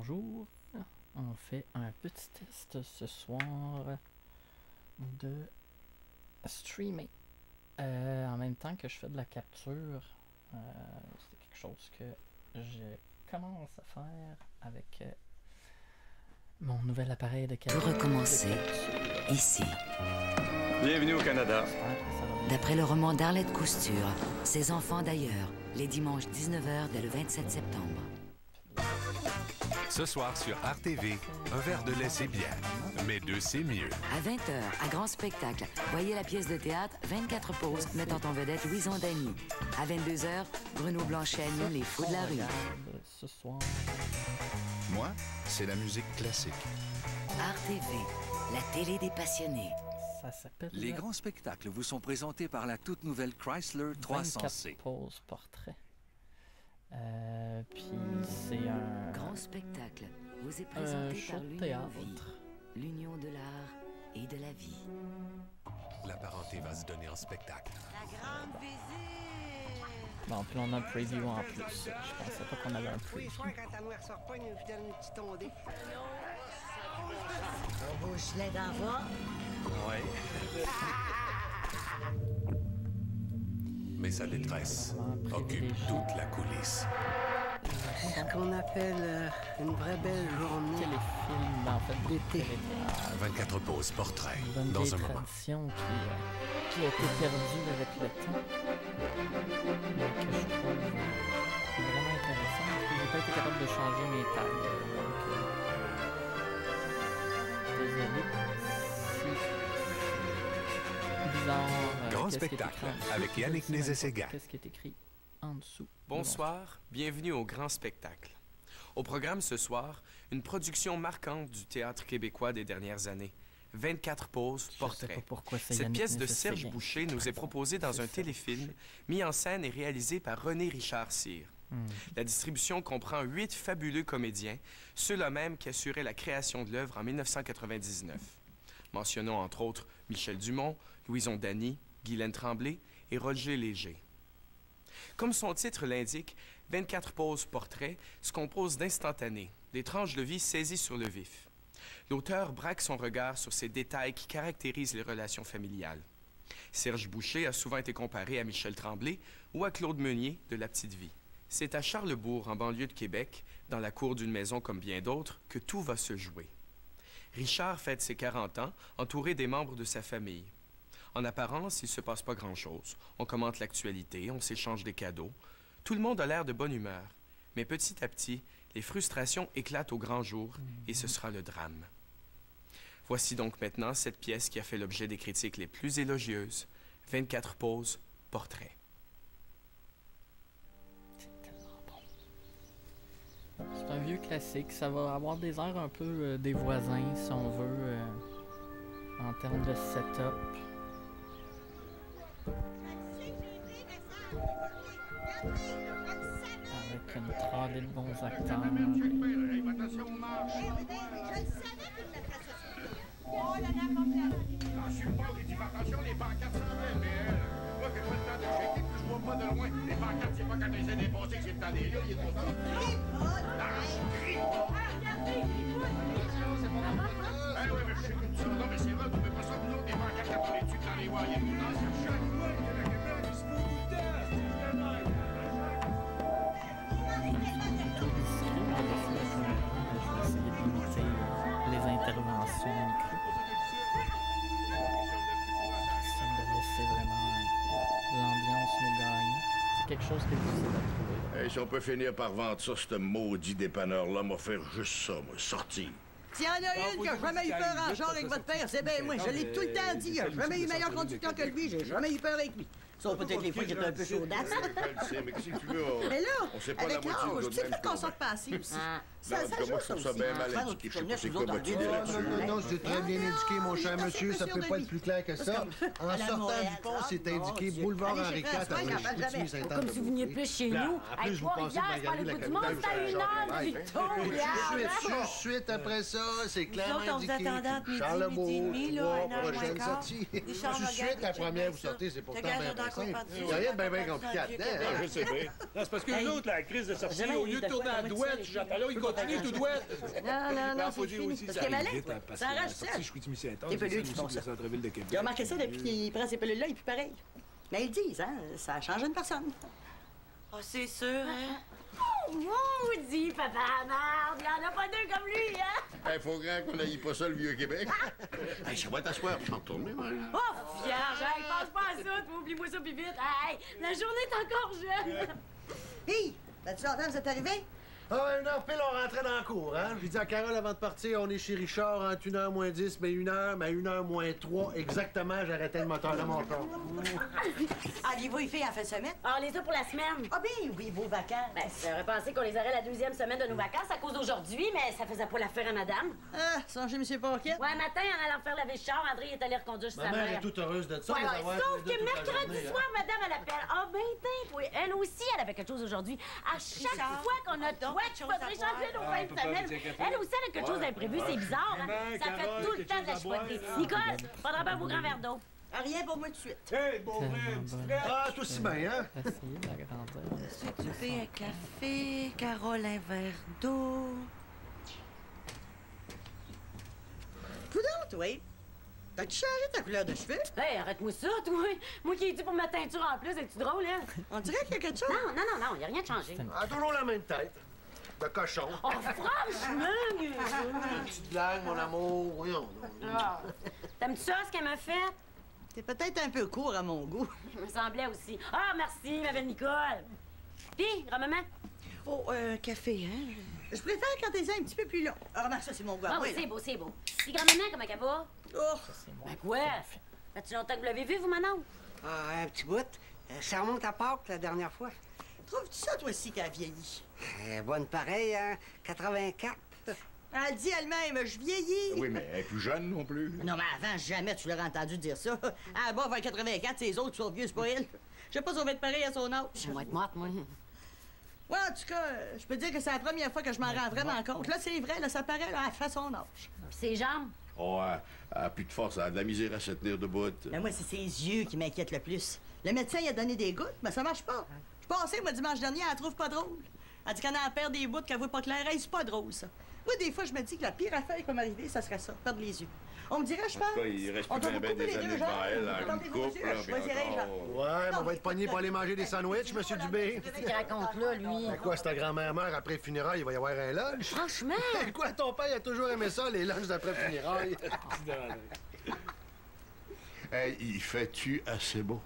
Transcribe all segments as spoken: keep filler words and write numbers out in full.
bonjour. On fait un petit test ce soir de streamer euh, en même temps que je fais de la capture. Euh, c'est quelque chose que je commence à faire avec euh, mon nouvel appareil de capture. Tout recommencer ici. Bienvenue au Canada. D'après le roman d'Arlette Cousture, Ses enfants d'ailleurs, les dimanches dix-neuf heures dès le vingt-sept septembre. Ce soir sur R T V, un verre de lait c'est bien, mais deux c'est mieux. À vingt heures, à Grand Spectacle, voyez la pièce de théâtre vingt-quatre pauses mettant en vedette Louison Dany. À vingt-deux heures, Bruno Blanchet anime Les Fous de la rue. Ce soir. Moi, c'est la musique classique. R T V, la télé des passionnés. Ça s'appelle Les grands spectacles vous sont présentés par la toute nouvelle Chrysler trois cents C. vingt-quatre pauses portrait. Euh, puis c'est un Grand Spectacle vous est un présenté show par de l'Union théâtre. Vie, l'union de l'art et de la vie. La parenté va se donner en spectacle. La grande visite! Bon, puis on a un preview en plus. Je pensais pas qu'on avait un Tous les preview. soirs, quand ta mère sort pas, il nous donne une petite ondée. Un beau gilet d'envoi. Mais sa détresse occupe toute la coulisse. Ce qu'on appelle euh, une vraie belle journée. Téléfilm, en fait, D'été. téléthéâtre. vingt-quatre pauses portrait Une bonne dans vieille un moment. tradition qui, euh, qui a été perdue avec le temps. Mais que je trouve euh, vraiment intéressante. J'ai pas été capable de changer mes tags. Donc, euh, désolé. Si bizarre. euh, Grand qu'est-ce qui est spectacle écrit en dessous. avec Je Yannick sais même pas Nézet-Séguin. Qu'est-ce qui est écrit en dessous? Bonsoir, bienvenue au Grand Spectacle. Au programme ce soir, une production marquante du théâtre québécois des dernières années. vingt-quatre pauses Je sais portrait. pas pourquoi c'est Cette Yannick pièce de Nézet-Séguin. Serge Boucher nous est proposée dans un téléfilm mis en scène et réalisé par René Richard-Cyr. Hmm. La distribution comprend huit fabuleux comédiens, ceux-là même qui assuraient la création de l'œuvre en mille neuf cent quatre-vingt-dix-neuf. Mentionnons entre autres Michel Dumont, Louison Dany, Guylaine Tremblay et Roger Léger. Comme son titre l'indique, vingt-quatre pauses portraits se composent d'instantanés, des tranches de vie saisies sur le vif. L'auteur braque son regard sur ces détails qui caractérisent les relations familiales. Serge Boucher a souvent été comparé à Michel Tremblay ou à Claude Meunier de La Petite Vie. C'est à Charlesbourg, en banlieue de Québec, dans la cour d'une maison comme bien d'autres, que tout va se jouer. Richard fête ses quarante ans, entouré des membres de sa famille. En apparence, il ne se passe pas grand-chose. On commente l'actualité, on s'échange des cadeaux. Tout le monde a l'air de bonne humeur. Mais petit à petit, les frustrations éclatent au grand jour et ce sera le drame. Voici donc maintenant cette pièce qui a fait l'objet des critiques les plus élogieuses. vingt-quatre pauses, portrait. C'est tellement bon. C'est un vieux classique. Ça va avoir des airs un peu euh, des voisins, si on veut, euh, en termes de setup. Avec une tralée de bons acteurs. Les interventions au micro. Ça me laisser vraiment l'ambiance nous gagner. C'est quelque chose que vous savez trouver. Hey, si on peut finir par vendre ça, ce maudit dépanneur-là m'a fait juste ça, moi, sortir. S'il y en a une qui a jamais eu peur en genre avec votre père, c'est bien moi. Je l'ai tout le temps dit. Il a jamais eu meilleur conducteur que lui. J'ai jamais eu peur avec lui. Sauf peut-être les fois qu'il était un peu chaudasse. Je sais, mais qu'est-ce que tu veux? on- Mais là, on sait pas la avec moitié l'âge, de tu notre sais même peut-être qu'on combat. sort pas assez aussi. Ça, Non, en ça tout cas, joue moi, ça je trouve ça aussi. bien mal Frère, indiqué. tu Je sais connais, pas c'est nous quoi autres, votre dans idée le là-dessus. début, Non, non, non, c'est très bien indiqué, mon cher monsieur. Ça peut pas être plus clair que ça. En la sortant Montréal, du pont, ça, c'est mon indiqué Dieu. boulevard Allez, Henri j'ai quatre fait un à soin, j'en parle jamais. Saint-Anne. Comme si vous veniez plus chez nous. En Hey, plus, vous passez Trois-Rivières, de c'est pas le Marguerite, bout la du monde, capitale, c'est à une heure de Tout de Victoria. suite, tout de suite après ça, c'est clairement autres, on vous indiqué. attendait entre midi, Charlesbourg, midi et demi, là, trois à une heure moins prochaines quart. sorties. Les Tout chambres de suite, regardes, la check première, bien vous ça. sortez, c'est pourtant Regarde, bien dans la simple. Il n'y a rien de bien, bien compliqué là-dedans. Ah, je sais bien. Non, c'est parce que les autres, la crise de sorcier, Jamais au lieu de de tourner quoi à la douette, moitié, j'entends là, les il filles. continue tout douette. Non, non, non, faut c'est dire fini. aussi, Parce ça qu'elle est arrive malade. vite, hein, parce Ça que arrache la sortie, ça. je suis du Saint-Anne, Les pelules c'est qui celle font aussi ça. du centre-ville de Québec. J'ai remarqué ça depuis qu'il prend ces pilules-là, il est plus pareil. Mais ils disent, hein, ça a changé une personne. Ah, c'est sûr, hein? Oh, maudit, papa merde! Il n'y en a pas deux comme lui, hein? Il faut grand qu'on n'aille pas ça, le vieux Québec. Hey, ça va t'asseoir, je vais retourner, moi. Oh, vierge, hey, pense pas à ça, toi, oublie-moi ça plus vite. Hey, la journée est encore jeune. Hé, là-tu longtemps vous êtes arrivé? Ah, une heure pile, on rentrait dans la cour, hein? J'ai dit à Carole avant de partir, on est chez Richard entre une heure moins dix, mais une heure, mais une heure moins trois, exactement, j'arrêtais le moteur de mon corps. Aviez-vous les filles en fin de semaine? Ah, on les a pour la semaine. Ah bien, oui, vos vacances. Ben, j'aurais pensé qu'on les aurait la douzième semaine de nos vacances à cause d'aujourd'hui, mais ça faisait pas l'affaire à madame. Ah, songez, M. Paquette. Ouais, matin, en allant faire laver Charles, André est allé reconduire chez Ma sa mère mère. est toute heureuse de ça. Ouais, les ouais, avoir sauf tous les que deux toute la mercredi journée, soir, hein. madame, elle appelle. Ah, ben, t'es, oui. Elle aussi, elle avait quelque chose aujourd'hui. À chaque Richard, fois qu'on a a donc toi, quelque tu chose vas à changer boire. nos Ah, fins on de peut pas semaine. dire café. Elle aussi, elle a quelque chose d'imprévu, c'est bizarre. Hein? Maman, Ça fait Carole, tout le quelque temps de la chose à boire. chipoterie. Nicole, prendra pas un beau grand verre d'eau. Rien pour moi tout de suite. Hey, bon vrai, une petite frette. Ah, toi aussi bien, hein? Essayez de l'agrandir. Monsieur Dubé, un café. Carole, un verre d'eau. Coudonc, toi. T'as-tu changé ta couleur de cheveux? Hey, arrête-moi ça, toi. Moi qui ai dit pour ma teinture en plus, es-tu drôle, hein? On dirait qu'il y a quelque chose. Non, non, non, non, y a rien de changé. Ah, toujours la même tête. De cochon. Oh, franchement! Une petite blague, mon amour. Voyons. Ah. T'aimes-tu ça, ce qu'elle m'a fait? T'es peut-être un peu court à mon goût. Je me semblait aussi. Ah, merci, ma belle Nicole. Puis, grand-maman? Oh, un café, hein? Je préfère quand t'es un petit peu plus long. Ah, remarque ça, c'est mon goût. Ah oui, c'est beau, c'est beau. Puis, grand-maman, comment elle va? Oh! Ben quoi? As-tu longtemps que vous l'avez vu, vous, Manon? Ah, un petit bout. Euh, Ça remonte à Pâques la dernière fois. Trouves-tu ça, toi aussi, qu'elle a vieilli? Euh, bonne pareille, hein? quatre-vingt-quatre. Elle dit elle-même, je vieillis. Oui, mais elle est plus jeune non plus. Non, mais avant, jamais tu l'aurais entendu dire ça. À bas, vers quatre-vingt-quatre, c'est les autres qui sont vieux, c'est pas elle. Je sais pas si on va être pareil à son âge. Je vais être morte, moi. Ouais, en tout cas, euh, je peux te dire que c'est la première fois que je m'en rends vraiment compte. Là, c'est vrai, là, ça paraît, là, elle fait son âge. Puis ses jambes? Oh, elle elle a plus de force, elle a de la misère à se tenir debout. Mais moi, c'est ses yeux qui m'inquiètent le plus. Le médecin, il a donné des gouttes, mais ça marche pas. Je pensais, moi, dimanche dernier, elle la trouve pas drôle. Elle dit qu'elle en perd des bouts, qu'elle voit pas clair. Hey, c'est pas drôle, ça. Moi, des fois, je me dis que la pire affaire qui peut m'arriver, ça serait ça, perdre les yeux. On me dirait, je En pense. tout cas, il reste on plus doit bien vous ben couper des les deux années jambes. devant elle, en Tentez une vos couple, yeux, là, je puis choisirais les encore. jambes. Ouais, mais on va être pogné pour aller manger des sandwichs, monsieur Dubé. Qu'est-ce qu'il raconte là, lui? Mais quoi, si ta grand-mère meurt après funérailles, il va y avoir un lunch? Franchement? Quoi, ton père a toujours aimé ça, les lunchs d'après funérailles? Hey, il fait-tu assez beau?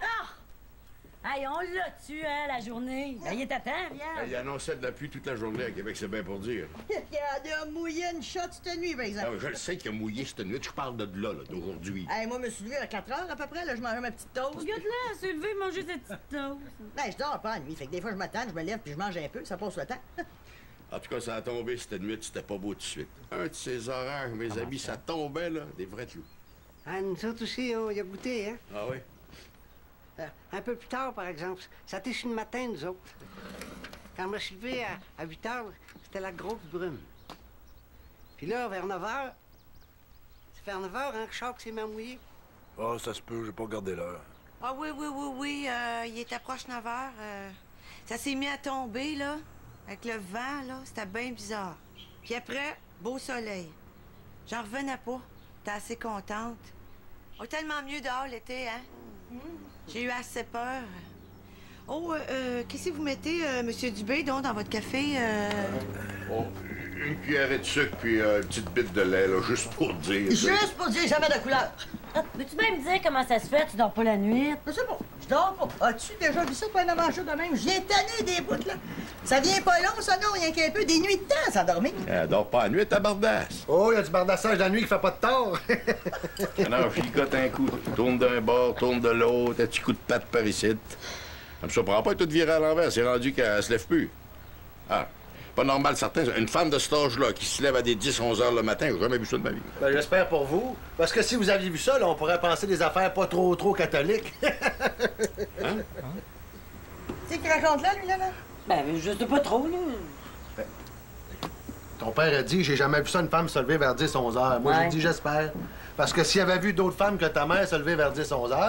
Hey, on l'a tué, hein, la journée. Ben, il est à temps, viens. Il annonçait de la pluie toute la journée à Québec, c'est bien pour dire. Il a mouillé une shot cette nuit, par exemple. Ah, je le sais qu'il a mouillé cette nuit, je parle de là, là d'aujourd'hui. Hey, moi, je me suis levé à quatre heures à peu près, là, je mangeais ma petite toast. Regarde-là, s'est levé manger cette petite toast. Ben, je dors pas la nuit, fait que des fois, je m'attends, je me lève puis je mange un peu, ça passe le temps. En tout cas, ça a tombé cette nuit, c'était pas beau tout de suite. Un de ces horaires, mes amis, ça tombait, là, des vrais clous. Ah, nous autres aussi, on y a goûté, hein? Ah oui? Euh, un peu plus tard, par exemple. Ça a été sur le matin, nous autres. Quand je me suis levé à, à huit heures, c'était la grosse brume. Puis là, vers neuf heures, c'est vers neuf heures, hein, que Charles s'est mis à mouiller. Ah, ça se peut, j'ai pas regardé l'heure. Ah oui, oui, oui, oui. euh, il était proche neuf heures. euh, ça s'est mis à tomber, là. Avec le vent, là. C'était bien bizarre. Puis après, beau soleil. J'en revenais pas. J'étais assez contente. Oh, tellement mieux dehors l'été, hein? J'ai eu assez peur. Oh, euh, euh, qu'est-ce que vous mettez, euh, Monsieur Dubé, donc, dans votre café? Euh... Oh, une cuillerée de sucre puis euh, une petite bite de lait, là, juste pour dire. Juste pour dire jamais de couleur. Veux-tu bien me dire comment ça se fait, tu dors pas la nuit? Je sais pas, je dors pas. As-tu déjà vu ça, toi, un manger de même? J'ai tanné des bouts, là. Ça vient pas long, ça, non, rien qu'un peu. Des nuits de temps à s'endormir. Elle dort pas la nuit, ta bardasse. Oh, il y a du bardassage la nuit qui fait pas de tort. Alors, je ligote un coup, tourne d'un bord, tourne de l'autre, un petit coup de patte par ici. Ça me surprend pas, toute virée à l'envers, c'est rendu qu'elle se lève plus. Ah, pas normal, certain. Une femme de cet âge-là qui se lève à des dix onze heures le matin, j'ai jamais vu ça de ma vie. Ben, j'espère pour vous. Parce que si vous aviez vu ça, là, on pourrait penser des affaires pas trop, trop catholiques. Hein? C'est qui raconte là, lui, là, là? Ben, je sais pas trop, là. Ton père a dit, j'ai jamais vu ça, une femme se lever vers dix onze heures. Moi, Ouais. j'ai dit, j'espère. Parce que s'il avait vu d'autres femmes que ta mère se lever vers dix onze heures,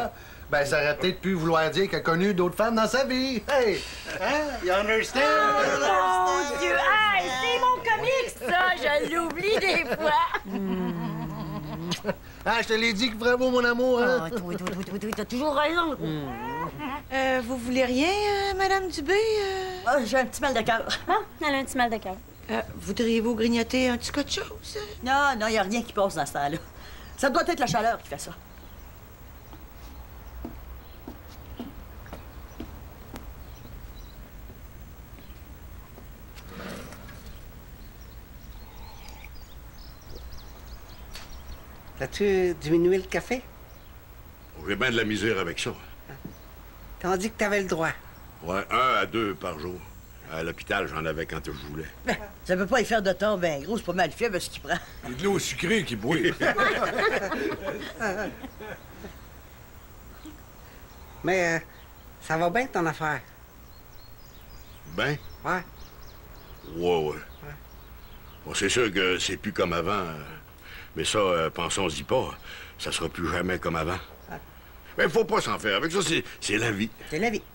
Ben, ça aurait peut-être pu vouloir dire qu'elle a connu d'autres femmes dans sa vie. Hey! Hein? You understand? Oh, mon Dieu! Hey, c'est mon comique, ça! Je l'oublie des fois! Ah, je te l'ai dit que bravo, mon amour, hein? Oh, oui, oui, oui, oui, oui, t'as toujours raison. Euh, vous voulez rien, euh, Madame Dubé? Euh... Ah, j'ai un petit mal de cœur. Ah, elle a un petit mal de cœur. Euh, voudriez-vous grignoter un petit cas de chose? Non, non, il n'y a rien qui passe dans ce temps-là. Ça doit être la chaleur qui fait ça. As-tu diminué le café? J'ai bien de la misère avec ça. T'as dit que t'avais le droit. Ouais, un à deux par jour. À l'hôpital, j'en avais quand je voulais. Ben, ça peut pas y faire de tort ben gros, c'est pas mal fait, ce qu'il prend. C'est de l'eau sucrée qui bouille. Mais euh, ça va bien ton affaire. Ben? Ouais. Ouais, ouais. Bon, c'est sûr que c'est plus comme avant. euh, Mais ça, euh, pensons-y pas. Ça sera plus jamais comme avant. Mais faut pas s'en faire. Avec ça, c'est- c'est la vie. C'est la vie.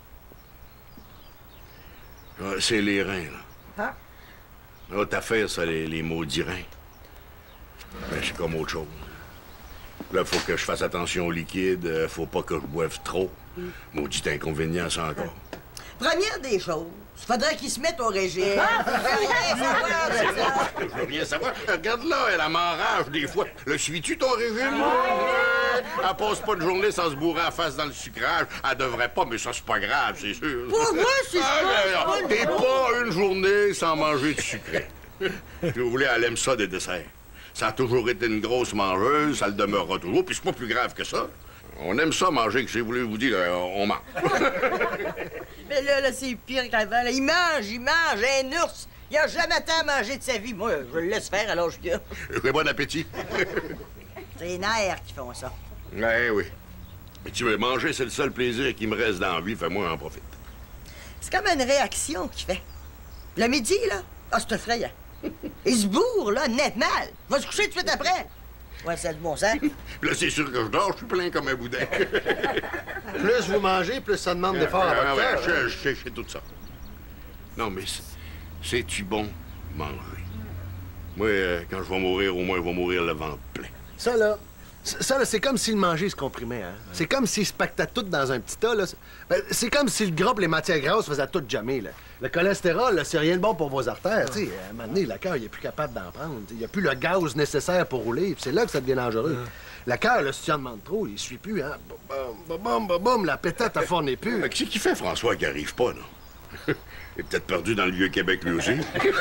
Ouais, c'est les reins, là. Ah. L'autre affaire, ça, les, les maudits reins. Ben, c'est comme autre chose. Là, faut que je fasse attention au liquide. euh, Faut pas que je boive trop. Maudit inconvénient, ça encore. Première des choses, il faudrait qu'ils se mettent au régime. Je veux rien savoir de ça. Je veux rien savoir. Regarde là, elle a m'enrage des fois. Le suis-tu ton régime? Elle passe pas de journée sans se bourrer la face dans le sucrage. Elle devrait pas, mais ça, c'est pas grave, c'est sûr. Pour moi, c'est Ah, ça. mais non, T'es pas une journée sans manger du sucré. Si vous voulez, elle aime ça des desserts. Ça a toujours été une grosse mangeuse, ça le demeurera toujours, puis c'est pas plus grave que ça. On aime ça manger, que j'ai voulu vous dire, euh, on mange. Mais là, là c'est pire qu'avant. là. Il mange, il mange, un ours. Il a jamais tant mangé de sa vie. Moi, je le laisse faire à l'âge qu'il a. J'ai bon appétit. C'est les nerfs qui font ça. Ouais, oui. Mais tu veux manger, c'est le seul plaisir qui me reste dans la vie, fais-moi en profite. C'est comme une réaction qu'il fait. Le midi, là, ah, c'est effrayant. Il se bourre, là, net mal. Va se coucher tout de suite après. Ouais, c'est de bon sens. Puis là, c'est sûr que je dors, je suis plein comme un boudin. Plus vous mangez, plus ça demande d'efforts à Ah, votre ouais, cœur. je, je sais, je sais tout ça. Non, mais c'est- c'est-tu bon manger? Moi, euh, quand je vais mourir, au moins, je vais mourir le ventre plein. Ça, là, c- ça, là, c'est comme si le manger se comprimait, hein? C'est comme s'il se pactait tout dans un petit tas, là. C'est- ben, c'est comme si le gras pis les matières grasses faisaient tout jammer, là. Le cholestérol, là, c'est rien de bon pour vos artères, tu sais. À un moment donné, le cœur, il est plus capable d'en prendre. Il n'y a plus le gaz nécessaire pour rouler, puis c'est là que ça devient dangereux. Le cœur, là, si tu en demandes trop, il suit plus, hein? Bum, bum, bum, bum, la pétate, elle fournit plus. Mais qu'est-ce qui fait, François, qui arrive pas, là? Il est peut-être perdu dans le vieux Québec, lui aussi.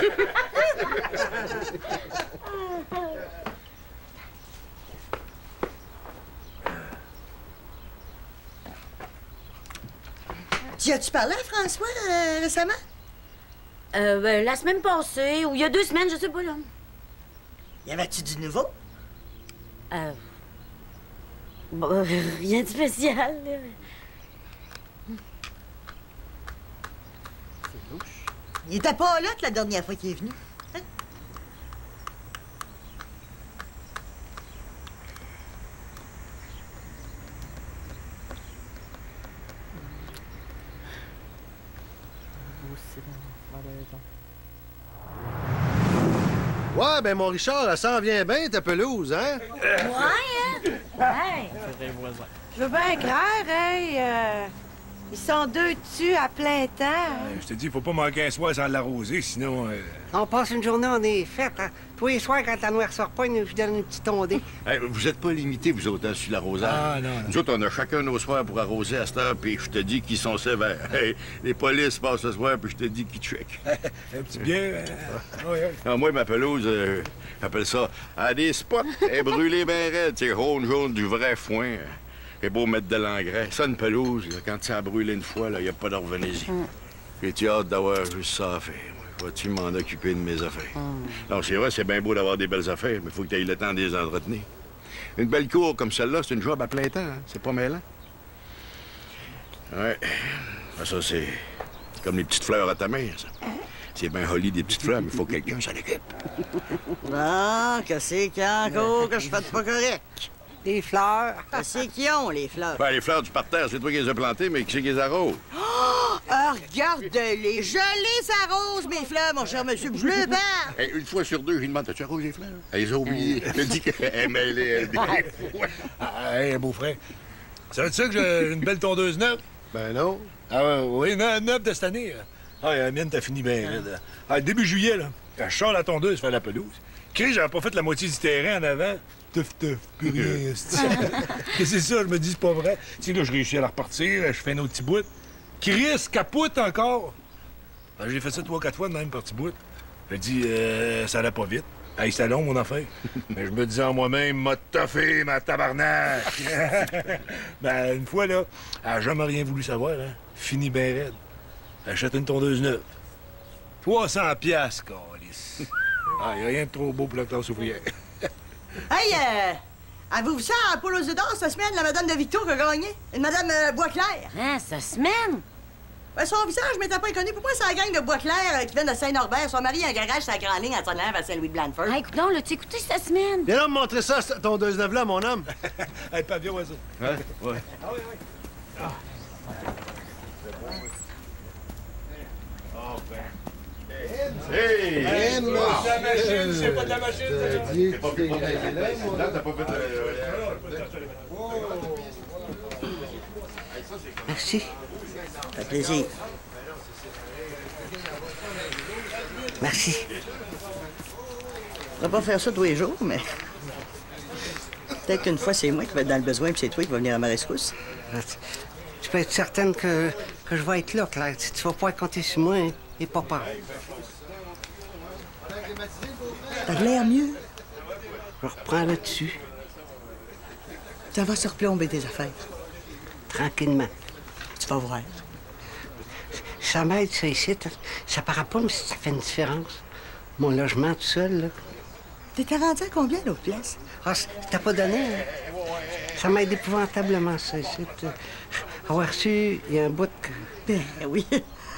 Tu as-tu parlé à François euh, récemment? Euh, ben, la semaine passée, ou il y a deux semaines, je sais pas, là. Y avait-tu du nouveau? Euh... Bon, euh, rien de spécial, là. Il était pas là que la dernière fois qu'il est venu. Hein? Ouais, ben, mon Richard, elle s'en vient bien, ta pelouse, hein? Euh, Ouais, hein? Hey! C'est des voisins. Je veux bien croire, hey, euh, ils sont deux dessus à plein temps. hein. Je te dis, faut pas manquer un soir sans l'arroser, sinon... euh, On passe une journée, on est fait. Hein? Tous les soirs, quand la noire sort pas, il nous donne une petite ondée. Hey, vous êtes pas limités, vous autres, hein, sur l'arrosage. Ah, non, non. Nous autres, on a chacun nos soirs pour arroser à cette heure, puis je te dis qu'ils sont sévères. Hey, les polices passent ce soir, puis je te dis qu'ils checkent. un petit bien... euh, ouais, ouais. Ah, moi, ma pelouse, euh, j'appelle ça à des spots. Elle est brûlée bien raide, c'est jaune, jaune, du vrai foin. C'est beau mettre de l'engrais. Ça, une pelouse, là, quand ça a brûlé une fois, il n'y a pas de revenez-y. J'ai-tu hâte d'avoir juste ça à faire? moi. Vas-tu m'en occuper de mes affaires? Non, c'est vrai, c'est bien beau d'avoir des belles affaires, mais il faut que tu aies le temps de les entretenir. Une belle cour comme celle-là, c'est une job à plein temps, hein? C'est pas mêlant. Ouais. Ah, ça, c'est comme les petites fleurs à ta mère, ça. C'est bien joli des petites fleurs, mais il faut que quelqu'un s'en occupe. Non, qu'est-ce qu'il y a encore que je fais pas correct? Des fleurs. C'est qui ont, les fleurs? Ben, les fleurs du parterre, c'est toi qui les as plantées, mais qui c'est qui les arrose? Oh! Ah, regarde-les! Je les arrose, mes fleurs, mon cher monsieur, puis je le bats! Hey, une fois sur deux, je lui demande, as-tu arrosé les fleurs? Elle les a oubliées. Elle dit qu'elle est mêlée, elle dit. Ah, hey, beau-frère. C'est ça que j'ai une belle tondeuse neuve? Ben non. Ah ouais, oui, neuve, neuve de cette année. Ah, la mienne, t'as fini bien raide. Ah, début juillet, là, quand je sors la tondeuse, faire la pelouse. Chris, j'avais pas fait la moitié du terrain en avant. Teuf, teuf, plus rien. Qu'est-ce que c'est ça? Je me dis, c'est pas vrai. Tu sais, là, je réussis à la repartir, je fais un autre petit bout. Chris, capote encore. Ben, j'ai fait ça trois, quatre fois de même, par petit bout. J'ai dit, euh, ça allait pas vite. Hey, c'était long, mon affaire. Mais je me disais en moi-même, m'a toffé, ma tabarnak. Ben, une fois, là, elle a jamais rien voulu savoir, hein. Fini ben raide. Achète une tondeuse neuve. trois cents piastres, câlisse. Ah, y a rien de trop beau pour la classe ouvrière. Hey, euh, avez-vous vu ça à Polo d'Or cette semaine, la madame de Victo qui a gagné? Une madame euh, Boisclair. Hein, cette semaine? Ben, son visage m'était pas inconnu. Pourquoi c'est la gang de Boisclair euh, qui vient de Saint-Norbert? Son mari a un garage sur la grande ligne à Sonnelève à Saint-Louis-de-Blandford. Ah, écoute donc, l'as-tu écouté cette semaine? Viens là me montrer ça, ton deux neuf là, mon homme. Hey, pas bien, ouais, ça. Ouais, ouais. Ah oui, oui. Ah. Oh, ben. Hey! Hey! Wow. La machine, c'est pas de la machine, ça! C'est pas plus là, t'as pas fait Merci. Ça fait plaisir. Merci. On va pas faire ça tous les jours, mais... Peut-être qu'une fois, c'est moi qui vais être dans le besoin, puis c'est toi qui vas venir à ma rescousse. Tu peux être certaine que, que je vais être là, Claire. Tu vas pouvoir compter sur moi, hein, et pas peur. T'as de l'air mieux. Je reprends là-dessus. Ça va se replomber tes affaires. Tranquillement. Tu vas voir. Ça m'aide, ça, ici. Ça paraît pas, mais ça fait une différence. Mon logement tout seul, là. T'étais rendu à combien, l'autre pièce? Ah, t'as pas donné, hein? Ça m'aide épouvantablement, ça, ici. Avoir su, il y a un bout que... Ben oui.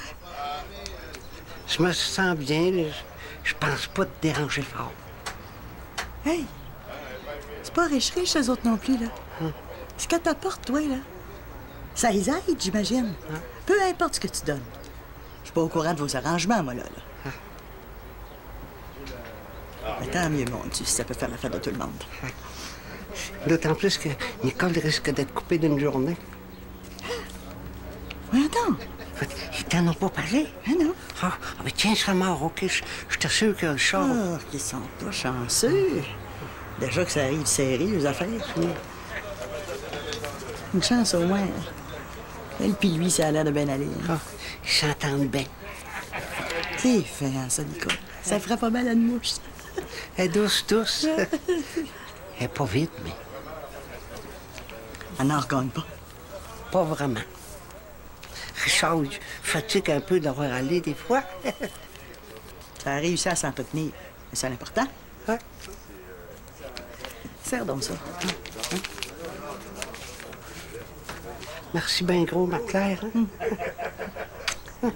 Je me sens bien, là. Je pense pas te déranger fort. Hey! C'est pas riche-riche, eux autres non plus, là. Hum. Ce que t'apportes, toi, là, ça les aide, j'imagine. Hum. Peu importe ce que tu donnes. Je suis pas au courant de vos arrangements, moi, là. là. Hum. Mais tant mieux, mon Dieu, si ça peut faire l'affaire de tout le monde. D'autant plus que Nicole risque d'être coupée d'une journée. Oui, attends. Ils t'en ont pas parlé? Ah non. Ah, ah mais tiens, ça mort, OK. Je, je t'assure que le char... Ah, qu'ils sont pas chanceux. Déjà que ça arrive serré, les affaires. Une chance au moins. Elle puis lui, ça a l'air de bien aller. Hein. Ah, ils s'entendent bien. C'est fin, ça, Nicole. Ça ferait pas mal à une mouche. Elle est douce, douce. Elle est pas vite, mais... Elle n'en regagne pas. Pas vraiment. Richard, je fatigue un peu d'avoir allé des fois. Ça a réussi à s'entretenir. Mais c'est l'important. Ouais. Serre donc ça. Hum. Merci bien gros, ma Claire. Hein? Hum.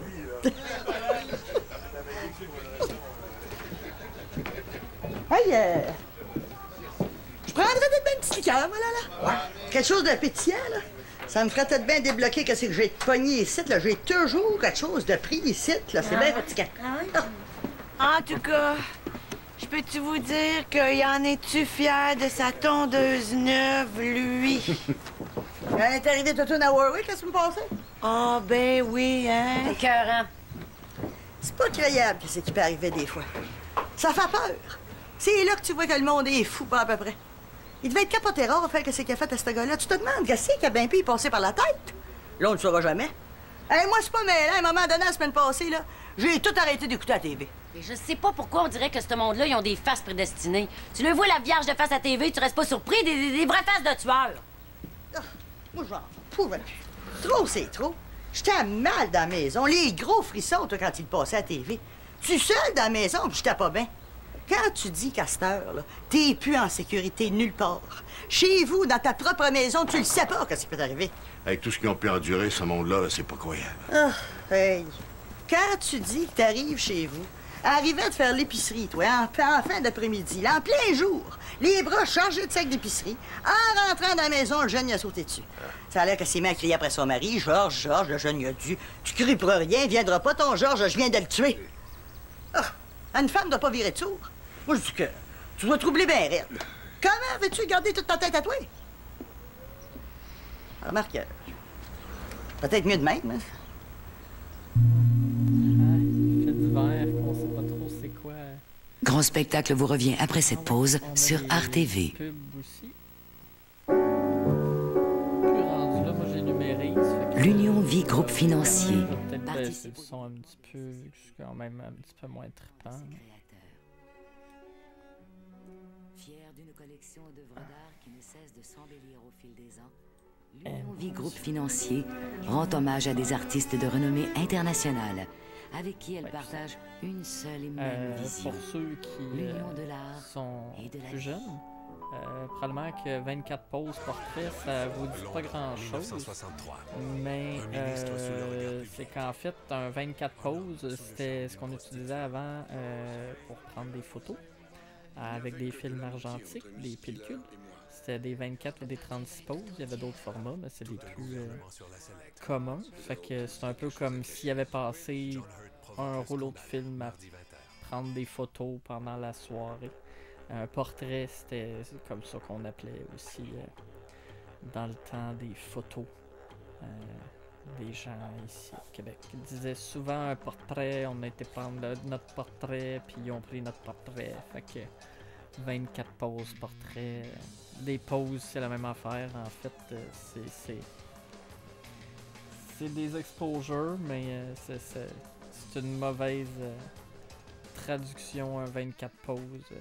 Hey, euh... je prendrais peut-être bien une petite liqueur, voilà, là. Ouais. Quelque chose de pétillant, là. Ça me ferait peut-être bien débloquer qu'est-ce que j'ai de pogné ici, là. J'ai toujours quelque chose de pris ici, là. C'est Ah. bien fatigant. En tout cas, je peux-tu vous dire qu'il en est-tu fier de sa tondeuse neuve, lui? Elle est arrivée toute une à Warwick, la semaine passée? Ah, oh, ben oui, hein? Écœurant. C'est pas croyable que c'est qui peut arriver des fois. Ça fait peur. C'est là que tu vois que le monde est fou, pas à peu près. Il devait être capoté rare à faire qu'est-ce qu'il a fait à ce gars-là. Tu te demandes qu'est-ce qu'il a bien pu y passer par la tête? Là, on ne le saura jamais. Hey, moi, c'est pas mêlant. À un moment donné, la semaine passée, là, j'ai tout arrêté d'écouter la T V. Et je sais pas pourquoi on dirait que ce monde-là, ils ont des faces prédestinées. Tu le vois, la vierge de face à T V, tu restes pas surpris, des, des, des vraies faces de tueurs. Ah, moi, j'en pouvais plus. Trop, c'est trop. J'étais mal dans la maison. Les gros frissons, toi, quand il passait à la T V. Tu seul dans la maison, puis j'étais pas bien. Quand tu dis qu'à cette heure, là, t'es plus en sécurité nulle part. Chez vous, dans ta propre maison, tu le sais pas qu'est-ce qui peut t'arriver. Avec tout ce qu'ils ont pu endurer, ce monde-là, c'est pas croyable. Ah, hey. Quand tu dis que t'arrives chez vous, Arrivait de faire l'épicerie, toi, en, en fin d'après-midi, là, en plein jour. Les bras chargés de sacs d'épicerie. En rentrant dans la maison, le jeune y a sauté dessus. Ça a l'air qu'elle s'est mis à crier après son mari. Georges, Georges, le jeune y a dit, tu cries pour rien, viendra pas ton Georges, je viens de le tuer. Ah, une femme doit pas virer de sourd. Moi, je dis que tu dois troubler bien raide. Comment veux-tu garder toute ta tête à toi? Remarque, euh, peut-être mieux de même, hein? Fait d'hiver, on sait pas trop c'est quoi. Grand spectacle vous revient après cette pause sur Art T V. Pub aussi. Plus rendu là, moi j'ai numérise. L'Union Vie Groupe Financier. Je vais peut-être baisser le son un petit peu, c'est quand même un petit peu moins trippant. Fier d'une collection d'œuvres d'art qui ne cesse de s'embellir au fil des ans, l'Union Vie Groupe Financier rend hommage à des artistes de renommée internationale avec qui elle partage une seule et même Euh, vision. pour ceux qui L'union euh, de l'art sont et de la plus vie. jeunes, euh, probablement que vingt-quatre poses portraits, ça vous dit pas grand-chose. Mais euh, c'est qu'en fait, un vingt-quatre poses, c'était ce qu'on utilisait avant euh, pour prendre des photos avec des films argentiques, des pellicules. C'était des vingt-quatre ou des trente-six poses. Il y avait d'autres formats, mais c'est les plus euh, communs. Fait que c'est un peu comme s'il avait passé un rouleau de film à prendre des photos pendant la soirée. Un portrait, c'était comme ça qu'on appelait aussi euh, dans le temps des photos. Euh, des gens ici au Québec qui disaient souvent un portrait, on a été prendre le- notre portrait, puis ils ont pris notre portrait. Fait que vingt-quatre poses portraits. Des poses, c'est la même affaire. En fait, euh, c'est, c'est, c'est des exposures, mais euh, c'est, c'est, c'est une mauvaise euh, traduction, un vingt-quatre poses. euh.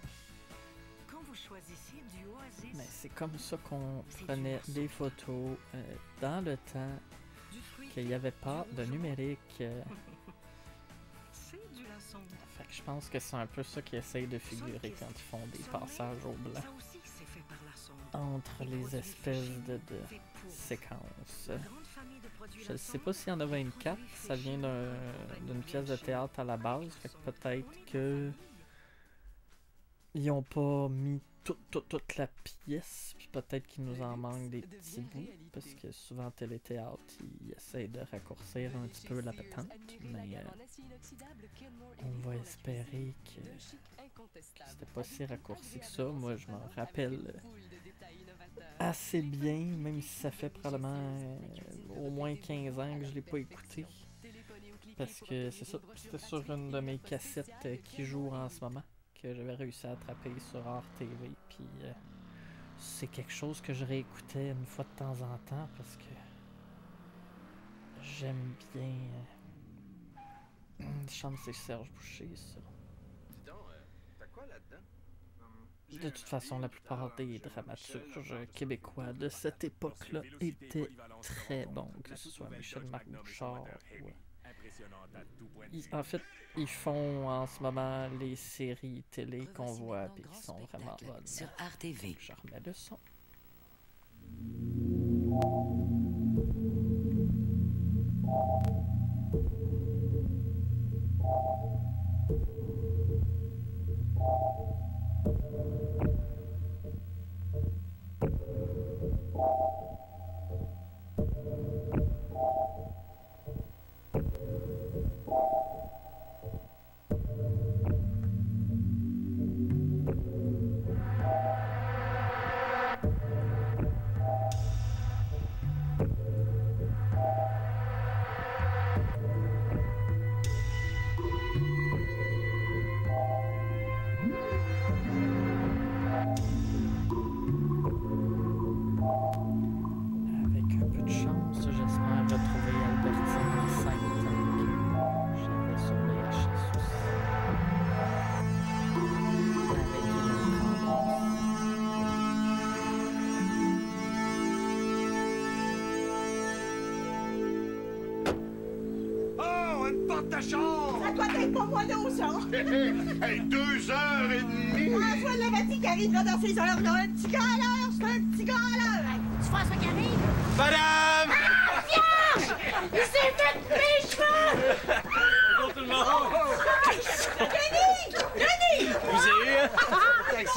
Mais c'est comme ça qu'on prenait des photos euh, dans le temps qu'il n'y avait pas de numérique. euh. Fait que je pense que c'est un peu ça qu'ils essayent de figurer quand ils font des passages au blanc entre les espèces de, de séquences. Je ne sais pas s'il y en a vingt-quatre, ça vient d'un, d'une pièce de théâtre à la base, fait que peut-être que ils n'ont pas mis tout, tout, toute la pièce, puis peut-être qu'il nous en manque des petits bouts, parce que souvent téléthéâtre, ils essayent de raccourcir un petit peu la patente, mais euh, on va espérer que, que c'était pas si raccourci que ça. Moi, je m'en rappelle assez bien, même si ça fait probablement euh, au moins quinze ans que je l'ai pas écouté, parce que c'est ça, c'était sur une de mes cassettes euh, qui joue en ce moment, que j'avais réussi à attraper sur Art T V, puis euh, c'est quelque chose que je réécoutais une fois de temps en temps parce que j'aime bien. Euh... Je chante c'est Serge Boucher, ça. Dis donc, euh, t'as quoi là-dedans? De toute façon, la plupart des dramaturges québécois de cette époque-là étaient très bons, que ce soit Michel-Marc Bouchard ou... Ils, en fait, ils font en ce moment les séries télé qu'on voit et qui sont vraiment bonnes. Sur Art T V. Je remets le son. Ça doit être pas moi là, ça! Hey, deux heures et demie! François Lavati qui arrivera dans ces heures-là. Un petit gars à l'heure, c'est un petit gars à l'heure! C'est François qui arrive? Madame! Ah, Vierge! Il s'est fait mes cheveux! Bonjour tout le monde! Denis!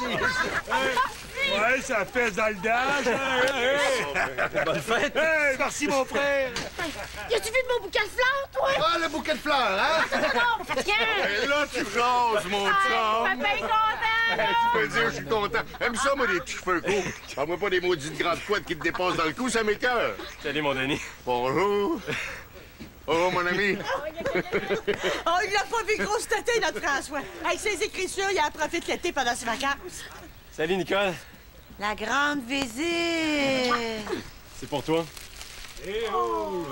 Merci. Ouais, ça pèse dans le dash. Hey, Bonne fête. Hey, merci, mon frère. Y a-tu vu de mon bouquet de fleurs, toi? Ah, le bouquet de fleurs, hein? Non, fatigant! Et là, tu jases, mon Je chum. suis bien content, là! Tu peux dire, je suis content. Aime ça, moi, des petits cheveux courts. Parle-moi pas des maudites grandes couettes qui te dépassent dans le cou, ça m'écoeure. Salut, mon Denis. Bonjour. Oh, mon ami. Oh, il l'a pas vu grosse têter, notre François. Avec ses écritures, il en profite l'été pendant ses vacances. Salut, Nicole. La grande visite! C'est pour toi. Oh.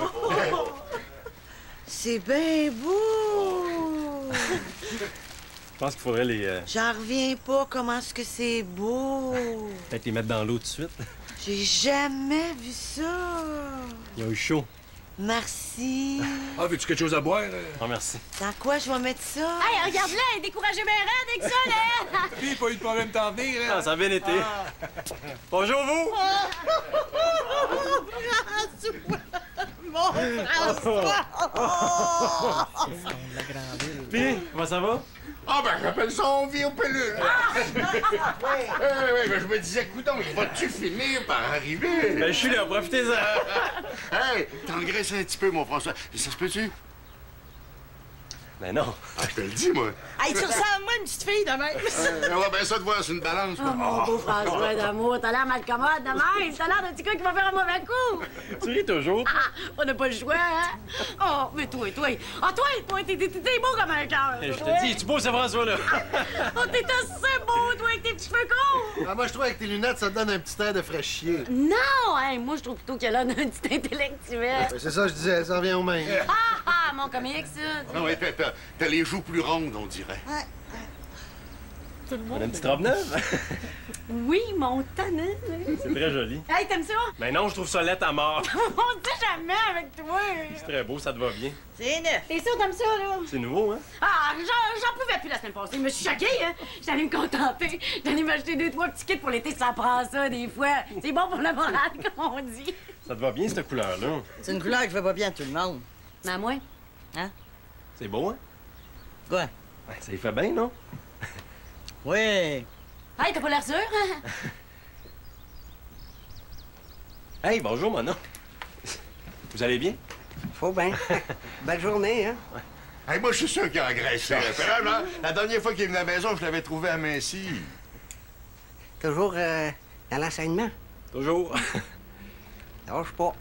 C'est bien beau! Je pense qu'il faudrait les... euh, J'en reviens pas comment est-ce que c'est beau! peut-être les mettre dans l'eau tout de suite. J'ai jamais vu ça! Ils ont eu chaud. Merci! Ah, veux-tu quelque chose à boire? Oh, merci. Dans quoi je vais mettre ça? Hey, regarde-la, elle est découragée bien raide avec ça, là! Puis, pas eu de problème d'en venir, hein? Ah, ça a bien été. Bonjour, vous! Mon François! Puis, comment ça va? Ah, ben, j'appelle ça on vit aux pelules. Oui, oui, ben, je me disais, coudonc, il va-tu finir par arriver? Ben, je suis là, profitez-en. Hey, t'engraisses un petit peu, mon François. Ça se peut-tu? Ben non. Ah, je te le dis, moi. Hey, tu ressembles à moi une petite fille de même. Euh, on va bien ça de voir sur une balance. Oh, mon beau François d'amour, t'as l'air mal commode de même. T'as l'air d'un petit gars qui va faire un mauvais coup. Tu ris toujours. Ah, on n'a pas le choix, hein? Oh, mais toi, toi. Ah, toi, toi, t'es t'es- t'es beau comme un cœur. Hey, je te dis, tu beau, ce François-là. Oh, t'es assez beau, toi, avec tes petits cheveux courts. Ah, moi, je trouve avec tes lunettes, ça te donne un petit air de fraîchier. Non, hein, moi, je trouve plutôt qu'elle a un petit intellectuel. Ben, c'est ça, je disais, ça revient au même. Ah, ah, mon comique, ça. Non, ouais, t'as- t'as t'as les joues plus rondes, on dirait. Tout le On a une petite robe neuve. Oui, mon tannant. C'est très joli. Hey, t'aimes ça? Ben non, je trouve ça laid à mort. On se dit jamais avec toi. C'est très beau, ça te va bien. C'est neuf. T'es sûr, t'aimes ça, là? C'est nouveau, hein? Ah, j'en j'en pouvais plus la semaine passée. Je me suis choquée, hein? J'allais me contenter. J'allais m'acheter deux, trois petits kits pour l'été, ça prend ça, des fois. C'est bon pour le moral, comme on dit. Ça te va bien, cette couleur-là. C'est une couleur qui fait pas bien à tout le monde. Mais à moi? Hein? C'est beau, hein? Quoi? Ouais, ça y fait bien, non? Oui. Hey, t'as pas l'air sûr, hein? Hey, bonjour, Mona. Vous allez bien? Faut bien. Belle journée, hein? Hey, moi, je suis sûr qu'il a engraissé. Vraiment, la dernière fois qu'il est venu à la maison, je l'avais trouvé aminci. Toujours euh, dans l'enseignement. Toujours. Lâche pas.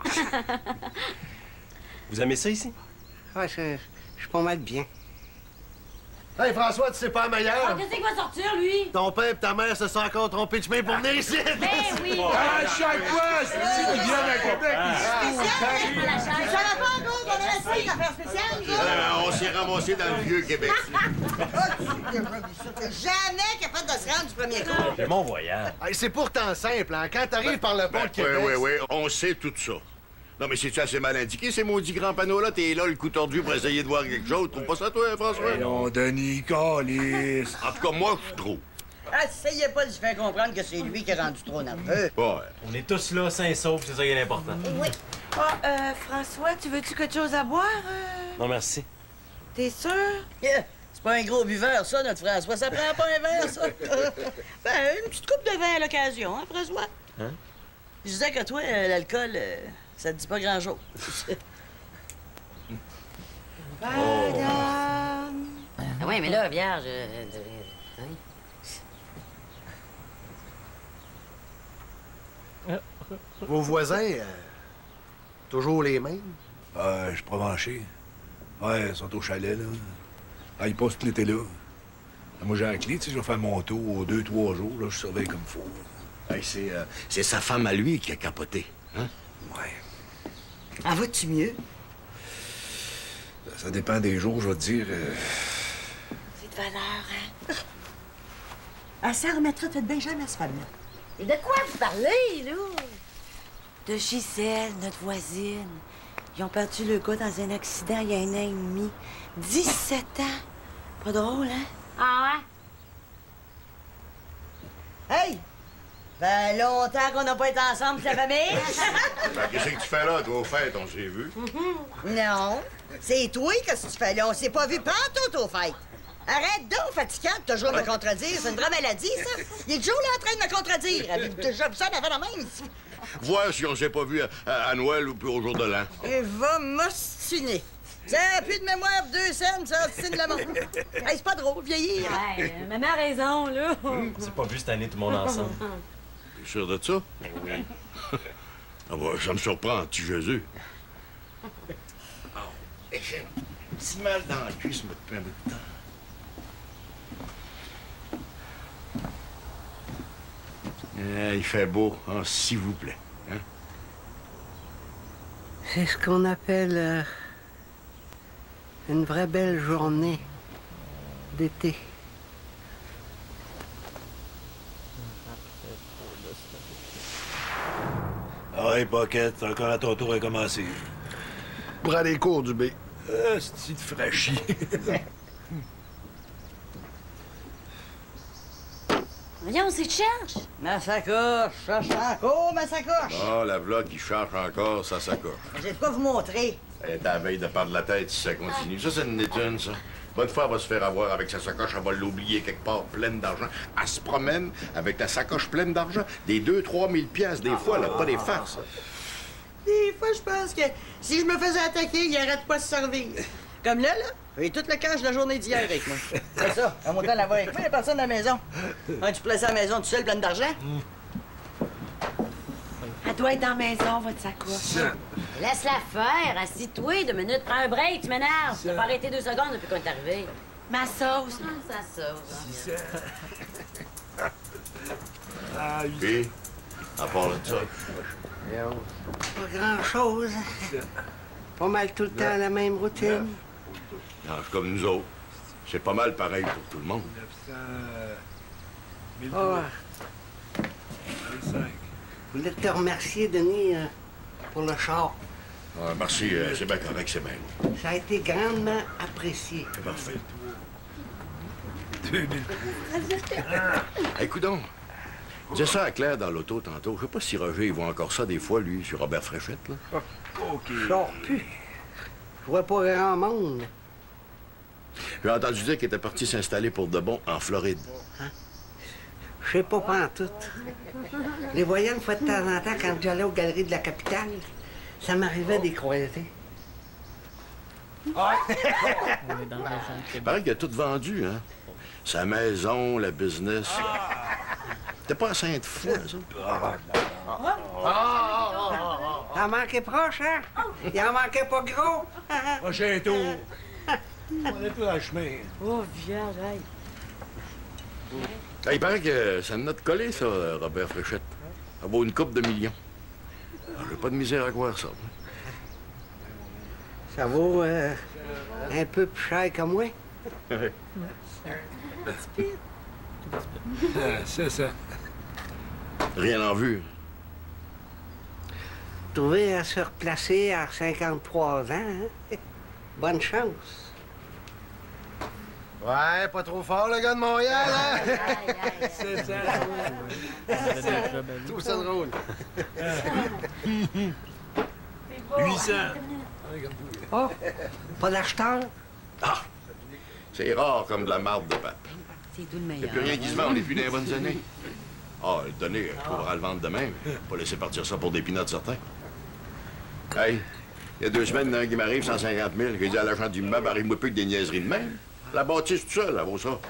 Vous aimez ça ici? Ouais, je je suis pas mal bien. Hey, François, tu sais pas Ah, meilleur? qu'est-ce qu'il va sortir, lui? Ton père et ta mère se sont encore trompés de chemin pour venir ici. Ben oui! Ah, chaque fois, c'est ici qu'ils viennent à Québec, Tu savais pas encore qu'on avait essayé d'affaires spéciales, nous autres? Euh, on s'est ramassé dans le vieux Québec. T'es jamais capable de se rendre du premier coup. C'est mon voyage. Hey, c'est pourtant simple, hein? Quand t'arrives par le pont de Oui, Québec... oui, oui, on sait tout ça. Non, mais c'est-tu assez mal indiqué, ces maudits grands panneaux-là? T'es là, le cou tordu, pour essayer de voir quelque chose. Trouve pas ça, toi, François? Non, Denis, calice. En tout cas, moi, je trouve. Essayez pas de se faire comprendre que c'est lui qui est rendu trop nerveux. Ouais. On est tous là, sains et saufs, c'est ça qui est l'important. Oui. Ah, euh, François, tu veux-tu quelque chose à boire? euh? Non, merci. T'es sûr? Yeah. C'est pas un gros buveur, ça, notre François. Ça prend pas un verre, ça. Ben, une petite coupe de vin à l'occasion, hein, François? Hein? Je disais que toi, euh, l'alcool, euh, ça te dit pas grand-chose. Madame. Ah oui, mais là, vierge... euh, euh, hein? Vos voisins, euh, toujours les mêmes? Ah, je suis provenché. Ouais, ils sont au chalet, là. Ah, ils passent tout l'été là. Ah, moi, j'ai la clé, tu sais, je vais faire mon tour deux, trois jours, là, je surveille comme faut. Hey, c'est, euh, c'est sa femme à lui qui a capoté, hein? Ouais. En vas-tu mieux? Ça dépend des jours, je vais te dire. euh, C'est de valeur, hein? Elle s'en remettra peut-être bien jamais, cette femme-là. Et de quoi vous parlez, là? De Gisèle, notre voisine. Ils ont perdu le gars dans un accident il y a un an et demi. dix-sept ans. Pas drôle, hein? Ah ouais? Hey! Ben, longtemps qu'on n'a pas été ensemble, la famille. Ben, qu'est-ce que tu fais là, toi, au fait? On s'est vu. Non. C'est toi, qu'est-ce que tu fais là? On s'est pas vu pantoute aux fêtes. Arrête donc, fatigante, toujours me contredire. C'est une vraie maladie, ça. Il est toujours là en train de me contredire. Avez-vous déjà vu ça avant la même? Voir si on s'est pas vu à, à- à Noël ou puis au jour de l'an. Et va m'ostiner. Ça a plus de mémoire pour deux scènes, ça ostine le monde. Hey, c'est pas drôle, vieillir. Ouais, euh, maman a raison, là. C'est pas vu cette année, tout le monde ensemble. T'es sûr de ça? Oui. Ah bah, ça me surprend, petit Jésus. Oh, j'ai un petit mal dans la cuisse depuis un bout de temps. Eh, il fait beau, hein, s'il vous plaît. Hein? C'est ce qu'on appelle euh, une vraie belle journée d'été. Ah, hey, Pocket, t'as encore à ton tour à commencer. Pour aller cours du B. Ah, c'est de fraîchis. Voyons, c'est de cherche. Ma sacoche, cherche encore ma sacoche. Ah, la vlog qui cherche encore sa sacoche. J'ai de quoi vous montrer. Elle est à la veille de perdre la tête si ça continue. Ça, c'est une étude, ça. Bonne fois, elle va se faire avoir avec sa sacoche, elle va l'oublier quelque part pleine d'argent. Elle se promène avec la sacoche pleine d'argent. Des deux, trois mille piastres, des fois, là, pas des farces. Des fois, je pense que si je me faisais attaquer, il arrête pas de se servir. Comme là, là, j'ai tout le cash de la journée d'hier avec moi. C'est ça, à mon temps là-bas avec moi, il n'y a personne à la maison. Hein, tu places à la maison tout seul, pleine d'argent? Elle doit être dans la maison, votre sacoche. Laisse-la faire. Assis-toi deux minutes. Prends un break, tu m'énerves. Tu pas arrêté deux secondes depuis qu'on est arrivé. Ma sauce. Ah, ça sauce. Ah, oui. À part de ça. Pas grand-chose. Pas mal tout le temps la même routine. Non, c'est comme nous autres. C'est pas mal pareil pour tout le monde. Ah. Je voulais te remercier, Denis, euh, pour le char. Ah, merci, euh, c'est bien correct, c'est bien. Ça a été grandement apprécié. Parfait. Hey, coudonc, disais ça à Claire dans l'auto tantôt. Je sais pas si Roger, il voit encore ça des fois, lui, sur Robert Fréchette, là. OK. Je sors plus. Je vois pas grand monde. J'ai entendu dire qu'il était parti s'installer pour de bon en Floride. Hein? Je sais pas pantoute. Je les voyais une fois de temps en temps quand j'allais aux galeries de la capitale. Ça m'arrivait des croisés. On est dans la région de Il Québec. paraît qu'il a tout vendu, hein? Sa maison, le business. T'es pas à Sainte-Foy, ça? T'en manquais proche, hein? Il en manquait pas gros. Prochain tour. On est tout dans le chemin. Oh, vierge, hey. Ah, il paraît que ça a collé, ça, Robert Fréchette. Ça vaut une coupe de millions. Alors, j'ai pas de misère à croire ça. Ça vaut euh, un peu plus cher que moi. Ah, c'est ça. Rien en vue. Trouver à se replacer à cinquante-trois ans, hein? Bonne chance. Ouais, pas trop fort, le gars de Montréal, hein? C'est ça. Je trouve ça drôle. huit cents. Oh, pas d'acheteur? Ah! C'est rare comme de la marde de pape. C'est tout le Il n'y a meilleur. plus rien qui se vend, on n'est plus dans les bonnes années. Ah, le donner, je pourrais le vendre demain. Pas laisser partir ça pour des pinottes certains. Hey, il y a deux semaines, il y en a un qui m'arrive cent cinquante mille. J'ai dit à l'agent du meuble, arrive-moi plus que des niaiseries de même. La bâtisse tout seul, elle vaut ça.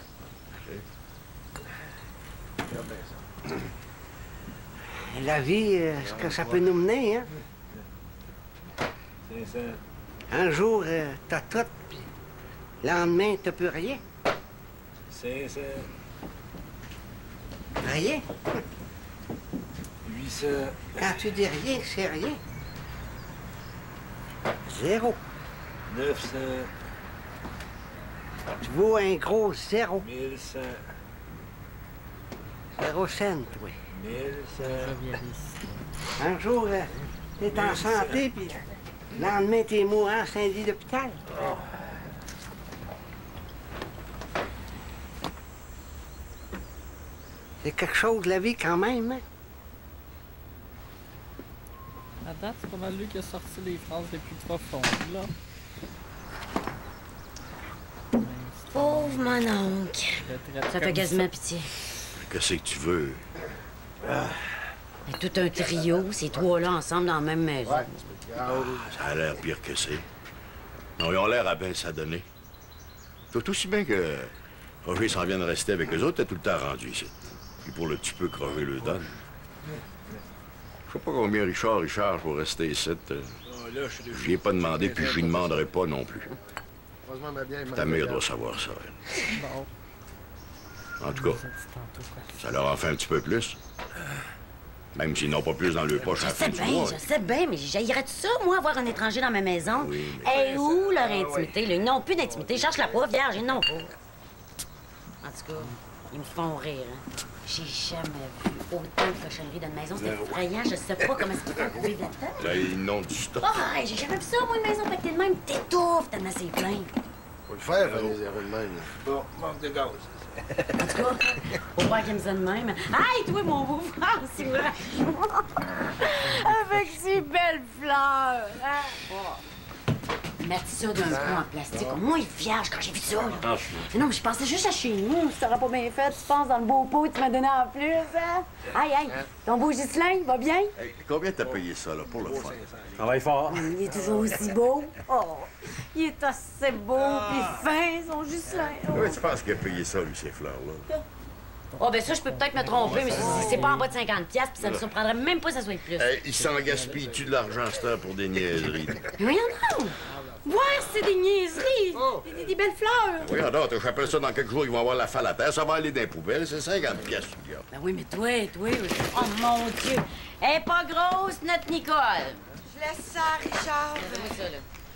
La vie, euh, ce que ça peut nous mener, hein? C'est ça. Un jour, euh, t'as tout, puis le lendemain, t'as plus rien. C'est ça. Rien. huit cents. Quand tu dis rien, c'est rien. Zéro. neuf cents. Tu vaux un gros zéro. mille cent. Zéro cent, oui. mille cent. Un jour, euh, t'es en santé, puis le lendemain, t'es mourant à Saint-Denis d'hôpital. C'est quelque chose, la vie, quand même, hein? À date, c'est pas mal lui qui a sorti les phrases les plus profondes, là. Oh, Pauvre mon oncle. Ça fait quasiment pitié. Qu'est-ce que tu veux? Mais tout un trio, ces trois-là ensemble dans la même maison. Ah, ça a l'air pire que c'est. Non, ils ont l'air à bien s'adonner. Tout aussi bien que Roger s'en vient de rester avec eux autres, t'es tout le temps rendu ici. Puis pour le petit peu que Roger le donne. Je sais pas combien Richard, Richard, pour rester ici. Je lui ai pas demandé, puis je lui demanderai pas non plus. Ta mère doit savoir ça, elle. En tout cas, ça leur en fait un petit peu plus. Même s'ils n'ont pas plus dans leur poche à la fin Je du sais bien, mois. je sais bien, mais j'haïrais tout ça, moi, avoir un étranger dans ma maison? Et où leur intimité? Là? Ils n'ont plus d'intimité. Cherche-la pas, vierge, ils n'ont pas. En tout cas, ils me font rire. Hein. J'ai jamais vu autant de cochonneries dans une maison. C'est effrayant. Je sais pas comment est-ce qu'ils font pour vivre là-dedans. Là, ils n'ont du stock. Oh, hey, j'ai jamais vu ça, moi, une maison pactée de même. T'étouffes tellement c'est plein. Faut le faire, faire des erreurs de même. Bon, manque de gaz. En tout cas, faut voir qu'il me ça de même. Hey, toi, mon beau frère, c'est vrai. Avec ces belles fleurs. Hein? Oh. Mettre ça dans un coin en plastique. Au moins, vierge quand j'ai vu ça. Là. Mais non, mais je pensais juste à chez nous. Tu t'aurais pas bien fait. Tu penses dans le beau pot que tu m'as donné en plus. Hein? Hey, hey, ton beau Ghislain, il va bien? Hey, combien t'as payé ça, là, pour le fun? Travaille fort. Il est toujours aussi beau. Oh, il est assez beau, puis fin, son Ghislain. Oh. Oui, tu penses qu'il a payé ça, lui, ces fleurs-là? Oh, ben ça, je peux peut-être me tromper, mais c'est pas en bas de cinquante piastres, puis ça me surprendrait même pas que ça soit plus. Hey, il s'en gaspille-tu de l'argent, cette heure, pour des niaiseries? Mais voyons donc! Voir, c'est des niaiseries! Des, des- des belles fleurs! Oui, alors, j'appelle ça dans quelques jours, ils vont avoir la falle à terre, ça va aller dans les poubelles, c'est cinquante piastres, tu gars. Ben oui, mais toi, toi, oh mon Dieu! Elle est pas grosse, notre Nicole! Je laisse ça à Richard. Donne-moi ça, là.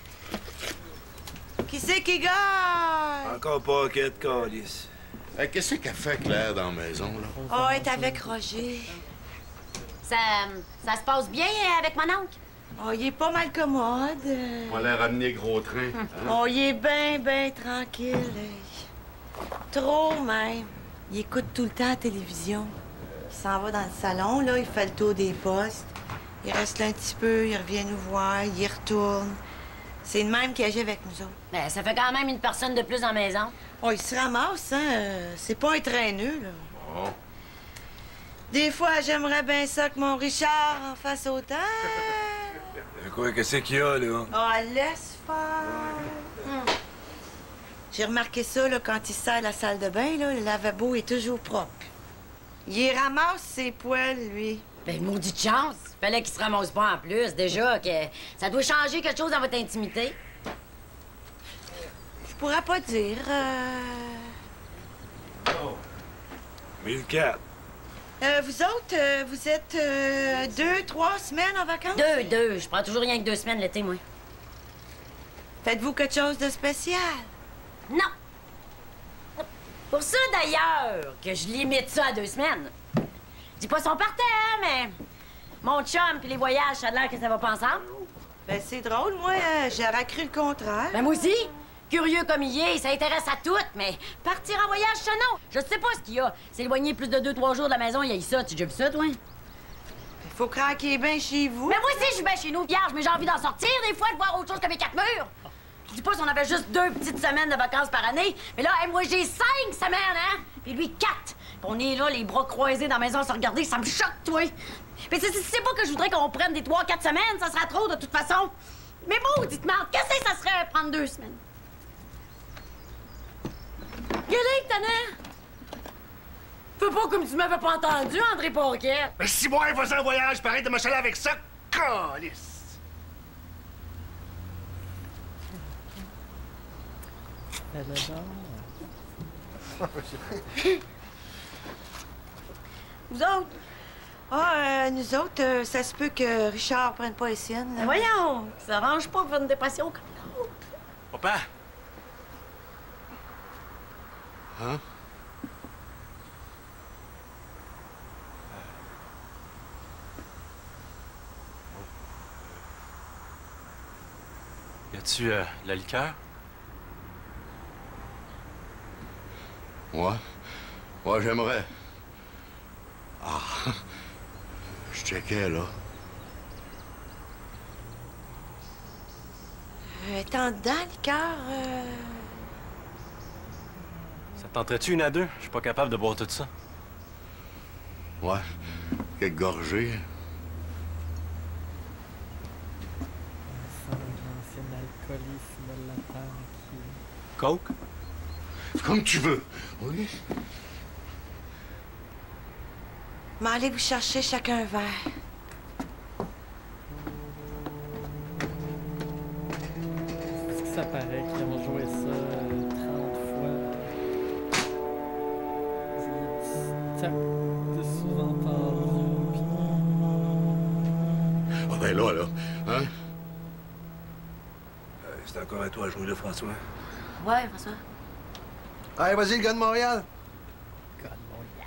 Qui c'est qui gagne? Encore pas quête, calice. Hey, qu'est-ce qu'elle fait, Claire, dans la maison, là? Oh, elle est avec Roger. Ça, ça se passe bien avec mon oncle? Oh, il est pas mal commode. On va l'air ramener gros train. hein? Oh, il est bien, bien tranquille. hey. Trop même. Il écoute tout le temps la télévision. Il s'en va dans le salon, là, il fait le tour des postes. Il reste là un petit peu, il revient nous voir, il y retourne. C'est le même qui agit avec nous autres. Ben, ça fait quand même une personne de plus en maison. Oh, il se ramasse, hein? euh, C'est pas un traîneux, là. Bon. Des fois, j'aimerais bien ça que mon Richard en fasse autant. Quoi, qu'est-ce qu'il y a, là? Oh, laisse faire. Hum. J'ai remarqué ça, là, quand il sert la salle de bain, là, le lavabo est toujours propre. Il y ramasse ses poêles, lui. Ben, maudite chance! Fallait qu'il se ramasse pas en plus, déjà, que ça doit changer quelque chose dans votre intimité. Je pourrais pas dire. Euh... mille quatre. Euh, vous autres, euh, vous êtes euh, deux, trois semaines en vacances? Deux, deux. Je prends toujours rien que deux semaines l'été, moi. Faites-vous quelque chose de spécial? Non! Pour ça, d'ailleurs, que je limite ça à deux semaines. Je dis pas son partant, mais mon chum puis les voyages, ça a l'air que ça va pas ensemble. Ben, c'est drôle, moi, euh, j'aurais cru le contraire. Ben, moi aussi. Curieux comme il est, ça intéresse à toutes, mais partir en voyage, ça non. Je sais pas ce qu'il y a. S'éloigner plus de deux, trois jours de la maison, il y a ça. Tu as déjà vu ça, toi? Il faut craquer bien chez vous. Mais moi aussi, je suis bien chez nous, vierge, mais j'ai envie d'en sortir des fois, de voir autre chose que mes quatre murs. Je dis pas si on avait juste deux petites semaines de vacances par année, mais là, hey, moi, j'ai cinq semaines, hein? Puis lui, quatre. Puis on est là, les bras croisés dans la maison à se regarder, ça me choque, toi. Mais c'est c'est pas que je voudrais qu'on prenne des trois, quatre semaines, ça sera trop de toute façon. Mais bon, dites-moi, qu'est-ce que ça serait prendre deux semaines? Gueulez, Tanner! Fais pas comme tu m'avais pas entendu, André Paquet. Mais si moi, il faisait un voyage pareil de m'achaler avec ça, calice! Vous autres? Ah, euh, nous autres, euh, ça se peut que Richard prenne pas les siennes. Mais voyons, ça arrange pas pour une dépression comme l'autre. Papa! Hein? Y a-tu euh, de la liqueur? Moi? Moi, j'aimerais. Ah! Je checkais, là. Euh, T'en dedans, le cœur? Euh... Ça te tenterait-tu une à deux? Je suis pas capable de boire tout ça. Ouais. Quelques gorgées. L'ancien alcoolisme de la terre qui... Coke? Comme tu veux. Oui. Mais allez vous chercher chacun un verre. Est-ce que ça paraît qu'ils ont joué ça euh, trente fois? Il y a du de sous-entendu, puis... Ah ben là, là. Hein? Euh, C'est encore à toi à jouer, là, François. Ouais, François. Allez, vas-y, le gars de Montréal. God, Montréal.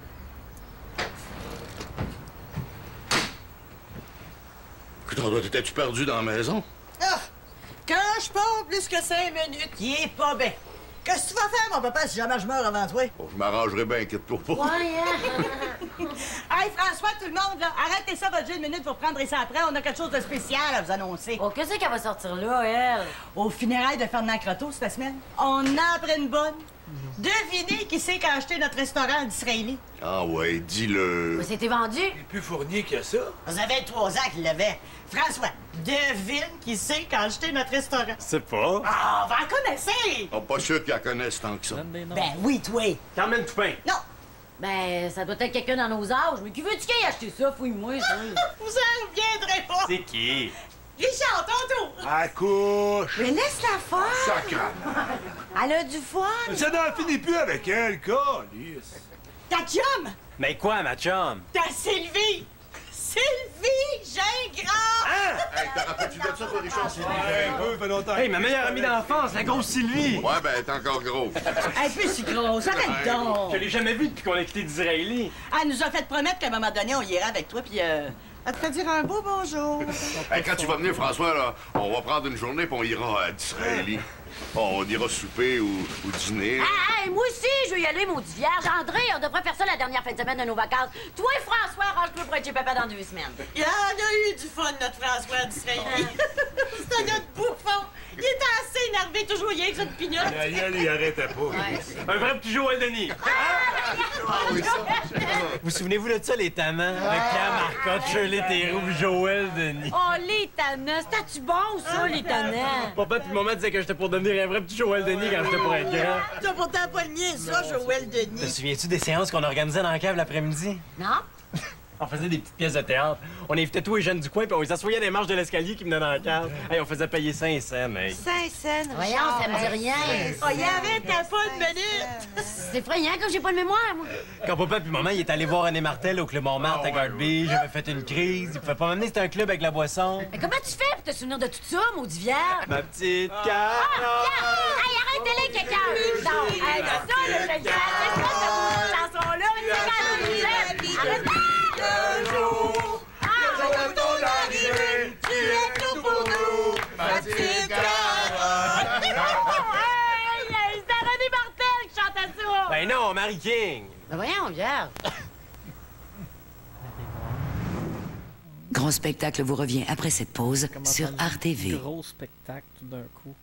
Écoute, toi, t'étais-tu perdu dans la maison? Ah! Quand je pars plus que cinq minutes, il est pas bien. Qu'est-ce que tu vas faire, mon papa, si jamais je meurs avant toi? Bon, je m'arrangerai bien, inquiète-toi pas. Ouais, hein? Hey, François, tout le monde, là, arrêtez ça votre jeu une minute, vous prendrez ça après. On a quelque chose de spécial à vous annoncer. Oh, qu'est-ce qu'elle va sortir là, elle? Au funérailles de Fernand Croteau cette semaine, on a appris une bonne. Devinez qui c'est qui a acheté notre restaurant d'Israéli. Ah ouais, dis-le. Mais c'était vendu. Il est plus fourni que ça. Vous avez trois ans qu'il l'avait. François, devine qui c'est qui a acheté notre restaurant. C'est pas. Ah, on va en connaître. Oh, pas sûr qu'ils la connaissent tant que ça. Donne des noms. Ben oui, toi. Carmen Toupin. Non, Ben, ça doit être quelqu'un dans nos âges. Mais qui veut-tu qu'il ait acheté ça? Fouille-moi, ça. vous en reviendrez pas. C'est qui? Richard, ton tour. Accouche! Mais laisse-la faire. Sacrement. Elle a du fun. Ça n'en finit plus avec elle, calice. Ta chum, Mais quoi, ma chum? ta Sylvie. Sylvie Gingras. Hein? Hey, t'as rappelles-tu de ça, toi, Richard? Ouais, un peu, fait longtemps. Hey, ma meilleure amie d'enfance, la grosse Sylvie! Ouais, ben, elle est encore grosse. Elle est plus si grosse, arrête donc. Je l'ai jamais vue depuis qu'on a quitté d'Israéli. Elle nous a fait promettre qu'à un moment donné, on irait avec toi, puis euh, elle te fait dire un beau bonjour. Hey, quand tu vas venir, François, là, on va prendre une journée puis on ira à d'Israéli. On ira souper ou, ou dîner. Ah, hey, moi aussi, je veux y aller, maudit vierge. André, on devrait faire ça la dernière fin de semaine de nos vacances. Toi et François, arrange-toi pour être chez papa dans deux semaines. Il en a eu du fun, notre François d'Israéli. C'était notre bouffon. Il était assez énervé, toujours rien que ça de pignotte. La gueule, il arrêtait pas. Un vrai petit Joël Denis. Vous souvenez-vous de ça, les tamans? Le Cam, Marcotte, Shirley Théroux, Joël Denis. Oh, les tannants. C'était-tu bon, ça, les tannants? Papa puis maman disaient que j'étais pour devenir un vrai petit Joël Denis quand j'étais pour être grand. T'as pourtant pas le mien, ça, Joël Te Denis. souviens-tu des séances qu'on organisait dans la cave l'après-midi? Non? On faisait des petites pièces de théâtre. On invitait tous les jeunes du coin, puis on les assoyait des marches de l'escalier qui menaient dans la cave. Hey, on faisait payer cinq cents, hey. Cinq cents, Voyons, ça me dit rien. Oh, il arrêtait pas une minute. C'est effrayant comme j'ai pas de mémoire, moi. Quand papa puis maman, il est allé voir René Martel au Club Montmartre à Garby, j'avais fait une crise. Il pouvait pas m'amener, c'était un club avec la boisson. Mais comment tu fais pour te souvenir de tout ça, maudit vierge? Ma petite Ah, Cara! hey, arrêtez-les, quelqu'un! Non, hey, de ça, là, je le dis, c'est pas cette chanson-là, mais c'est quand tu l'aimes. Arrête! Le jour, le jour de ton arrivée, tu es tout pour nous, ma petite Cara. Hey, c'est René Martel qui chantait ça! Ben non, Mary King! Ben voyons, vierge. Grand spectacle vous revient après cette pause Comment sur ça, Art T V. Gros spectacle tout d'un coup.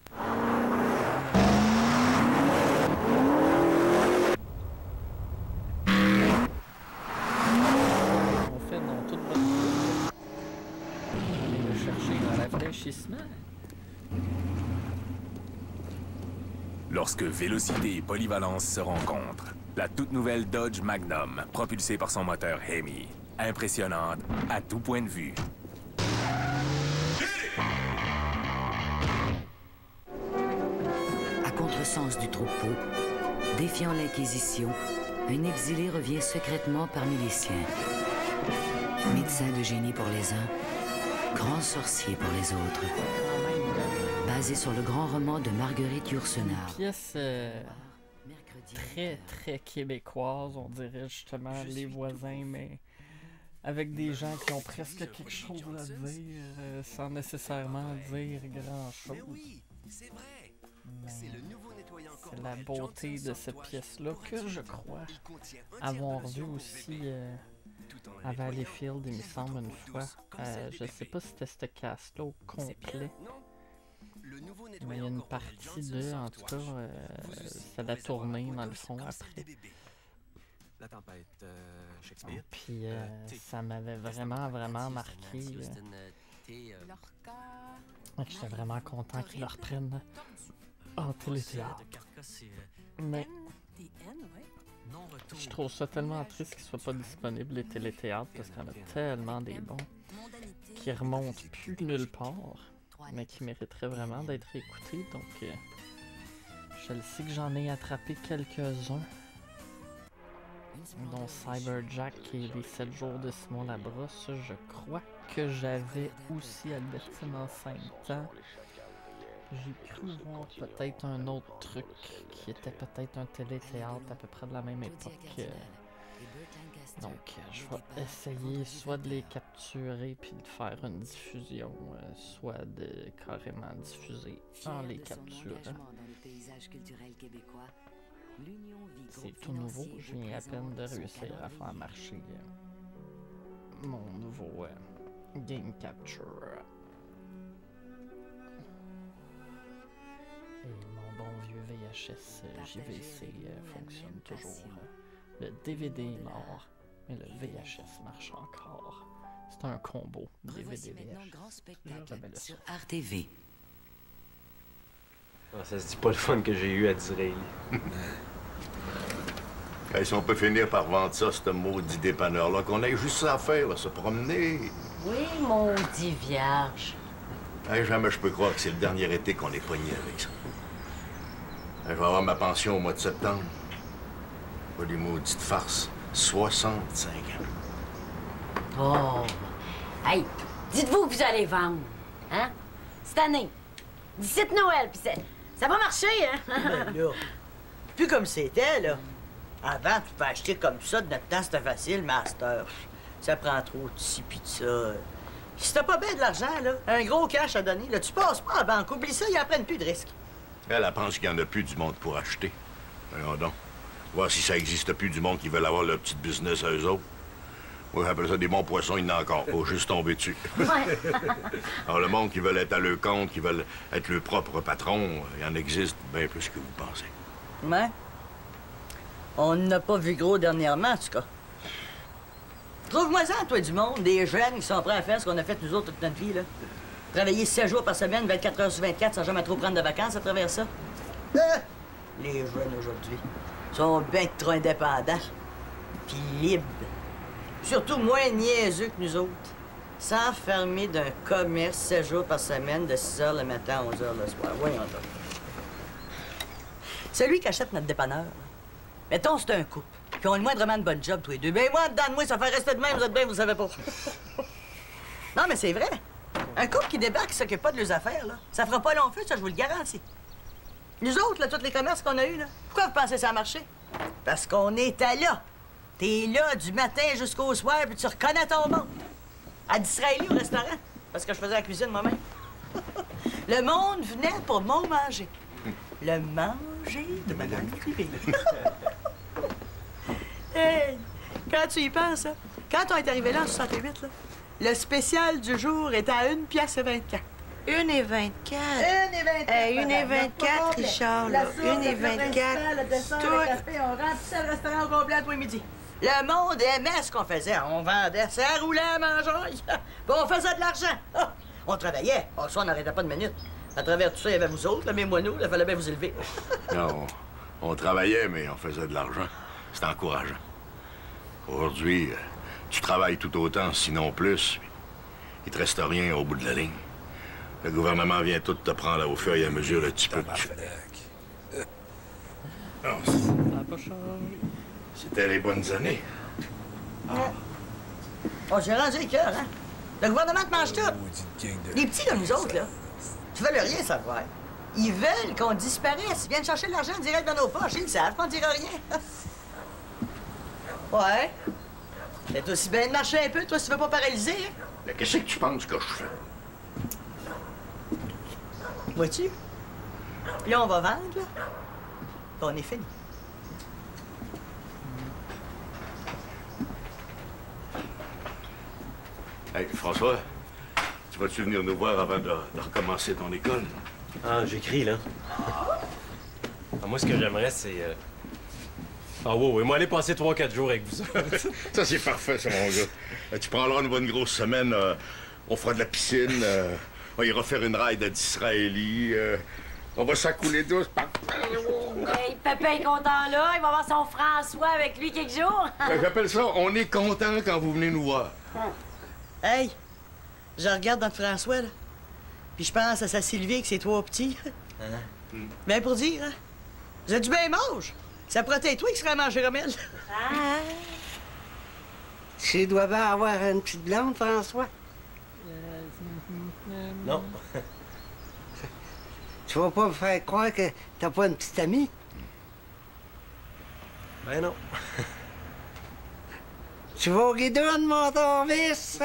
On fait dans toute votre vie. Aller le chercher dans la fraîchissement. Lorsque vélocité et polyvalence se rencontrent, la toute nouvelle Dodge Magnum, propulsée par son moteur Hemi, impressionnante à tout point de vue. À contresens du troupeau, défiant l'Inquisition, un exilé revient secrètement parmi les siens. Médecin de génie pour les uns, grand sorcier pour les autres. Basé sur le grand roman de Marguerite Yourcenar. Pièce euh, très très québécoise, on dirait justement les voisins, mais avec des gens qui ont presque quelque chose à dire euh, sans nécessairement dire grand chose. C'est vrai. C'est la beauté de cette pièce-là que je crois avoir vu aussi euh, à Valleyfield, il me semble, une fois. Euh, je sais pas si c'était ce cast-là au complet. Mais il y a une une partie de, en tout cas, euh, c'est la tournée, dans le fond, après. La tempête, euh, Shakespeare. Puis euh, ça m'avait vraiment, vraiment marqué. J'étais vraiment content qu'ils le reprennent en téléthéâtre. Mais je trouve ça tellement triste qu'il soit pas disponible les téléthéâtres parce qu'il y en a tellement des bons qui remontent plus nulle part, mais qui mériteraient vraiment d'être écoutés. Donc euh, je le sais que j'en ai attrapé quelques-uns, dont Cyberjack et les sept jours de Simon Labrosse. Je crois que j'avais aussi Albertine en cinq ans. J'ai cru voir peut-être un autre truc qui était peut-être un téléthéâtre à peu près de la même époque. Donc je vais essayer soit de les capturer puis de faire une diffusion, soit de carrément diffuser en les capturant. C'est tout nouveau, je viens à peine de réussir à faire marcher euh, mon nouveau euh, Game Capture. Et mon bon vieux V H S euh, J V C euh, fonctionne toujours. Euh, le D V D est mort, mais le V H S marche encore. C'est un combo D V D V H S. Sur R T V. Ah, ça se dit pas le fun que j'ai eu à Disraeli. Hey, si on peut finir par vendre ça, ce maudit dépanneur-là, qu'on ait juste ça à faire, là, se promener. Oui, maudit vierge. Hey, jamais je peux croire que c'est le dernier été qu'on est pogné avec ça. Hey, je vais avoir ma pension au mois de septembre. Pas des maudites farces. soixante-cinq ans. Oh! Hey, dites-vous que vous allez vendre, hein? Cette année. D'ici de Noël, puis ça va marcher, hein? Ben là, plus comme c'était, là. Avant, tu pouvais acheter comme ça, de notre temps, c'était facile, master. Ça prend trop de ci pis de ça. Si t'as pas bien de l'argent, là, un gros cash à donner, là, tu passes pas à la banque. Oublie ça, ils en prennent plus de risques. Elle, elle pense qu'il n'y en a plus du monde pour acheter. Voyons donc. Voir si ça existe plus du monde qui veulent avoir leur petite business à eux autres. Oui, j'appelle ça des bons poissons, il y en a encore. Faut juste tomber dessus. Ouais. Alors, le monde qui veut être à leur compte, qui veut être leur propre patron, il en existe bien plus que vous pensez. Ouais. On n'a pas vu gros dernièrement, en tout cas. Trouve-moi-en, toi, du monde, des jeunes qui sont prêts à faire ce qu'on a fait nous autres toute notre vie, là. Travailler sept jours par semaine, vingt-quatre heures sur vingt-quatre, sans jamais trop prendre de vacances à travers ça. Ah! Les jeunes aujourd'hui sont bien trop indépendants, puis libres. Surtout moins niaiseux que nous autres. S'enfermer d'un commerce sept jours par semaine, de six heures le matin à onze heures le soir. Voyons donc. Celui qui achète notre dépanneur, mettons, c'est un couple. Puis on a le moindrement de bonne job, tous les deux. Ben moi, dedans de moi, ça fait rester de même, vous êtes bien, vous savez pas. Non, mais c'est vrai. Un couple qui débarque, qui s'occupe pas de leurs affaires, là, ça fera pas long feu, ça, je vous le garantis. Nous autres, là, tous les commerces qu'on a eus, là, pourquoi vous pensez que ça a marché? Parce qu'on était là. T'es là du matin jusqu'au soir, puis tu reconnais ton monde. À Disraeli, au restaurant, parce que je faisais la cuisine moi-même. Le monde venait pour mon manger. Le manger de Madame Curie. Hey, quand tu y penses, hein, quand on est arrivé là en soixante-huit, là, le spécial du jour était à une pièce et vingt-quatre. Une et vingt-quatre. Une et vingt-quatre. Hey, une et madame, vingt-quatre, le Richard, La là. soupe, Une et le plat vingt-quatre. principal, le dessert, Tout. le café, on remplissait le restaurant au complet à tous les midis. Le monde aimait ce qu'on faisait. On vendait, ça roulait à manger. Puis on faisait de l'argent. Ah, on travaillait. Oh, ça, on n'arrêtait pas de minutes. À travers tout ça, il y avait vous autres, là, mais moi, nous, il fallait bien vous élever. Non, on travaillait, mais on faisait de l'argent. C'était encourageant. Aujourd'hui, euh, tu travailles tout autant, sinon plus. Il te reste rien au bout de la ligne. Le gouvernement vient tout te prendre au fur et à mesure le petit peu que tu fais. Ça n'a pas changé. C'était les bonnes années. Oh, j'ai rendu le cœur, hein? Le gouvernement te mange tout. Les petits, comme nous autres, là, tu veux rien savoir. Ils veulent qu'on disparaisse. Ils viennent chercher de l'argent direct dans nos poches. Ils le savent, on dira rien. Ouais. C'est aussi bien de marcher un peu, toi, si tu veux pas paralyser, hein? Mais qu'est-ce que tu penses que je fais? Vois-tu? Puis là, on va vendre, là. Puis on est fini. Hey, François, tu vas-tu venir nous voir avant de, de recommencer ton école? Ah, j'écris, là. Ah, moi, ce que j'aimerais, c'est... Euh... Ah oui, oui, moi, aller passer trois quatre jours avec vous. Ça, c'est parfait, ça, mon gars. Euh, Tu prendras une bonne grosse semaine, euh, on fera de la piscine, euh, on ira faire une ride d'Israéli, euh, on va s'accouler douce. Hey, Pépé est content là, il va voir son François avec lui quelques jours. Ben, J'appelle ça, on est content quand vous venez nous voir. Hey, je regarde notre François, là. Puis je pense à sa Sylvie avec ses trois petits. Hein? Bien pour dire, hein? Vous êtes du bien mange. Ça pourrait être toi qui serait à manger Rommel. Ah. Tu dois bien avoir une petite blonde, François? Non. Tu vas pas me faire croire que t'as pas une petite amie? Ben non. Tu vas au guidon, mon tourvis?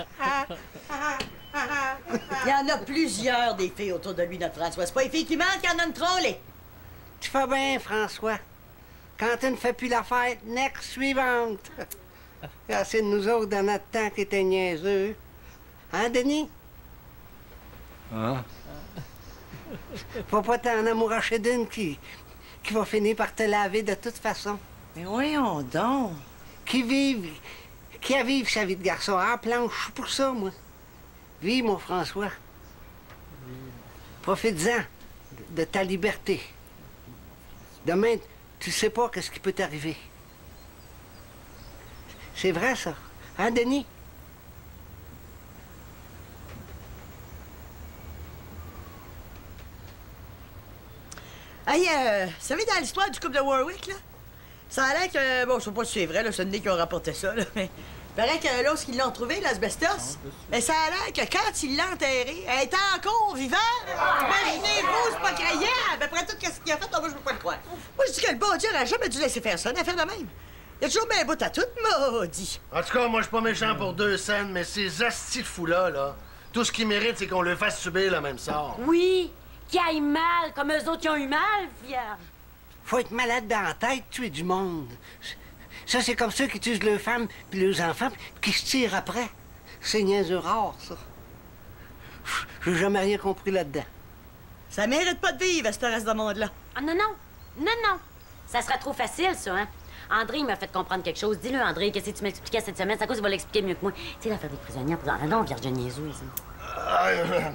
Il y en a plusieurs des filles autour de lui, notre François. C'est pas les filles qui manquent, il y en a une trollée. Tu fais bien, François. Quand tu ne fais plus la fête, next suivante. Il y a assez de nous autres dans notre temps qui étaient niaiseux. Hein, Denis? Ah. Faut pas t'en amouracher d'une qui, qui va finir par te laver de toute façon. Mais voyons donc. Qui vive, qui a vivre sa vie de garçon. Ah, planche, je suis pour ça, moi. Vive, mon François. Profite-en de ta liberté. Demain, tu sais pas qu'est-ce qui peut t'arriver. C'est vrai, ça. Hein, Denis? Hey, euh, vous savez, dans l'histoire du couple de Warwick, là, ça a l'air que... Bon, je sais pas si c'est vrai, là, c'est Nick qui a rapporté ça, là, mais... Il paraît que lorsqu'ils l'ont trouvé, l'asbestos, mais ça a l'air que quand ils l'ont enterré, elle était encore vivante. Imaginez-vous, c'est pas croyable. Après tout ce qu'il a fait, moi, je peux pas le croire. Moi, je dis que le bon Dieu n'aurait jamais dû laisser faire ça, une affaire de même. Il y a toujours bien un bout à tout, maudit. En tout cas, moi, je suis pas méchant pour deux scènes, mais ces astis de fous-là, là, tout ce qu'ils méritent, c'est qu'on leur fasse subir le même sort. Oui, qui aille mal, comme eux autres qui ont eu mal, vierge. Faut être malade dans la tête, tuer du monde. Ça, c'est comme ceux qui tuent leurs femmes puis leurs enfants puis qui se tirent après. C'est niaiseux rare, ça. J'ai jamais rien compris là-dedans. Ça mérite pas de vivre, ce reste de monde-là. Ah non, non, non, non. Ça sera trop facile, ça, hein. André, il m'a fait comprendre quelque chose. Dis-le, André, qu'est-ce que tu m'expliquais cette semaine? C'est à cause qu'il va l'expliquer mieux que moi. Tu sais, l'affaire des prisonniers. Ah non, Virginie Jésus, ça.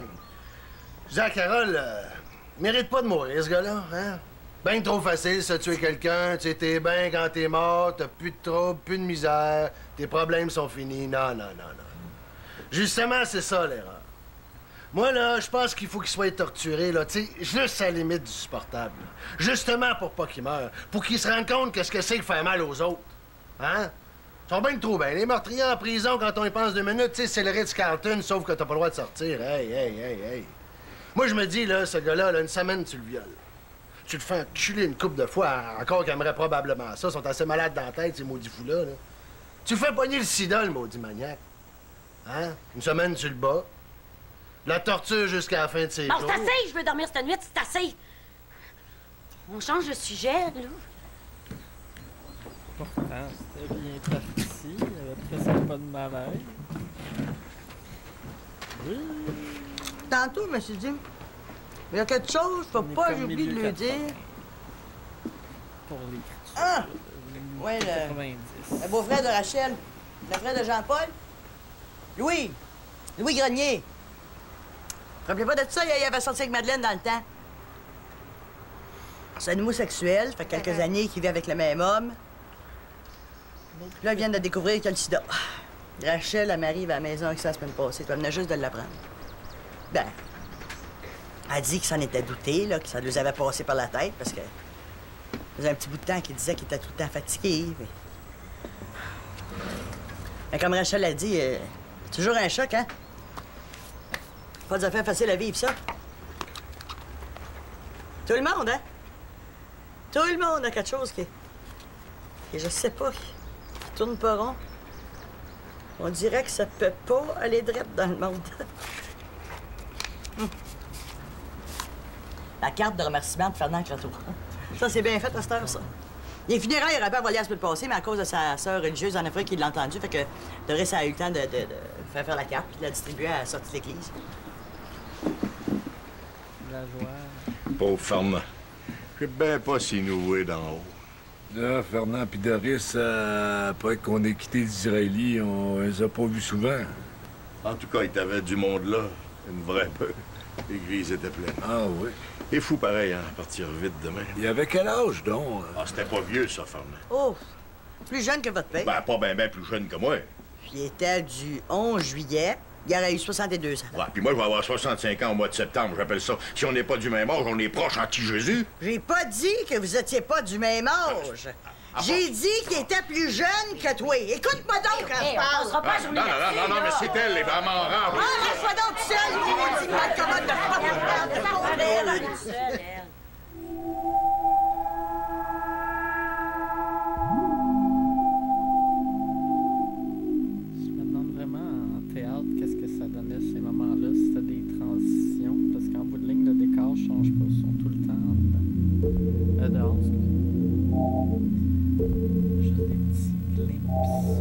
Je dis à Carole, euh, mérite pas de mourir, ce gars-là, hein? Ben trop facile, se tuer quelqu'un, tu sais, t'es bien quand t'es mort, t'as plus de troubles, plus de misère, tes problèmes sont finis. Non, non, non, non. Justement, c'est ça, l'erreur. Moi, là, je pense qu'il faut qu'il soit torturé, là, tu sais, juste à la limite du supportable. Là. Justement pour pas qu'il meure, pour qu'il se rende compte que ce que c'est que faire mal aux autres. Hein? Ils sont bien trop bien. Les meurtriers en prison, quand on y pense deux minutes, tu sais, c'est le Ritz-Carlton, sauf que t'as pas le droit de sortir. Hey, hey, hey, hey. Moi, je me dis, là, ce gars-là, là, une semaine, tu le violes. Tu le fais enculer une couple de fois, encore qu'il aimerait probablement ça. Ils sont assez malades dans la tête, ces maudits fous-là. Là. Tu le fais pogner le sida, le maudit maniaque. Hein? Une semaine, tu le bats. La torture jusqu'à la fin de ses Bon, jours. c'est assez, je veux dormir cette nuit, c'est assez. On change de sujet, là. Pourtant, c'était bien parti. Il y avait presque pas de malaise. Oui. Tantôt, monsieur Jim, il y a quelque chose, faut On est pas comme j'oublie de milieu le dire. Pour les Ah! les Ouais, le, quatre-vingt-dix. le beau-frère de Rachel, le frère de Jean-Paul. Louis! Louis Grenier. Rappelez pas de ça, il avait sorti avec Madeleine dans le temps. C'est un homosexuel, ça fait quelques années qu'il vit avec le même homme. Puis là, ils viennent de découvrir qu'il a le sida. Rachel, elle m'arrive à la maison avec ça la semaine passée. Elle venait juste de l'apprendre. Ben, elle dit qu'il s'en était douté, là, que ça lui avait passé par la tête, parce que ça faisait un petit bout de temps qu'il disait qu'il était tout le temps fatigué. Mais, mais comme Rachel a dit, euh, c'est toujours un choc, hein? Pas des affaires faciles à vivre, ça. Tout le monde, hein? Tout le monde a quelque chose qui... qui je sais pas, qui, qui tourne pas rond. On dirait que ça peut pas aller droit dans le monde. Hum. La carte de remerciement de Fernand Croteau. Ça, c'est bien fait à cette heure, ça. Les funérailles, il aurait pas volé la semaine passée, mais à cause de sa sœur religieuse en Afrique, il l'a entendu. Fait que Doris a eu le temps de, de, de faire faire la carte puis de la distribuer à la sortie de l'église. villageois. Pauvre Fernand. Je sais bien pas s'il nous voit d'en haut. Là, Fernand pis Doris, euh, après qu'on ait quitté l'Israélie, on les a pas vus souvent. En tout cas, il t'avait du monde là. Une vraie peu. L'église était pleine. Ah oui. Et fou pareil, hein, partir vite demain. Il avait quel âge, donc? Ah, c'était pas vieux, ça, Fernand. Oh, plus jeune que votre père. Ben, pas ben ben plus jeune que moi. Puis il était du onze juillet. Il aurait eu soixante-deux ans. Ouais, puis moi, je vais avoir soixante-cinq ans au mois de septembre, j'appelle ça. Si on n'est pas du même âge, on est proche anti-Jésus. J'ai pas dit que vous étiez pas du même âge. Ah, J'ai dit qu'il était plus jeune que toi. Écoute-moi donc quand Hey, je on parle. passera pas la journée Non, non, non, non, non, mais c'est elle, elle est vraiment rare. Ah, reste-toi donc tout seul, maudit mal commode de Je me demande vraiment en théâtre qu'est-ce que ça donnait ces moments-là, si c'était des transitions, parce qu'en bout de ligne, le décor change pas, ils sont tout le temps en dedans. Euh, dehors, excusez. Juste des petits glimpses.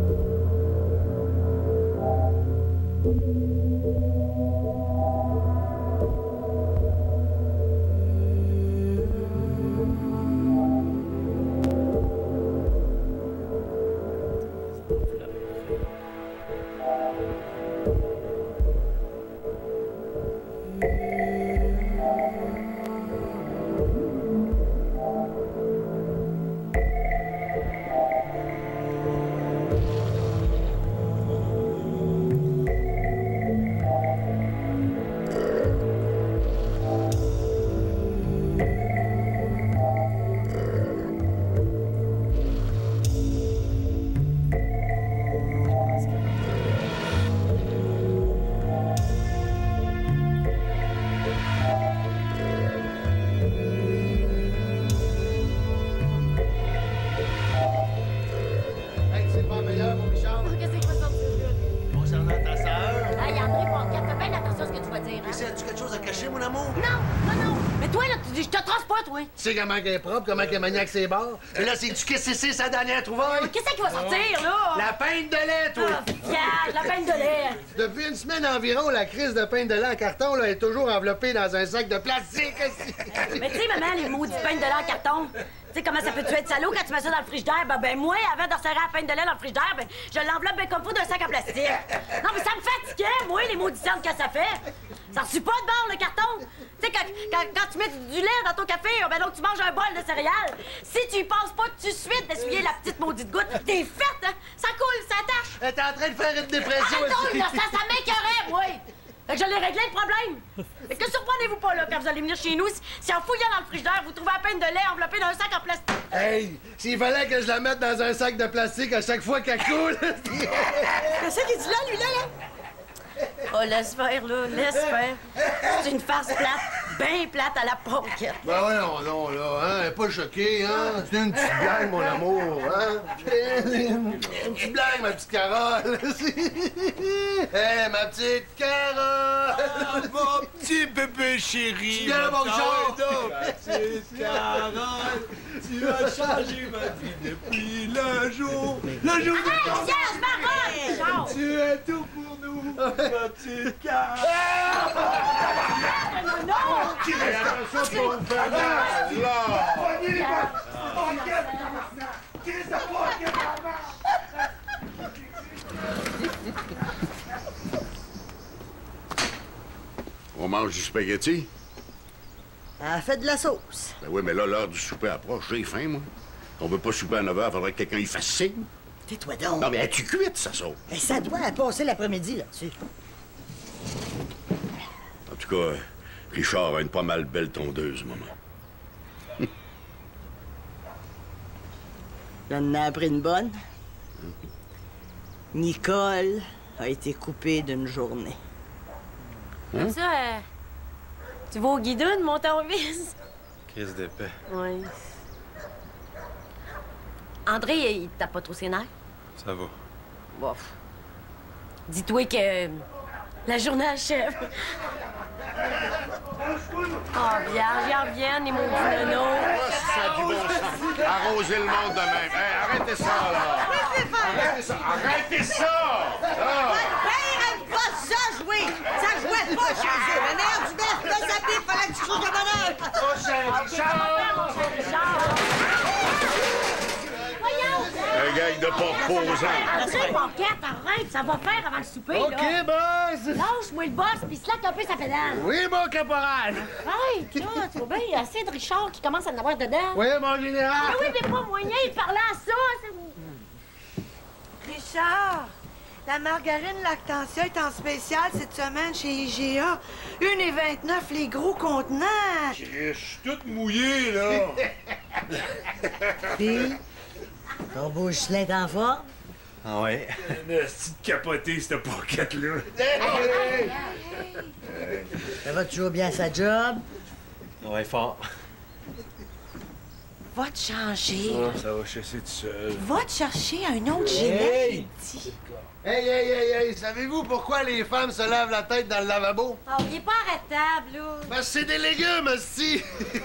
Tu sais comment qu'elle est propre, comment qu'elle maniaque ses bords. Et là, c'est-tu qu'est-ce que c'est sa dernière trouvaille? Qu'est-ce qui va sortir, là? La peinte de lait, toi! Ah, fiable, la peinte de lait! Depuis une semaine environ, la crise de peinte de lait en carton là, est toujours enveloppée dans un sac de plastique. Mais tu sais, maman, les maudits peintes de lait en carton, tu sais comment ça peut-tu être salaud quand tu mets ça dans le frigidaire? Ben, ben moi, avant de resserrer la peinte de lait dans le frigidaire, ben, je l'enveloppe ben comme faut d'un sac en plastique. Non, mais ça me fatiguait, moi, les maudits cernes que ça fait. Ça reçut pas de bord, le carton. Tu sais, quand, quand, quand tu mets du lait dans ton café, ben donc tu manges un bol de céréales. Si tu y passes pas tout de suite d'essuyer la petite maudite goutte, t'es faite, hein? Ça coule, ça tâche. Elle est en train de faire une dépression. Arrête donc, là, ça, ça m'écœurait, moi. Fait que je l'ai réglé le problème. Fait que surprenez-vous pas, là, quand vous allez venir chez nous, si, si en fouillant dans le frigidaire, vous trouvez la peine de lait enveloppée dans un sac en plastique. Hey, s'il fallait que je la mette dans un sac de plastique à chaque fois qu'elle coule. Qu'est-ce qu'il dit là, lui, là, là? Oh, laisse faire, là, laisse faire. C'est une farce plate, bien plate à la pauquette. Ben ouais, non, non, là, hein, elle est pas choquée, hein? C'est une petite blague, mon amour, hein? Une petite blague, ma petite Carole. Hé, ma petite Carole! Ah, mon petit bébé chéri! Viens, mon genre! Ma petite Carole, tu as changé ma vie depuis le jour. Le jour Arrête, Serge, Marotte, genre! Tu es tout pour nous, ma petite Carole! Non! Qui est ça pour vous faire mal, là? Prenez les Qui est ça pour On mange du spaghetti? Elle fait de la sauce. Ben oui, mais là, l'heure du souper approche. J'ai faim, moi. On veut pas souper à neuf heures, faudrait que quelqu'un y fasse signe. Tais-toi donc. Non, mais es-tu cuite, ça sauce? Et ça doit passer l'après-midi là-dessus. En tout cas, Richard a une pas mal belle tondeuse, maman. J'en ai appris une bonne. Nicole a été coupée d'une journée. Comme ça, euh, tu vas au guidon de mon service? Crise d'épée. Oui. André, il t'a pas trop ses nerfs? Ça va. Bof. Dis-toi que la journée achève. Oh, bien, j'y reviens, les maudits nonos. Ça a du bon sens. Arroser le monde de même. Hey, arrêtez ça, là! Arrêtez ça! Arrêtez ça! Ah. Votre père aime pas ça jouer! Ça jouait pas chez eux! Le nerf du neuf, là, ça pipe, fallait que tu joues de bonheur! Oh, cher Richard! Un gag de porte posant. Arrête, Banquette, arrête, ça va faire avant le souper, OK, là. boss! Lâche-moi le boss, puis slack un peu sa pédale. Oui, mon caporal! Arrête, là, tu vois bien, il y a assez de Richard qui commence à en avoir dedans. Oui, mon général! Ah oui, mais pas moyen de parler à ça. c'est- Richard, la margarine Lactantia est en spécial cette semaine chez I G A. une et vingt-neuf, les gros contenants. Je suis tout mouillé, là. Puis, ton beau chelin est en forme? Ah ouais? Une petite capotée, cette pocket-là. Ça va toujours bien sa job? Ouais, fort. Va te changer. Ah, ça va chasser tout seul. Va te chercher un autre gilet, Hey! j'ai dit. Hey, hey, hey, hey! Savez-vous pourquoi les femmes se lavent la tête dans le lavabo? Oh, il est pas arrêtable, là. Parce que c'est des légumes, hostie!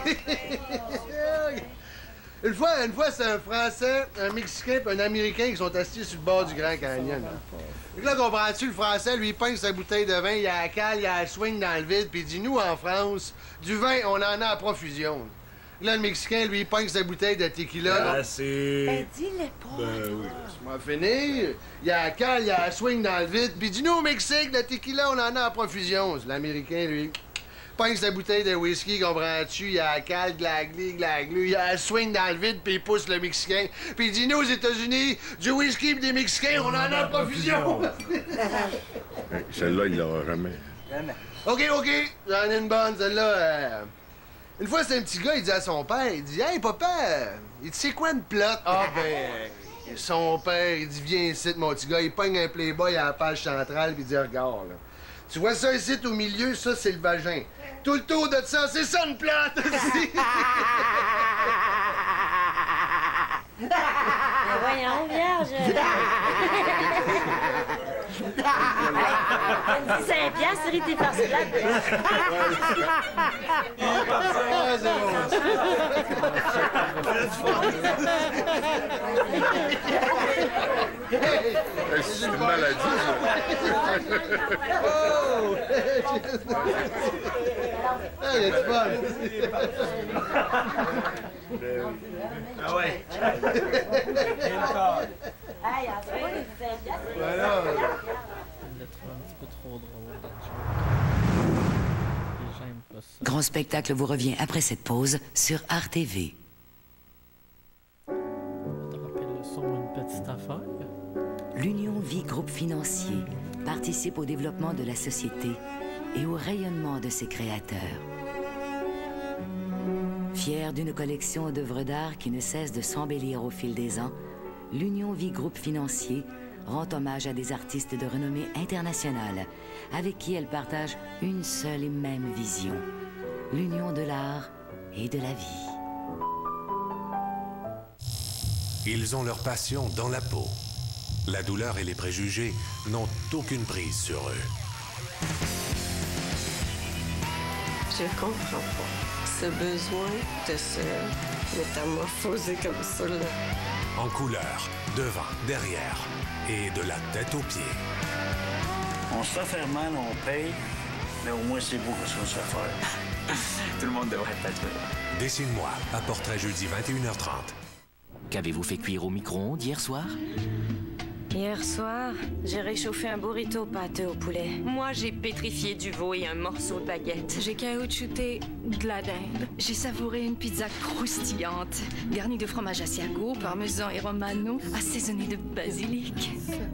Une fois, une fois, c'est un Français, un Mexicain et un Américain qui sont assis sur le bord du Grand Canyon. Fait que là, comprends-tu, le Français, lui, il pince sa bouteille de vin, il a la cale, il a la swing dans le vide, puis il dit, nous, en France, du vin, on en a à profusion. Là, le Mexicain, lui, il pince sa bouteille de tequila. Ah, c'est... Ben, dis-le pas. Ben oui. Laisse-moi finir. Il y a la cale, il y a la swing dans le vide. Puis dis-nous, au Mexique, le tequila, on en a à profusion. L'Américain, lui, pince sa bouteille de whisky, comprends-tu? Il y a la cale, glagli, glaglu. Il y a la swing dans le vide, puis il pousse le Mexicain. Puis dis-nous, aux États-Unis, du whisky et des Mexicains, on en a à profusion. Hey, celle-là, il l'aura jamais. OK, OK. J'en ai une bonne, celle-là. euh. Une fois, c'est un petit gars, il dit à son père, il dit « Hey, papa, il dit, c'est quoi une plotte? » Ah, ben, son père, il dit « Viens ici, mon petit gars. » Il pogne un Playboy à la page centrale, puis il dit « Regarde, là. Tu vois ça ici, au milieu, ça, c'est le vagin. Tout le tour de ça, c'est ça, une plotte! » Ah, voyons, vierge. cinq piastres, série tes farces plates. Ah, c'est bon. Hey, c'est une maladie, ça. Oh! Ah, il y a du fun. Ah ouais. Hey, en tout cas, les cinq piastres, c'est Voilà. Je le trouve un petit peu trop drôle, dans le jeu. Et j'aime pas ça. Grand spectacle vous revient après cette pause sur Art T V. Dropper le son une petite affaire. L'Union Vie Groupe Financier participe au développement de la société et au rayonnement de ses créateurs. Fier d'une collection d'œuvres d'art qui ne cesse de s'embellir au fil des ans, l'Union Vie Groupe Financier rend hommage à des artistes de renommée internationale avec qui elle partage une seule et même vision, l'union de l'art et de la vie. Ils ont leur passion dans la peau. La douleur et les préjugés n'ont aucune prise sur eux. Je comprends pas ce besoin de se métamorphoser comme ça, là. En couleur, devant, derrière et de la tête aux pieds. On se fait faire mal, on paye, mais au moins c'est beau que ça se fait faire. Tout le monde devrait être tatoué. Dessine-moi, à Portrait jeudi vingt et une heures trente. Qu'avez-vous fait cuire au micro-ondes hier soir? Hier soir, j'ai réchauffé un burrito pâteux au poulet. Moi, j'ai pétrifié du veau et un morceau de baguette. J'ai caoutchouté de la dinde. J'ai savouré une pizza croustillante, garnie de fromage asiago, parmesan et romano, assaisonnée de basilic.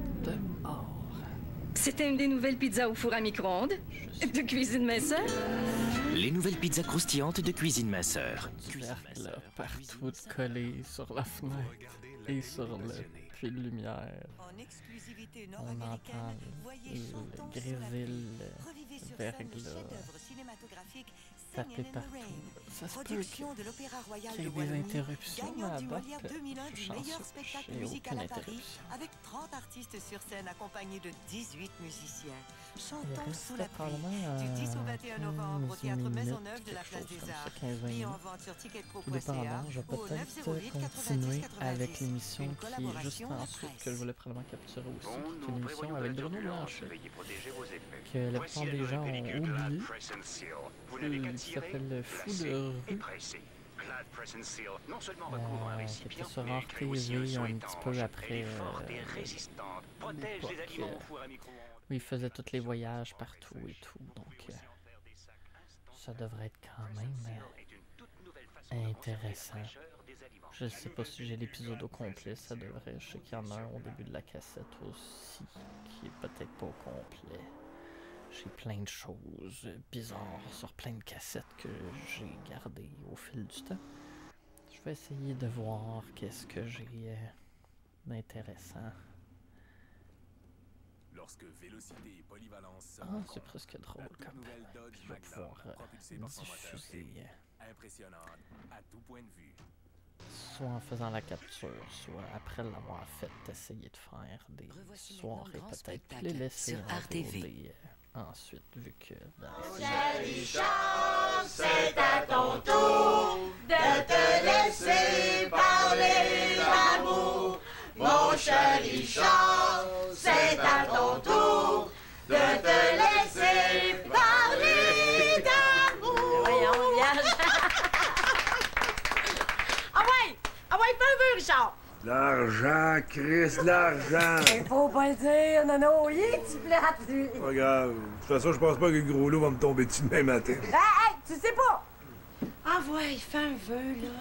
C'était une des nouvelles pizzas au four à micro-ondes de Cuisine Ma Sœur. Les nouvelles pizzas croustillantes de Cuisine Ma Sœur. Cercle partout collé sur la fenêtre et sur le fil de lumière. On entend le grésil, le verglas. taper partout. Ça se peut Production de l'Opéra Royal qu'il y de ait des Wallonie, interruptions gagnant à du date. Molière deux mille un Je suis du chanceux. meilleur spectacle J'ai musical aucune à Paris, interruption. avec trente artistes sur scène accompagnés de dix-huit musiciens. Il Chantons reste sous la pluie probablement du dix au euh, vingt et un novembre au Théâtre quinze Maisonneuve minutes, de la quelque Place chose des comme ça, Arts. quinze vingt Billets en minutes. vente sur ticketpro Tout point c a dépendant, je vais ou au neuf peut-être zéro huit continuer quatre-vingt-dix avec quatre-vingt-dix. l'émission Une qui est juste collaboration de la ensuite, presse. que je voulais probablement capturer aussi, Bon, qui est nous une émission prévoyons de avec la Bruno turbulence. Blanchet, Veuillez protéger vos effets. que la Voici plupart le des gens ont pellicule Glad oublié, Press and Seal. Vous n'avez qu'à qui tirer, s'appelle le Fou placer de et rue, presser. Glad Press and Seal non seulement recouvre un euh, qui récipient, était sur mais Arte crée aussi un T V son un petit étanche. peu Elle après est forte et euh, résistante. Protège les l'époque aliments euh, au four à micro-ondes. où il faisait tous les voyages partout et tout, donc euh, ça devrait être quand même euh, intéressant. Je sais pas si j'ai l'épisode au complet, ça devrait. Je sais qu'il y en a un au début de la cassette aussi, qui est peut-être pas au complet. J'ai plein de choses bizarres sur plein de cassettes que j'ai gardées au fil du temps. Je vais essayer de voir qu'est-ce que j'ai euh, d'intéressant. Lorsque Vélocité et Polyvalence se Ah, rencontrent, c'est presque drôle la toute comme nouvelle Dodge je vais Magnum, pouvoir euh, propulsée par son moteur diffuser, Hemi, euh, impressionnante à tout point de vue. soit en faisant la capture, soit après l'avoir fait, essayer de faire des Revoici soirées maintenant Grand peut-être, puis Spectacle les laisser sur en Arte T V. V O D, euh, ensuite, vu que dans Richard, c'est à ton tour de te laisser parler d'amour. Mon cher Richard, c'est à ton tour de te laisser parler d'amour. Voyons, vierge. Ah ouais! Ah ouais, fais un vœu, Richard! L'argent, Chris, l'argent! Il faut pas le dire, non, non, il est-tu plate, lui? Regarde, de toute façon, je pense pas que le gros loup va me tomber dessus demain matin. Hey, hey, tu sais pas! Ah ouais, fais un vœu, là.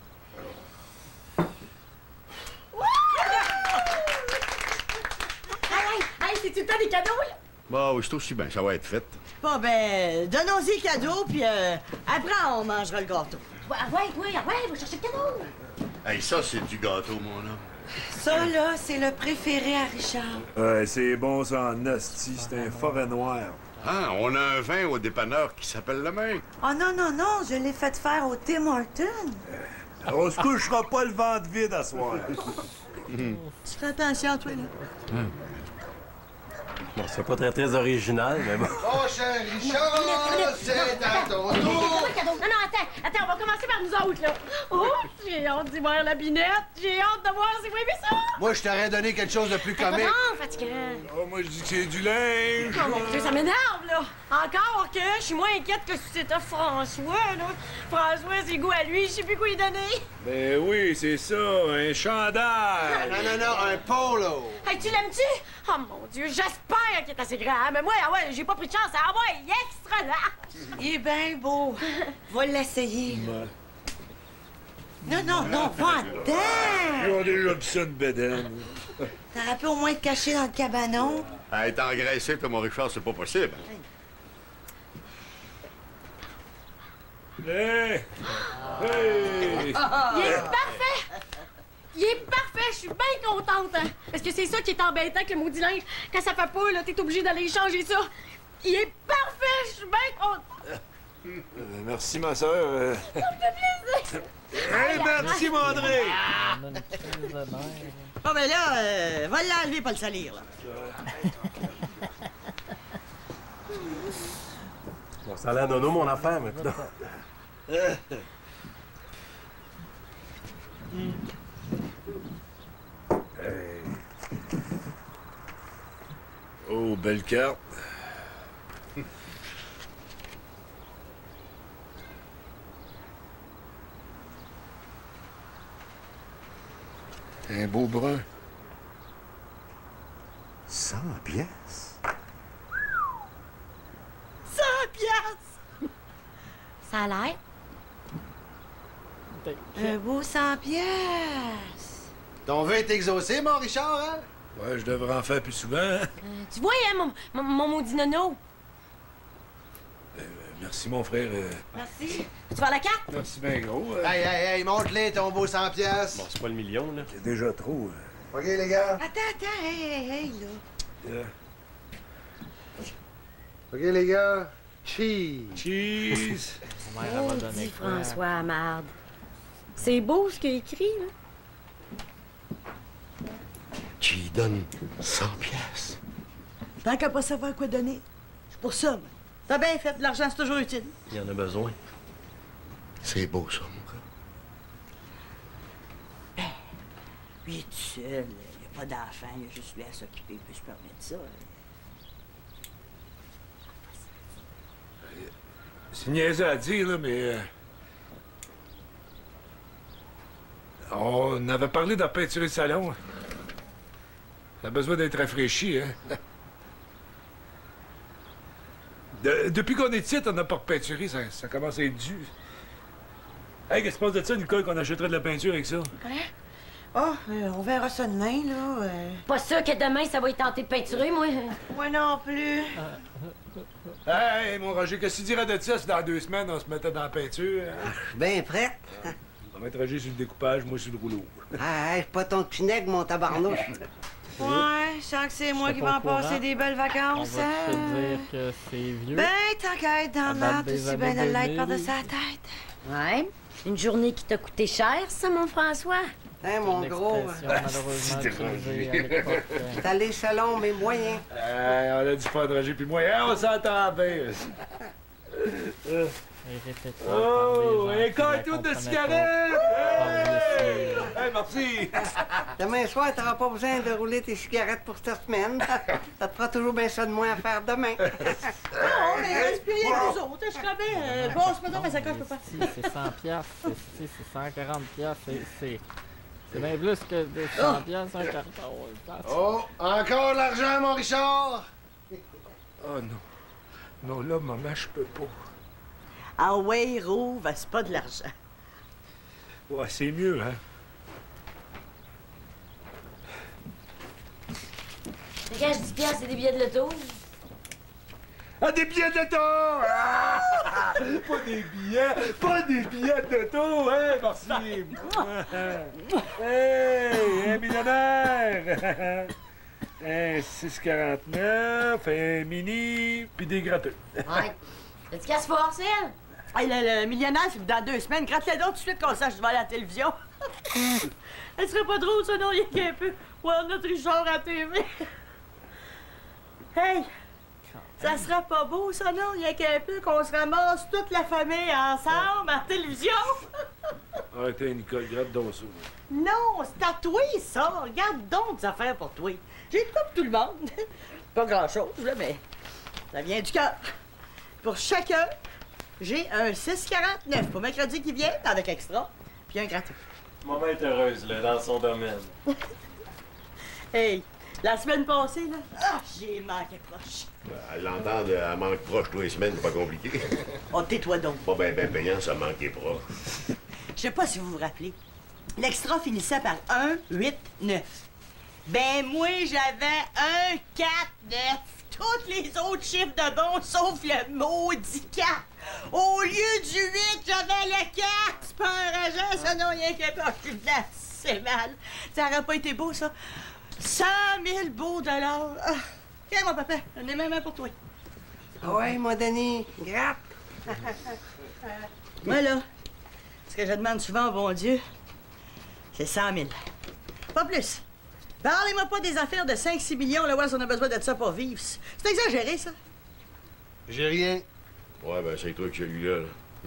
Hey, hey, hey, c'est-tu le temps des cadeaux, là? Bah oui, c'est aussi bien, ça va être fait. Bon, ben, donnons-y le cadeau, puis euh, après, on mangera le gâteau. Ouais, ouais, ouais, ouais, va chercher le cadeau! Hey, ça, c'est du gâteau, mon homme. Ça, là, c'est le préféré à Richard. Ouais, c'est bon, ça, en asti, c'est un forêt noir. Ah, on a un vin au dépanneur qui s'appelle le même. Oh non, non, non, je l'ai fait faire au Tim Hortons. On se couchera pas le ventre vide à soir. Tu fais attention, toi, là. Hum. Bon, c'est pas très, très original, mais bon. Mon cher Richard, c'est à ton tour. Non, non, attends, attends, on va commencer par nous autres, là. Oh, j'ai hâte d'y voir la binette. J'ai hâte de voir c'est quoi, mais ça. Moi, je t'aurais donné quelque chose de plus comique. Non, fatigant. Oh, moi, je dis que c'est du linge. Oh mon Dieu, ça m'énerve, là. Encore que je suis moins inquiète que si c'était François, là. François, c'est goût à lui, je sais plus quoi lui donner. Ben oui, c'est ça, un chandail. Non, non, non, un polo. Hey, tu l'aimes-tu? Oh mon Dieu, j'espère qu'il est assez grand. Mais moi, ah ouais, j'ai pas pris de chance. Ah ouais, il est extra large. Il est bien beau. Va l'essayer. Non, non, non, va dedans. Ils ont déjà pis ça une bédaine. T'aurais pu au moins te cacher dans le cabanon. À être engraissé comme mon Richard, c'est pas possible. Hey! Hey! Il est parfait! Il est parfait, je suis bien contente, hein? Parce que c'est ça qui est embêtant avec le maudit linge. Quand ça fait pas, là, t'es obligé d'aller changer ça. Il est parfait, je suis bien contente. Euh, merci, ma soeur. Euh... Ça me fait plaisir. Hey, merci, mon André! Bon, ben là, euh, va l'enlever, pas le salir, là. Bon, ça a l'air nono, mon affaire, mais putain. Hey. Oh, belle carte. Un beau brun. Cent pièces. Cent piastres! Ça a l'air. Un beau cent pièces. Ton vœu est exaucé, mon Richard, hein? Ouais, je devrais en faire plus souvent. Hein? Euh, tu vois, hein, mon, mon, mon maudit nono? Euh, merci, mon frère. Euh... Merci. Tu vas à la carte? Merci bien gros. Euh... Hey, hey, hey, monte-les ton beau cent pièces. Bon, c'est pas le million, là. C'est déjà trop. Euh... OK, les gars. Attends, attends, hey, hey, hey, là. Yeah. OK, les gars. Cheese! Cheese! Ma mère, elle m'a donné Maudit quoi? François Amarde. C'est beau ce qu'il a écrit, là. Tu y donnes cent piastres. Tant qu'à pas savoir quoi donner. C'est pour ça, moi. T'as bien fait, de l'argent, c'est toujours utile. Il y en a besoin. C'est beau, ça, mon gars. Lui, il est tout seul. Il n'y a pas d'enfant. Il a juste lui à s'occuper. Il peut se permettre ça. C'est niaiseux à dire, là, mais... euh, On avait parlé de peinturer le salon. Ça a besoin d'être rafraîchi, hein? De- depuis qu'on est ici, on n'a pas repeinturé. Ça, ça commence à être dur. Hey, qu'est-ce que tu penses de ça, Nicole, qu'on achèterait de la peinture avec ça? Hein? Oh, euh, on verra ça demain, là. euh. Pas sûr que demain, ça va y tenter de peinturer, moi. Moi non plus. Hey, mon Roger, qu'est-ce que tu dirais de ça si dans deux semaines, on se mettait dans la peinture? Hein? Bien prête. On va mettre Roger sur le découpage, moi sur le rouleau. Ah, c'est pas ton petit nègre, mon tabarnouche. Ouais, je sens que c'est moi qui vais en passer des belles On vacances, va te hein? dire que c'est vieux. Ben, tant qu'à être dans Ça le date marde, des aussi bien de années l'être deux par-dessus mille. la tête. Ouais. Une journée qui t'a coûté cher, ça, mon François? Hein, mon Une gros? expression malheureusement utilisée à l'époque. euh, T'as les salons, mais moyens. Hey, on a dû faire Roger puis moi. Hey, on s'entend bien. Euh. et répétée Oh, par des gens un qui carton la de comprenaient cigarettes! pas. Par-dessus. Hey, merci! Demain soir, t'auras pas besoin de rouler tes cigarettes pour cette semaine. Ça te fera toujours bien ça de moins à faire demain. Oh, mais respirez vous autres. Je serais bien. Euh, bon, c'est pas dans ma sacoche, je peux pas. Si, c'est cent piastres. Si, c'est cent quarante piastres. C'est, c'est, c'est bien plus que de cent piastres, un carton. Oh, encore de l'argent, mon Richard! Oh non. Non, là, maman, je peux pas. Ah ouais, Rouve, c'est pas de l'argent. Ouais, c'est mieux, hein? Dégage dix piastres, c'est des billets de l'auto. Ah, des billets d'auto! Ah! Pas des billets! Pas des billets d'auto! Hein, merci! Hey! Un millionnaire! Un six quarante-neuf, un mini, puis des gratteux. Ouais. T'as-tu qu'à se forcer, elle? Hey, le, le millionnaire, c'est dans deux semaines. Gratte-le donc tout de suite qu'on sache que je vais aller à la télévision. Elle serait pas drôle, ça, non, rien qu'un peu. Ouais, notre Richard à la T V. Hey! Ça serait pas beau, ça, non? Rien qu'un peu qu'on se ramasse toute la famille ensemble à la télévision. Arrêtez, Nicole, gratte donc ça. Non, c'est à toi, ça. Regarde donc des affaires pour toi. J'ai de quoi pour tout le monde. Pas grand-chose, là, mais ça vient du cœur. Pour chacun, j'ai un six quarante-neuf pour mercredi qui vient, avec extra, puis un gratuit. Maman est heureuse, là, dans son domaine. Hey, la semaine passée, là, ah, j'ai manqué proche. À l'entendre, elle manque proche tous les semaines, c'est pas compliqué. Oh, tais-toi donc. Pas bien ben payant, ça manquait proche. Je sais pas si vous vous rappelez. L'extra finissait par un, huit, neuf. Ben, moi, j'avais un, quatre, neuf. Tous les autres chiffres de bon, sauf le maudit quatre. Au lieu du huit, j'avais le quatre. C'est pas un rageant, ça, non, rien qu'un peu. Je suis là, c'est mal. Ça aurait pas été beau, ça. cent mille beaux dollars. Ah. Tiens, mon papa, j'en ai même un pour toi. Ouais, mon Denis, gratte. Moi, là, ce que je demande souvent au bon Dieu, c'est cent mille. Pas plus. Parlez-moi pas des affaires de cinq six millions, là, où on a besoin de ça pour vivre. C'est exagéré, ça. J'ai rien. Ouais, ben c'est toi que j'ai eu là.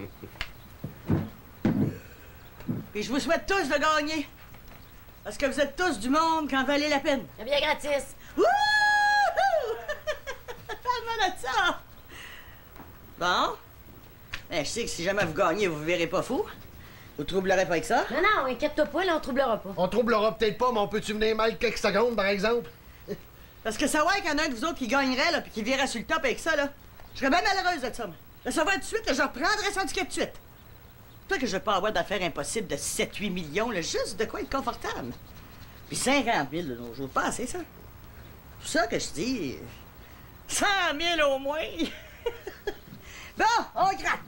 là. Puis je vous souhaite tous de gagner. Parce que vous êtes tous du monde quand valait la peine. C'est bien gratis. Wouhou! Parle-moi de ça. Bon. Ben, je sais que si jamais vous gagnez, vous vous verrez pas fou. Vous troublerez pas avec ça. Non, non, inquiète-toi pas, là, on troublera pas. On troublera peut-être pas, mais on peut-tu venir mal quelques secondes, par exemple? Parce que savoir qu'il y en a un de vous autres qui gagnerait, là, puis qui virait sur le top avec ça, là, je serais bien malheureuse de ça, moi. De savoir tout de suite, là, je reprendrais son ticket tout de suite. Toi que je veux pas avoir d'affaires impossibles de sept huit millions, là, juste de quoi être confortable. Puis cinquante mille, là, je veux pas assez, ça. C'est ça que je dis. cent mille au moins. Bon, on gratte.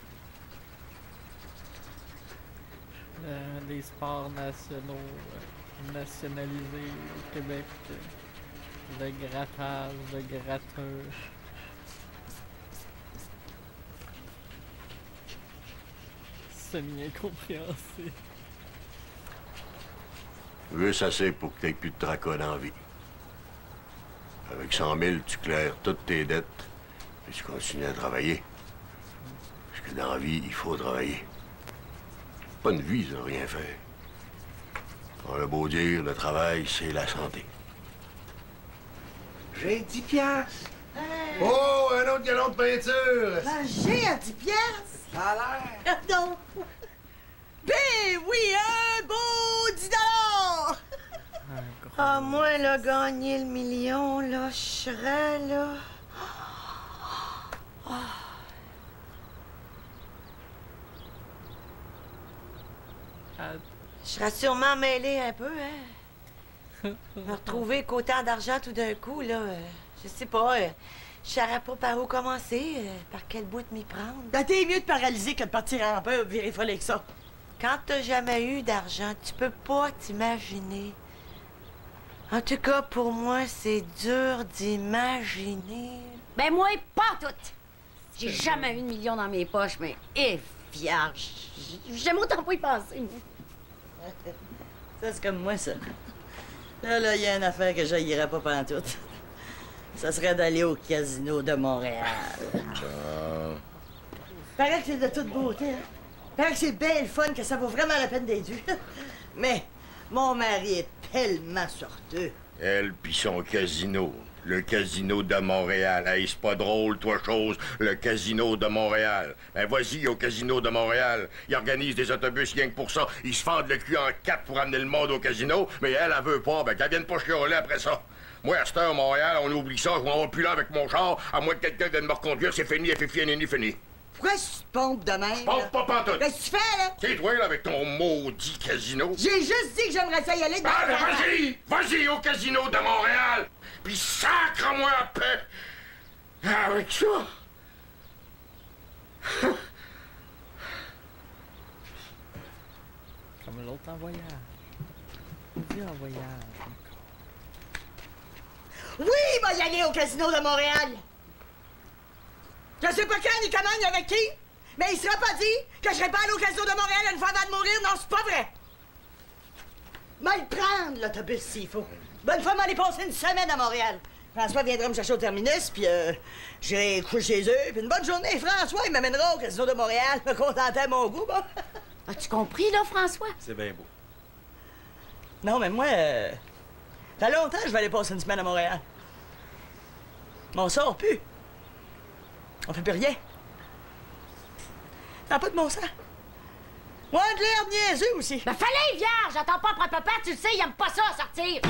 Euh, les sports nationaux. euh, nationaliser au Québec le grattage, le gratteur. Semi-incompréhensible. Juste assez pour que t'aies plus de tracas dans la vie. Avec cent mille, tu claires toutes tes dettes et tu continues à travailler. Parce que dans la vie, il faut travailler. Pas une vie, ça, rien faire. On a beau dire, le travail, c'est la santé. J'ai dix piastres. Oh, un autre galon de peinture! Manger à dix piastres? Ça a l'air. Non. Ben oui, un beau dix dollars! Ah, moi, là, gagner le million, là, je serais, là... Oh. Je serais sûrement mêlée un peu, hein? Me retrouver qu'autant d'argent tout d'un coup, là, euh, je sais pas, euh, je saurais pas par où commencer, euh, par quel bout de m'y prendre. Ben, t'es mieux de paralyser que de partir en peur virer folle avec ça. Quand t'as jamais eu d'argent, tu peux pas t'imaginer. En tout cas, pour moi, c'est dur d'imaginer. Ben moi, pas toutes. J'ai jamais eu de million dans mes poches, mais eh, vierge. J'aime autant pas y penser. Ça, c'est comme moi, ça. Là, là, il y a une affaire que j'haïrais pas pendant tout. Ça serait d'aller au casino de Montréal. Ah. Paraît que c'est de toute beauté, hein? Paraît que c'est bien le fun, que ça vaut vraiment la peine d'être vu. Mais mon mari est tellement sorteux. Elle pis son casino. Le casino de Montréal. Hey, c'est pas drôle, toi, chose. Le casino de Montréal. Ben, vas-y au casino de Montréal. Ils organisent des autobus rien que pour ça. Ils se fendent le cul en quatre pour amener le monde au casino. Mais elle, elle veut pas. Ben, qu'elle vienne pas chialer après ça. Moi, à cette heure, Montréal, on oublie ça. Je m'en vais plus là avec mon char. À moins que quelqu'un vienne me reconduire. C'est fini, fifi, fini, fini. Pourquoi tu te pompes de même? Pompe pas pantoute. Qu'est-ce que tu fais, là? C'est toi, là, avec ton maudit casino. J'ai juste dit que j'aimerais ça y aller. Ah, ben, vas-y! Vas-y au casino de Montréal! Puis sacre-moi à paix! Avec ça! Comme l'autre en voyage. Dis en voyage. Oui, il va y aller au casino de Montréal! Je sais pas quand ni comment ni avec qui, mais il sera pas dit que je serai pas allé au casino de Montréal une fois avant de mourir. Non, c'est pas vrai! Mal prendre l'autobus s'il faut. Bonne fois, m'aller passer une semaine à Montréal. François viendra me chercher au terminus, puis euh, j'irai coucher chez eux. Puis une bonne journée, François, il m'amènera au casino de Montréal, me contenter à mon goût, bon. As-tu compris, là, François? C'est bien beau. Non, mais moi, euh, ça fait longtemps que je vais aller passer une semaine à Montréal. Mais on sort plus. On fait plus rien. Ça n'a pas de bon sens. Moi, de l'air niaiseux aussi. Ben fallait, vierge! J'attends pas après papa, tu le sais, il aime pas ça, sortir!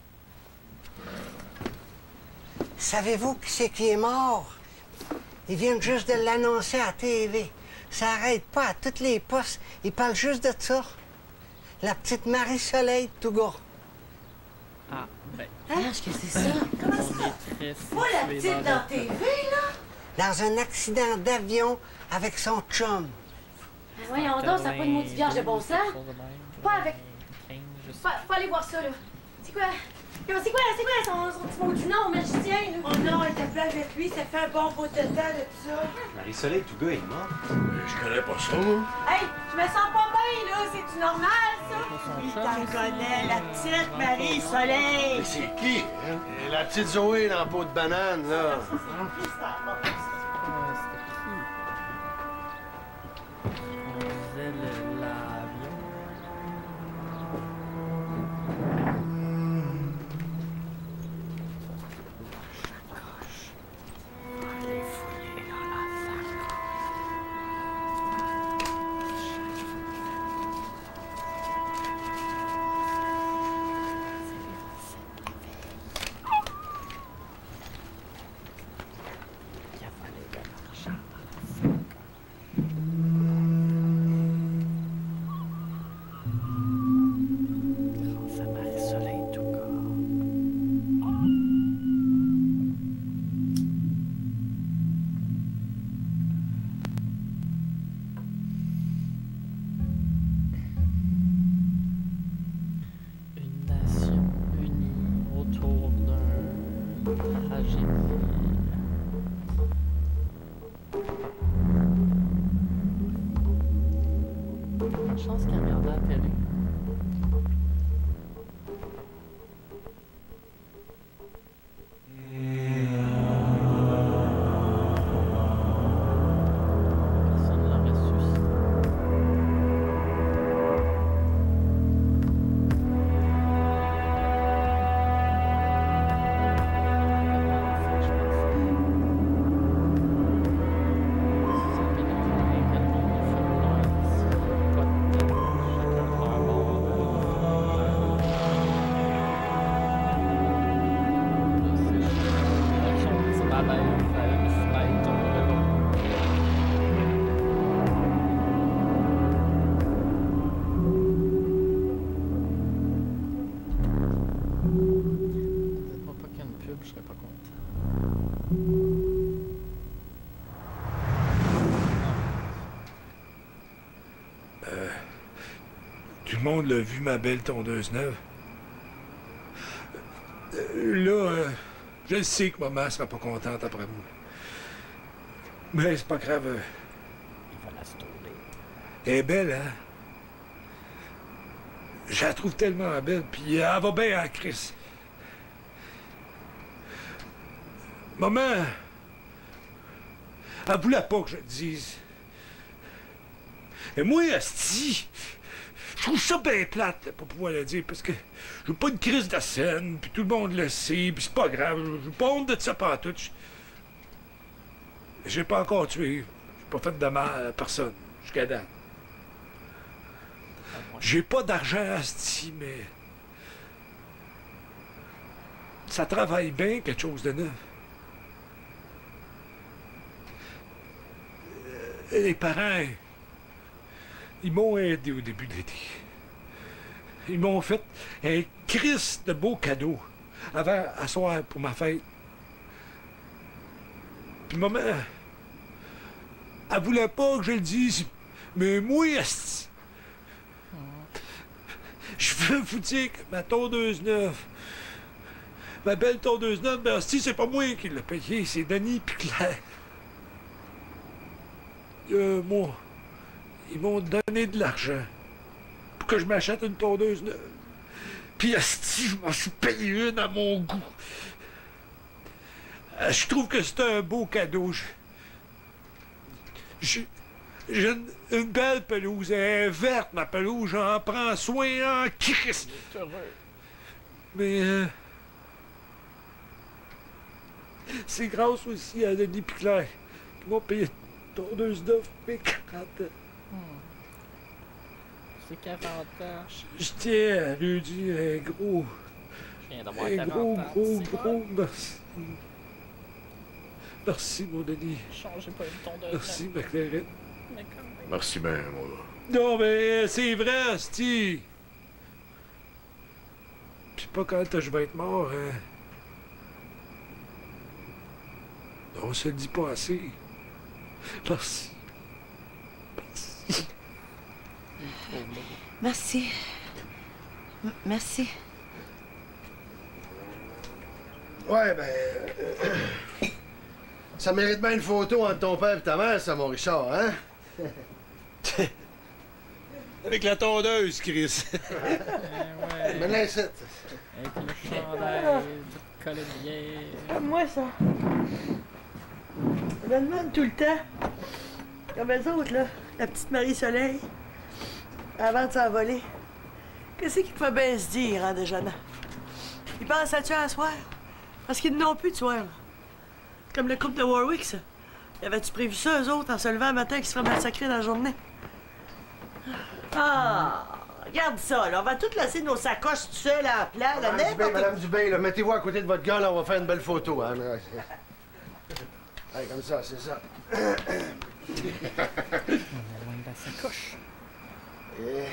Savez-vous qui c'est qui est mort? Ils viennent juste de l'annoncer à la T V. Ça arrête pas à toutes les postes. Ils parlent juste de ça. La petite Marie-Soleil Tougon. Ah, ben. Hein? Qu'est-ce que c'est ça? Comment ça? Pas la petite dans T V, là? Dans un accident d'avion avec son chum. Ben voyons donc, ça n'a pas de maudit vierge de bon sens. Pas avec... Faut, faut aller voir ça, là. C'est quoi? C'est quoi, c'est quoi son, son petit mot du nom, magicien, là? Oh non, elle t'a plus avec lui, ça fait un bon bout de temps, là, tout ça. Marie-Soleil, tout gars est mort. Je connais pas ça, moi. Hey, je me sens pas bien, là. C'est-tu normal, ça? Il t'en connaît, la petite Marie-Soleil. Mais c'est qui, hein? Et la petite Zoé dans le pot de banane, là. sa mère à une fenêtre de l'eau. Dites-moi pas qu'il y a une pub, je serais pas content. Euh, tout le monde l'a vu, ma belle tondeuse neuve. Euh, là, euh, je sais que maman sera pas contente après moi. Mais c'est pas grave. euh, Il va la stouler. Elle est belle, hein? Je la trouve tellement belle, puis elle va bien à Chris. Maman, elle voulait pas que je le dise. Et moi, asti, je trouve ça bien plate de pas pouvoir le dire, parce que j'ai pas une crise de scène, puis tout le monde le sait, puis c'est pas grave, j'ai pas honte de ça pantoute. Je- J'ai pas encore tué, j'ai pas fait de mal à personne, jusqu'à date. J'ai pas d'argent, asti, mais... Ça travaille bien, quelque chose de neuf. Euh, Les parents... Ils m'ont aidé au début de l'été. Ils m'ont fait un Christ de beau cadeau avant à soir pour ma fête. Puis maman, elle voulait pas que je le dise, mais moi, asti, je veux vous dire que ma tondeuse neuve, ma belle tondeuse neuve, ben asti, c'est pas moi qui l'ai payée, c'est Denis puis Claire. Euh, moi... Ils m'ont donné de l'argent pour que je m'achète une tondeuse neuve. Puis, asti, je m'en suis payé une à mon goût. Euh, Je trouve que c'est un beau cadeau. Je- J'ai j'ai une, une belle pelouse. Elle est verte, ma pelouse. J'en prends soin en Christ. Mais... euh, c'est grâce aussi à Denis et Claire qui m'ont payé une tondeuse neuve pour mes quarante ans. C'est quarante ans. Je tiens à lui dire un gros, Je viens d'avoir un quarante gros, ans. gros, C'est gros merci. Merci, mon Denis. Changez pas une tondeuse. Merci, ma Clarette. Mais quand même. Merci bien, moi. Non, mais c'est vrai, Asti. Puis pas quand je vais être mort, hein. On se le dit pas assez. Merci. Merci. M- merci. Ouais, ben... euh, ça mérite bien une photo entre ton père et ta mère, ça, mon Richard, hein? Avec la tondeuse, Chris. Ouais. Mais là, c'est... Avec le chandail, le collet de bière. Comme moi, ça. Je me demande tout le temps. Comme eux autres, là. La petite Marie-Soleil. Avant de s'envoler. Qu'est-ce qu'il faut bien se dire en déjeunant? Ils pensent à tuer un soir. Parce qu'ils n'ont plus de soir. Comme le couple de Warwick, ça. Y avait-tu prévu ça, eux autres, en se levant un matin, qu'ils se feraient massacrer dans la journée? Ah! Regarde ça, là. On va tous laisser nos sacoches tout seuls à la plat, là. Madame Dubé, N'importe Madame Dubé, là, mettez-vous à côté de votre gars, là, on va faire une belle photo, hein? Là, c'est- Allez, comme ça, c'est ça. On est loin de la sacoche. Et...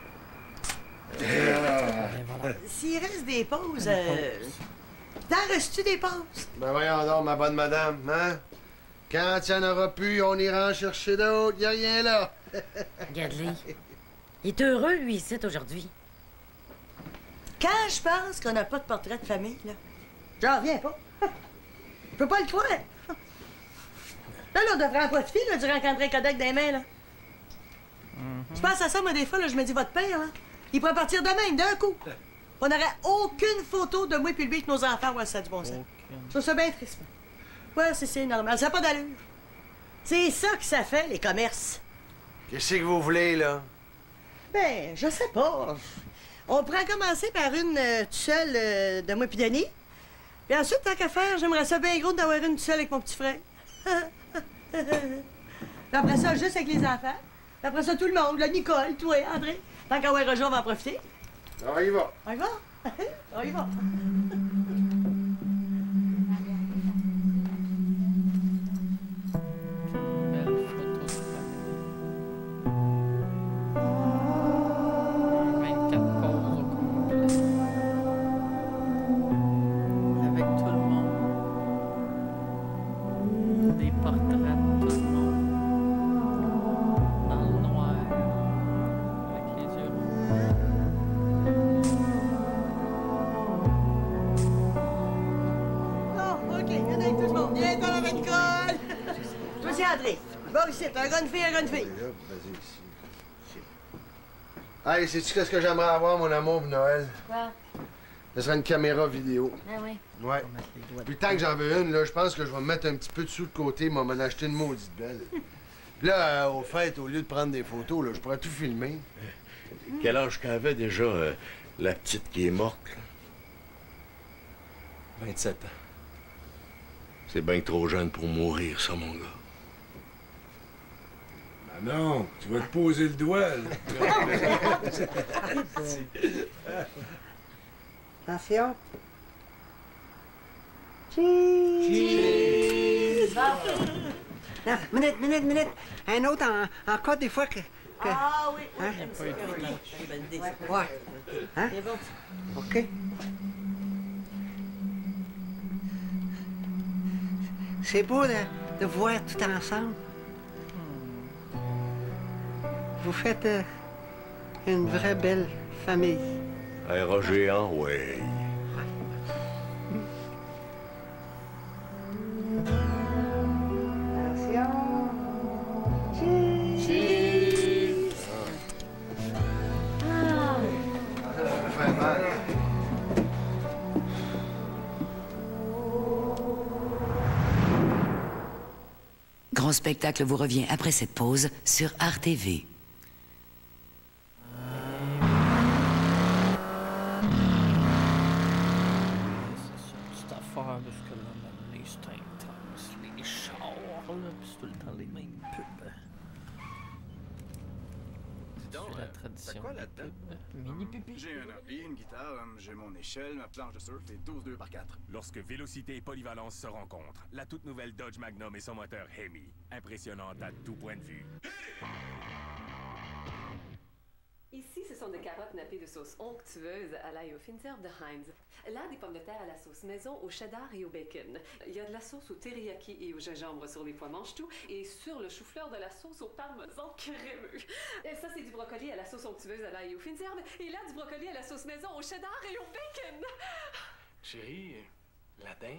Et voilà. S'il reste des pauses, euh... T'en restes-tu des pauses? Ben voyons donc, ma bonne madame, hein? Quand il n'y en aura plus, on ira en chercher d'autres, y a rien là. Regarde-les. Il est heureux, lui, ici, aujourd'hui. Quand je pense qu'on n'a pas de portrait de famille, là, j'en reviens pas. Je peux pas le croire. Là, là, on devrait en profiter, là, du rencontrer Kodak des mains, là. Je pense à ça, moi, des fois, là, je me dis, votre père, là, il pourrait partir de même, d'un coup. On n'aurait aucune photo de moi et lui avec nos enfants, ouais, ça a du bon sens. Je trouve ça bien triste. Ouais, c'est, c'est normal, ça n'a pas d'allure. C'est ça que ça fait, les commerces. Qu'est-ce que vous voulez, là? Ben, je sais pas. On pourrait commencer par une euh, toute seule euh, de moi puis Denis. Puis ensuite, tant qu'à faire, j'aimerais ça bien gros d'avoir une toute seule avec mon petit frère. Puis après ça, juste avec les enfants. Puis après ça, tout le monde, là, Nicole, toi, André. Tant qu'à avoir un jour, on va en profiter. On y va. On y va? On y va. portrait de tout le monde. Dans le noir. Avec les yeux rouges. Oh, OK, viens avec tout le monde. Viens dans la métropole. Toi aussi, André. Bon, ici, un gars, une fille, un gars, une fille. Vas-y, ici. Hey, sais-tu qu'est-ce que j'aimerais avoir, mon amour, pour Noël? Quoi? Ce serait une caméra vidéo. Ah oui. Ouais. Puis tant que j'en veux une, là, je pense que je vais me mettre un petit peu de sous de côté, mais m'en acheter une maudite belle. Puis là, euh, au fait, au lieu de prendre des photos, là, je pourrais tout filmer. Quel âge qu'avait déjà euh, la petite qui est morte? Là? vingt-sept ans. C'est bien trop jeune pour mourir, ça, mon gars. Ah non, tu vas te poser le doigt, là. Attention. Cheese! Cheese! Non, minute, minute, minute. Un autre en, en cas des fois que... que... Ah oui, oui. Hein? C'est une bonne idée, ça. Ouais. Hein? C'est bon. OK. C'est beau de, de voir tout ensemble. Vous faites euh, une vraie belle famille. Aéro géant, ouais. Attention. Cheese! Ah. Ça fait mal. Grand spectacle vous revient après cette pause sur Art T V. Cette affaire de ce que là, les c'est intense, les chars, là, pis c'est tout le temps les mêmes pubs. C'est la tradition. quoi des là-dedans? pubs. Mini pipi. J'ai un ordi, une guitare, hum, j'ai mon échelle, ma planche de surf et douze deux par quatre. Lorsque vélocité et polyvalence se rencontrent, la toute nouvelle Dodge Magnum et son moteur Hemi. Impressionnante à tout point de vue. Ici, ce sont des carottes nappées de sauce onctueuse à l'ail au fines herbes de Heinz. Là, des pommes de terre à la sauce maison au cheddar et au bacon. Il y a de la sauce au teriyaki et au gingembre sur les pois mange-tout et sur le chou-fleur de la sauce au parmesan crémeux. Et ça, c'est du brocoli à la sauce onctueuse à l'ail aux fines herbes et là, du brocoli à la sauce maison au cheddar et au bacon. Chérie, latin?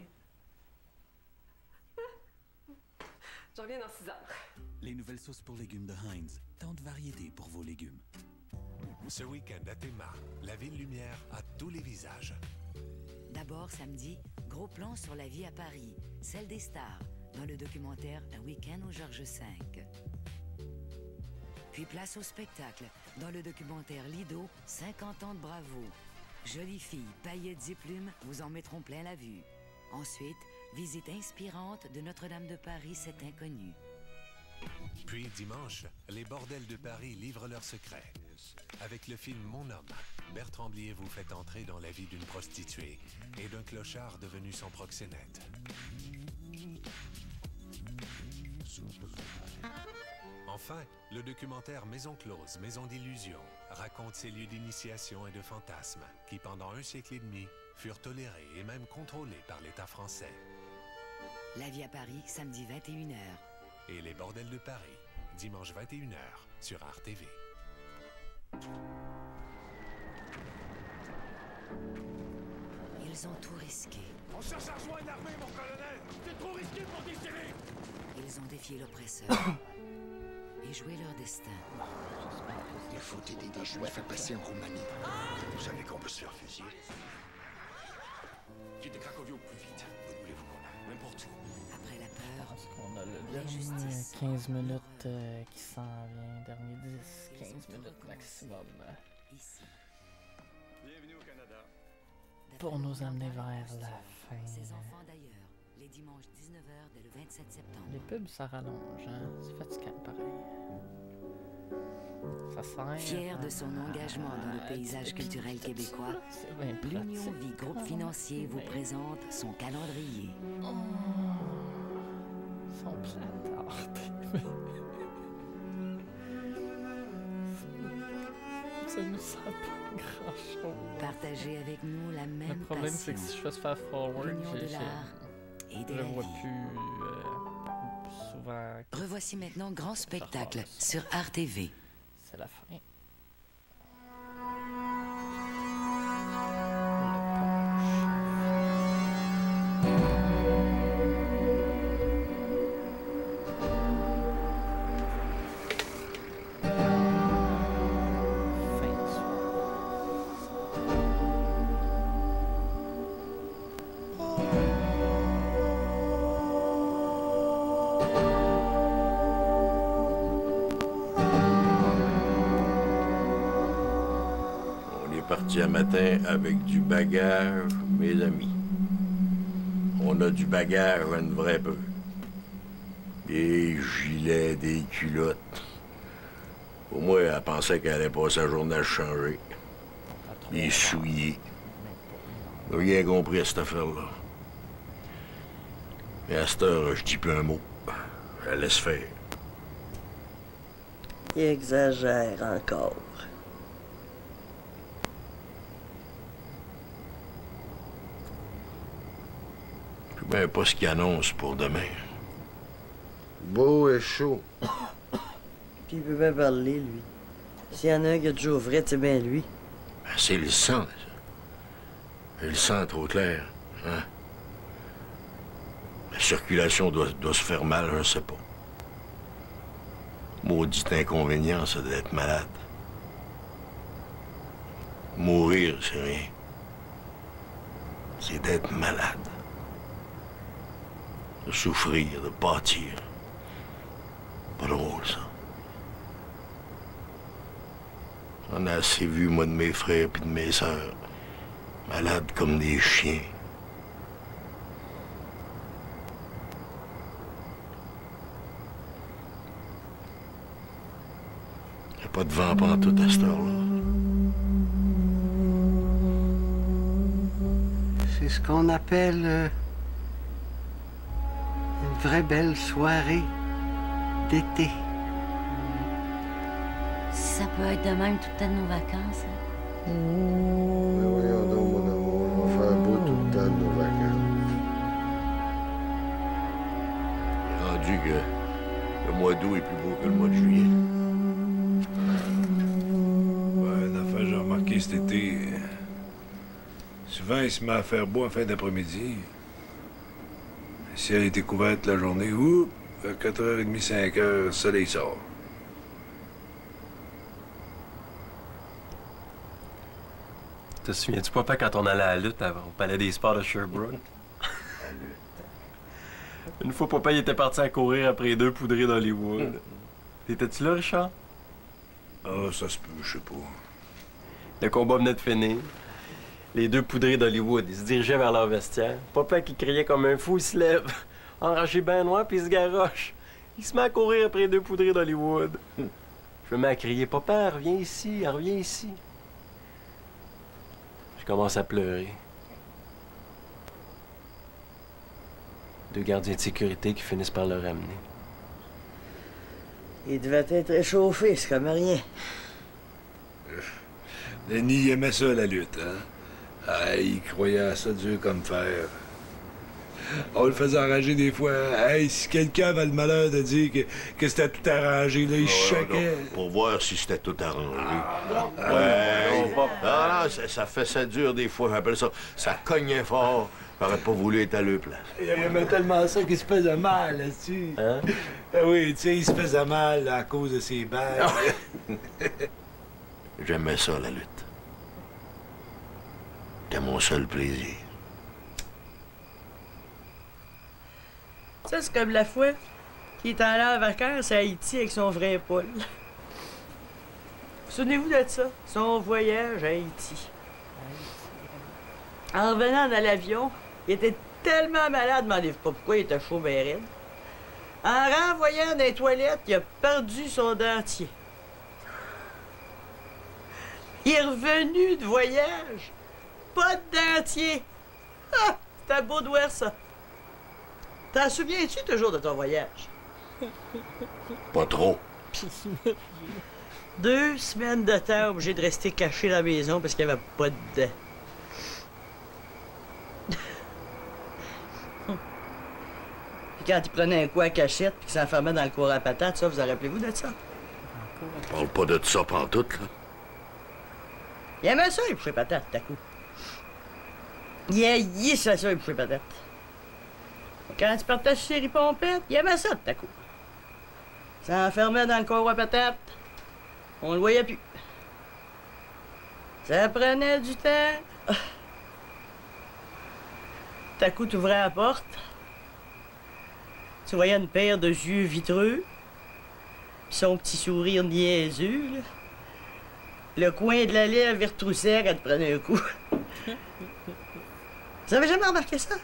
J'en reviens dans six heures. Les nouvelles sauces pour légumes de Heinz. Tant de variétés pour vos légumes. Ce week-end à Théma, la ville lumière a tous les visages. D'abord, samedi, gros plan sur la vie à Paris, celle des stars, dans le documentaire Un week-end au Georges cinq. Puis place au spectacle, dans le documentaire Lido, cinquante ans de bravo. Jolies filles, paillettes et plumes vous en mettront plein la vue. Ensuite, visite inspirante de Notre-Dame de Paris, cet inconnu. Puis dimanche, les bordels de Paris livrent leurs secrets. Avec le film Mon homme, Bertrand Blier vous fait entrer dans la vie d'une prostituée et d'un clochard devenu son proxénète. Enfin, le documentaire Maison close, Maison d'illusion raconte ces lieux d'initiation et de fantasmes qui, pendant un siècle et demi, furent tolérés et même contrôlés par l'État français. La vie à Paris, samedi vingt et une heures. Et les bordels de Paris, dimanche vingt et une heures sur Art T V. Ils ont tout risqué. On cherche à rejoindre l'armée, mon colonel! C'est trop risqué pour décider! Ils ont défié l'oppresseur et joué leur destin. Il faut aider des Juifs à passer en Roumanie. Vous savez qu'on peut se faire fusiller. Quittez Cracovie au plus vite. Où voulez-vous qu'on aille? N'importe où. Après la peur, Parce qu'on a le dernier quinze minutes euh, qui s'en vient, dernier dix quinze minutes maximum. Ici. Bienvenue au Canada. Pour nous amener vers la fin. Ces enfants d'ailleurs, les dimanches dix-neuf heures dès le vingt-sept septembre. Les pubs, ça rallonge, hein? C'est fatigant, pareil. Ça sert. Fier de son engagement dans le paysage culturel québécois, l'Union Vie Groupe Financier vous présente son calendrier. Oh, son platard. Ça nous sert pas grand-chose. Partagez avec nous la même Le problème, c'est que si je fais se faire forward, L'union de j'ai- l'art j'ai- et de je la vois vie. plus euh, va... Revoici maintenant Grand Spectacle sur R T V. C'est la fin. Parti un matin avec du bagage, mes amis. On a du bagage un vrai peu. Des gilets, des culottes. Au moins, elle pensait qu'elle allait passer sa journée à changer. Des souliers. J'ai rien compris à cette affaire-là. Mais à cette heure, je dis plus un mot. Je la laisse faire. Il exagère encore. Ben, pas ce qu'il annonce pour demain. Beau et chaud. Puis il peut bien parler, lui. S'il y en a un qui a toujours vrai, c'est bien lui. Ben, c'est le sang, ça. Le sang trop clair, hein? La circulation doit, doit se faire mal, je ne sais pas. Maudit inconvénient, ça d'être malade. Mourir, c'est rien. C'est d'être malade. De souffrir, de pâtir. Pas drôle, ça. J'en ai assez vu, moi, de mes frères puis de mes sœurs. Malades comme des chiens. Y a pas de vent pantoute à cette heure-là. C'est ce qu'on appelle... euh, une vraie belle soirée d'été. Ça peut être de même tout le temps de nos vacances. Hein? Mais voyons donc, mon amour, on va faire beau tout le temps de nos vacances. Rendu que le mois d'août est plus beau que le mois de juillet. Ouais, une affaire, j'ai remarqué cet été. Souvent, il se met à faire beau en fin d'après-midi. Si elle était couverte la journée, oups, à quatre heures trente, cinq heures, le soleil sort. Te souviens-tu, papa, quand on allait à la lutte avant, au Palais des Sports de Sherbrooke? Une fois, papa, il était parti à courir après deux poudrés d'Hollywood. T'étais-tu là, Richard? Ah, ça se peut, je sais pas. Le combat venait de finir. Les deux poudrés d'Hollywood, ils se dirigeaient vers leur vestiaire. Papa, qui criait comme un fou, il se lève, enragé ben noir, puis il se garoche. Il se met à courir après les deux poudrés d'Hollywood. Je me mets à crier, papa, reviens ici, reviens ici. Je commence à pleurer. Deux gardiens de sécurité qui finissent par le ramener. Il devait être réchauffé, c'est comme rien. Denis aimait ça, la lutte, hein? Ah, il croyait à ça dur comme fer. On le faisait enrager des fois. Hey, si quelqu'un avait le malheur de dire que, que c'était tout arrangé, là, il choquait. Pour voir si c'était tout arrangé. Ah, ouais. non, Ah, non, ça, ça fait ça dur des fois, j'appelle ça. Ça cognait fort. J'aurais pas voulu être à leur place. Il aimait tellement ça qu'il se faisait mal, là-dessus. Hein? Ah oui, tu sais, il se faisait mal à cause de ses balles. J'aimais ça, la lutte. C'était mon seul plaisir. Ça, c'est comme la fois qu'il est allé en vacances à Haïti avec son frère Paul. Souvenez-vous de ça, son voyage à Haïti. En revenant dans l'avion, il était tellement malade, demandez-vous pas pourquoi il était chaud ben raide. En renvoyant dans les toilettes, il a perdu son dentier. Il est revenu de voyage. Pas de dentier. Ah, c'était beau de voir ça. T'en souviens-tu toujours de ton voyage? Pas trop. Deux semaines de temps obligé de rester caché dans la maison parce qu'il n'y avait pas de dents. Puis quand il prenait un coup à cachette puis qu'il s'enfermait dans le cours à patates, ça, vous en rappelez-vous de ça? Parle pas de ça pantoute, là. Il aimait ça, il bouchait patates, tout à coup. Il haïssait ça, il bouchait patates. Quand tu partais chez les pompettes, il aimait ça, tout à coup. Il s'enfermait dans le cours à patates. On le voyait plus. Ça prenait du temps. Tout à coup, tu ouvrais la porte. Tu voyais une paire de yeux vitreux. Puis son petit sourire niaiseux, là. Le coin de la lèvre, il retroussait quand tu prenais un coup. Vous avez jamais remarqué ça?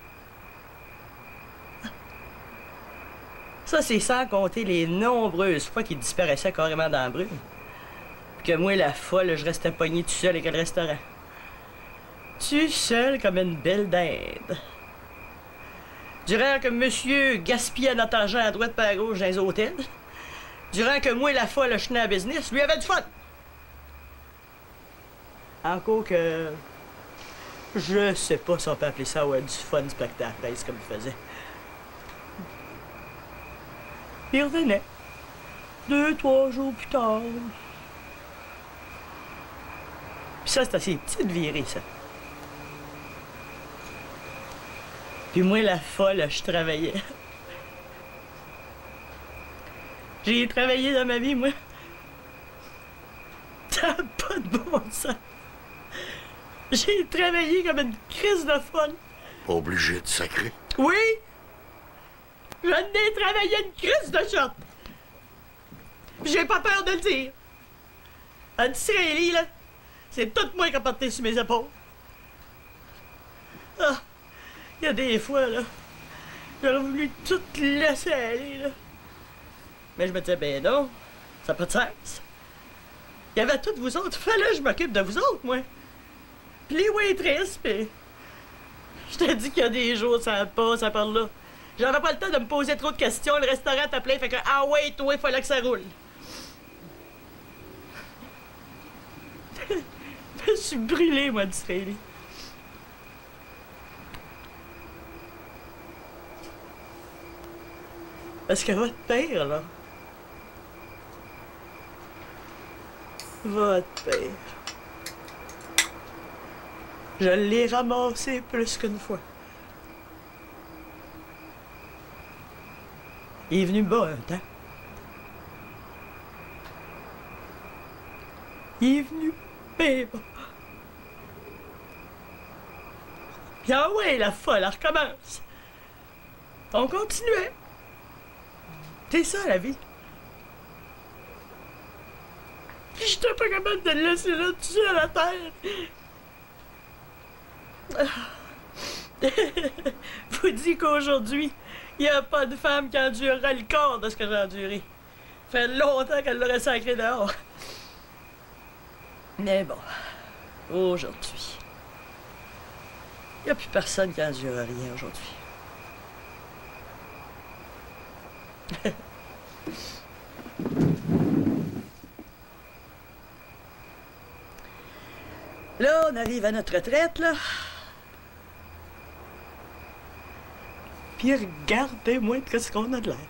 Ça, c'est sans compter les nombreuses fois qu'il disparaissait carrément dans la brume. Puis que moi, la folle, je restais pogné tout seul avec le restaurant. Tu seul comme une belle dinde. Durant que monsieur gaspillait notre argent à droite par à gauche dans les hôtels, durant que moi, la folle, je tenais à business, lui avait du fun. Encore que... Je sais pas si on peut appeler ça ouais, du fun spectacle, comme il faisait. Il revenait. Deux, trois jours plus tard. Puis ça, c'est assez petite virée, ça. Puis moi, la folle, je travaillais. J'ai travaillé dans ma vie, moi. Ça n'a pas de bon sens. J'ai travaillé comme une crise de folle. Pas obligé de sacrer. Oui! J'en ai travaillé une crise de shot. J'ai pas peur de le dire. En Israélie, là, c'est tout moi qui a porté sur mes épaules. Ah! Il y a des fois, là, j'aurais voulu tout laisser aller, là. Mais je me disais, ben non, ça n'a pas de sens. Il y avait toutes vous autres. Fallait que je m'occupe de vous autres, moi. Puis les waitresses, pis... Je te dis qu'il y a des jours, ça passe, ça parle là. J'avais pas le temps de me poser trop de questions. Le restaurant t'appelait, fait que, ah ouais, toi, il fallait que ça roule. Je me suis brûlé, moi, d'Israélie. Parce que votre père, là... Votre père... Je l'ai ramassé plus qu'une fois. Il est venu bas un temps. Il est venu bien bas. Puis ah ouais, la folle, elle recommence. On continuait. C'est ça, la vie. Puis j'étais pas capable de le laisser là, tout seul à la terre. Vous dites qu'aujourd'hui, il n'y a pas de femme qui endurera le corps de ce que j'ai enduré. Ça fait longtemps qu'elle l'aurait sacré dehors. Mais bon, aujourd'hui, il n'y a plus personne qui endure rien aujourd'hui. Là, on arrive à notre retraite, là. Puis regardez-moi qu'est-ce qu'on a de l'air.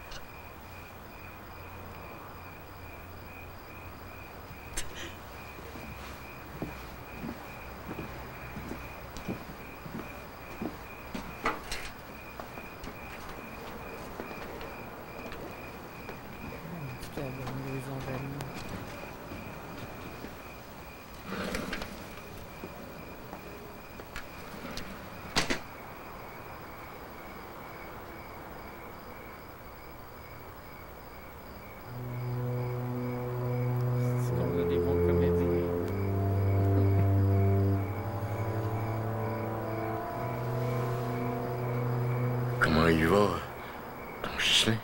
Comment il va, ton Ghislain?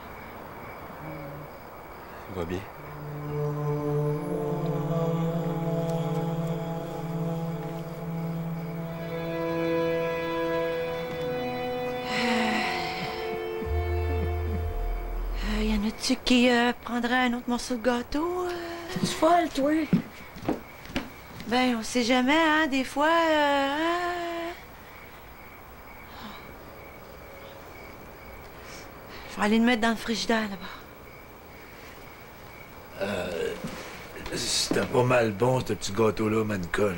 Il va bien. Euh, y en a-tu qui euh, prendraient un autre morceau de gâteau? Euh... T'es folle, toi? Ben, on sait jamais, hein, des fois... Euh, hein? vais aller le mettre dans le frigidaire, là-bas. Euh... C'était pas mal bon, ce petit gâteau-là, Manicole.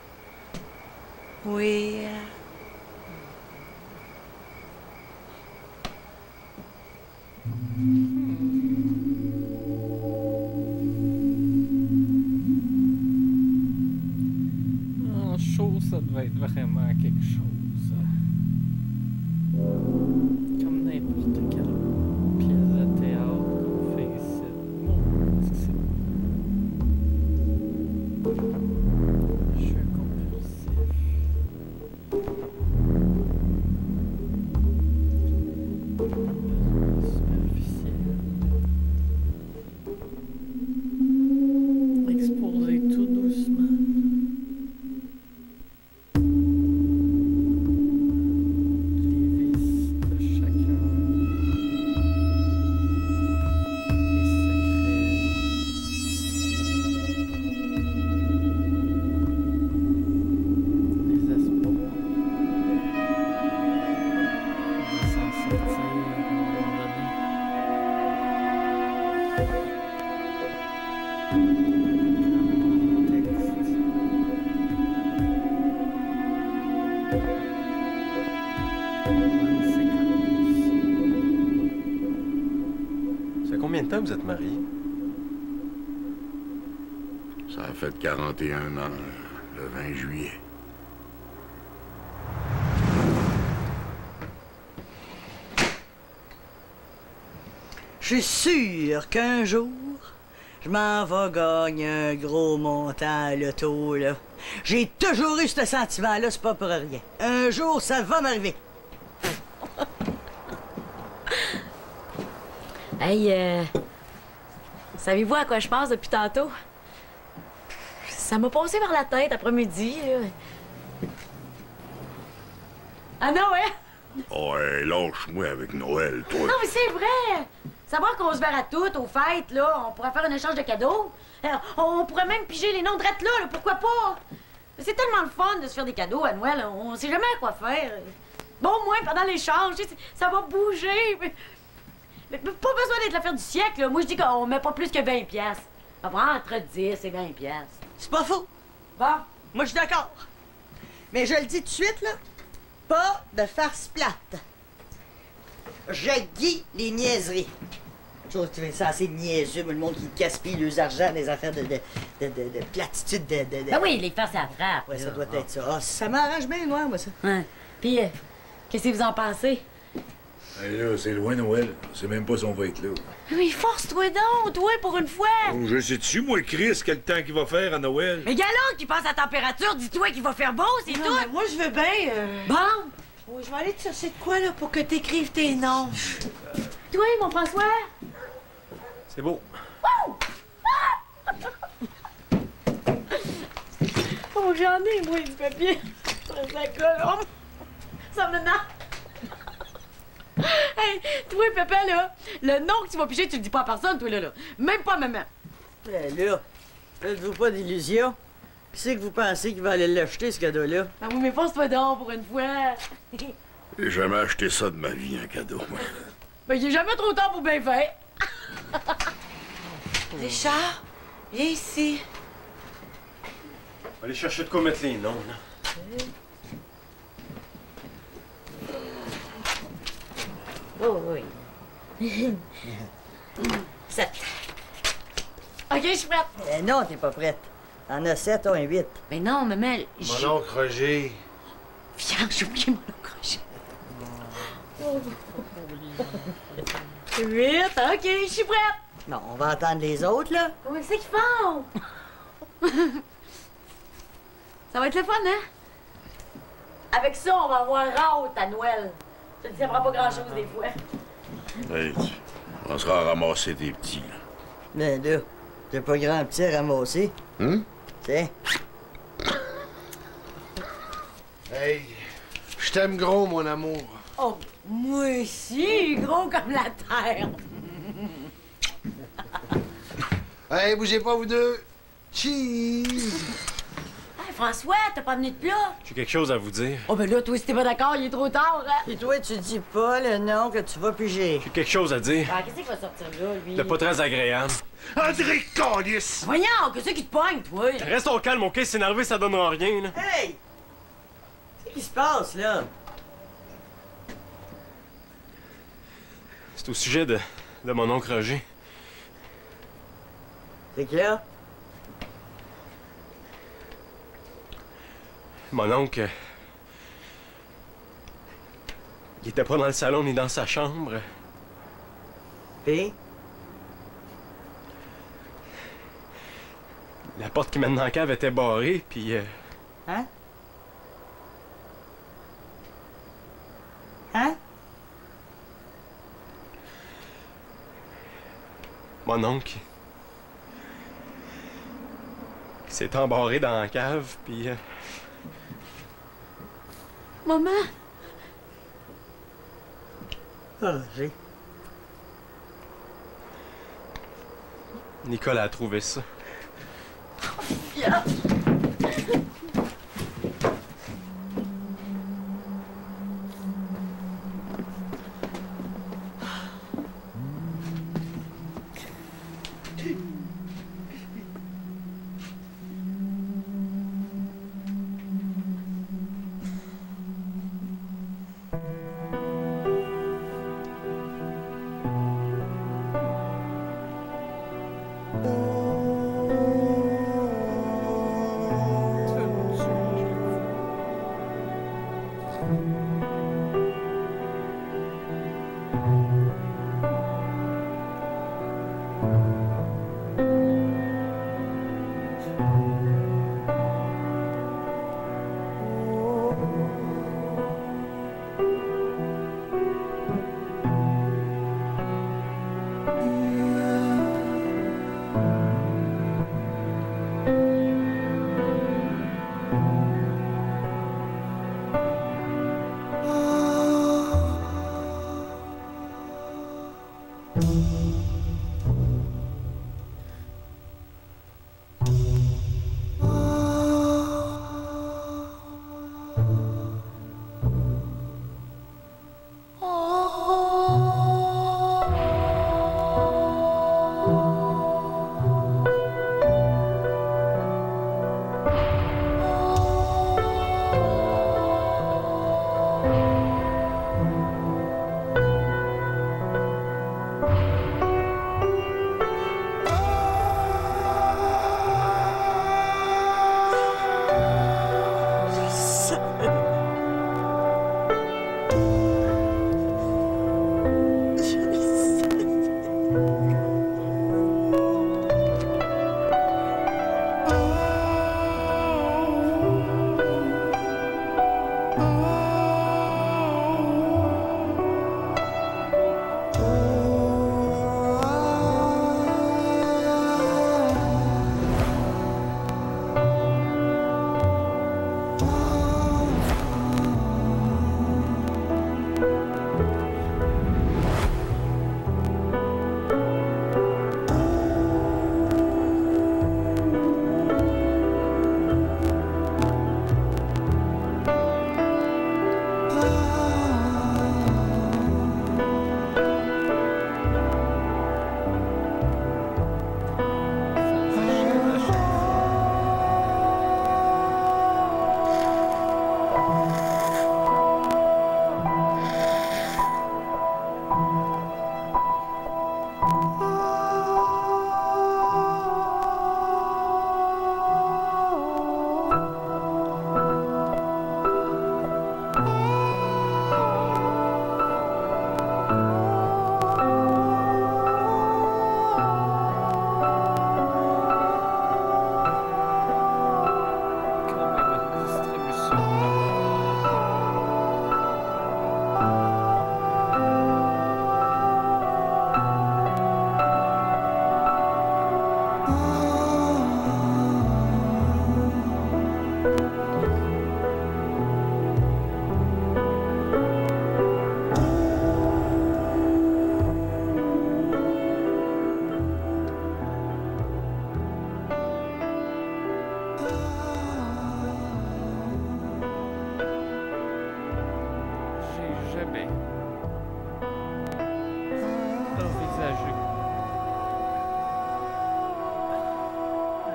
Oui. euh, En show, ça devait être vraiment quelque chose. Comme n'importe quelle pièce de théâtre qu'on fait ici. Mon Dieu, c'est- Jeu compulsif. Besoin superficiel. Exposer tout doucement. Les vices de chacun. Les secrets. Les espoirs. On va s'en sortir à un moment donné. Ça fait combien de temps que vous êtes mariés? Ça a fait quarante et un ans, le vingt juillet. Je suis sûr qu'un jour, je m'en vais gagner un gros montant à l'auto, là. J'ai toujours eu ce sentiment-là, c'est pas pour rien. Un jour, ça va m'arriver. Hey, euh... savez-vous à quoi je pense depuis tantôt? Ça m'a passé par la tête après-midi, là. Ah non, ouais? Ouais, lâche-moi avec Noël, toi. Non, mais c'est vrai! Savoir qu'on se verra toutes aux fêtes, là, on pourrait faire un échange de cadeaux. Euh, On pourrait même piger les noms de drettes là, là, pourquoi pas? C'est tellement le fun de se faire des cadeaux à Noël, on sait jamais à quoi faire. Bon, au moins, pendant l'échange, tu sais, ça va bouger. Mais, mais pas besoin d'être l'affaire du siècle, là. Moi, je dis qu'on met pas plus que vingt piastres. Ça prend entre dix et vingt piastres. C'est pas faux. Bon. Moi, je suis d'accord. Mais je le dis tout de suite, là, pas de farce plate. Je guis les niaiseries. Je trouve que c'est assez niaiseux, mais le monde qui gaspille leurs argent des affaires de, de, de, de, de platitude de, de, de... Ben oui, les farces à la frappe. Ouais, là. ça doit être ça. Ah, ça m'arrange bien, moi, moi, ça. Ouais. Puis, euh, qu'est-ce que vous en pensez? Hey, là, c'est loin, Noël. On sait même pas si on va être là. Oui, force-toi donc, toi, pour une fois. Oh, je sais-tu, moi, Chris, quel temps qu'il va faire à Noël? Mais Galon, qui passe à la température, dis-toi qu'il va faire beau, c'est Non, tout. mais moi, je veux bien. euh, Bon. Oui, je vais aller te chercher de quoi, là, pour que t'écrives tes noms. Toi, mon François. C'est beau. Oh, j'en ai, moi, du papier. Ça colle. Oh, ça me nappe. Hey, toi, Pépé, là, le nom que tu vas piger, tu le dis pas à personne, toi, là, là. Même pas à maman. Ben là, faites-vous pas d'illusions. Qui c'est que vous pensez qu'il va aller l'acheter, ce cadeau-là? Ben oui, mais force-toi donc, pour une fois. J'ai jamais acheté ça de ma vie, un cadeau. Ben, il est jamais trop tard pour bien faire. Richard, viens ici. On va aller chercher de quoi mettre les noms, là. Oh, oui. Sept. OK, je suis prête. Eh non, t'es pas prête. En as sept, on huit. Mais non, maman, j'ai... Mon oncle Roger. Viens, j'ai oublié mon oncle Roger. Huit, OK, je suis prête. Bon, on va entendre les autres, là. Comment c'est qu'ils font? Ça va être le fun, hein? Avec ça, on va avoir hâte à Noël. Je te dis, ça prend pas grand-chose des fois. Hey, on sera à ramasser des petits, là. Mais là, t'as pas grand petit à ramasser. Hum? Tiens. Hey, je t'aime gros, mon amour. Oh, moi aussi, gros comme la terre. Hey, bougez pas, vous deux. Cheese! Ah, François, t'as pas amené de plat? J'ai quelque chose à vous dire. Oh, ben là, toi, si t'es pas d'accord, il est trop tard, hein? Et toi, tu dis pas le nom que tu vas piger. J'ai quelque chose à dire. Ah, qu'est-ce qu'il va sortir là, lui? De pas très agréable. André Callis! Voyons, qu'est-ce qui te pogne, toi? Reste au calme, OK? S'énerver, ça donnera rien, là. Hey! Qu'est-ce qui se passe, là? C'est au sujet de, de mon oncle Roger. C'est qu'il y a? Mon oncle... Il était pas dans le salon ni dans sa chambre. Puis? La porte qui mène dans la cave était barrée, puis... Euh... Hein? Hein? Mon oncle... Il s'est embarré dans la cave, puis... Euh... Maman? Ah, j'ai... Nicole a trouvé ça. Yeah.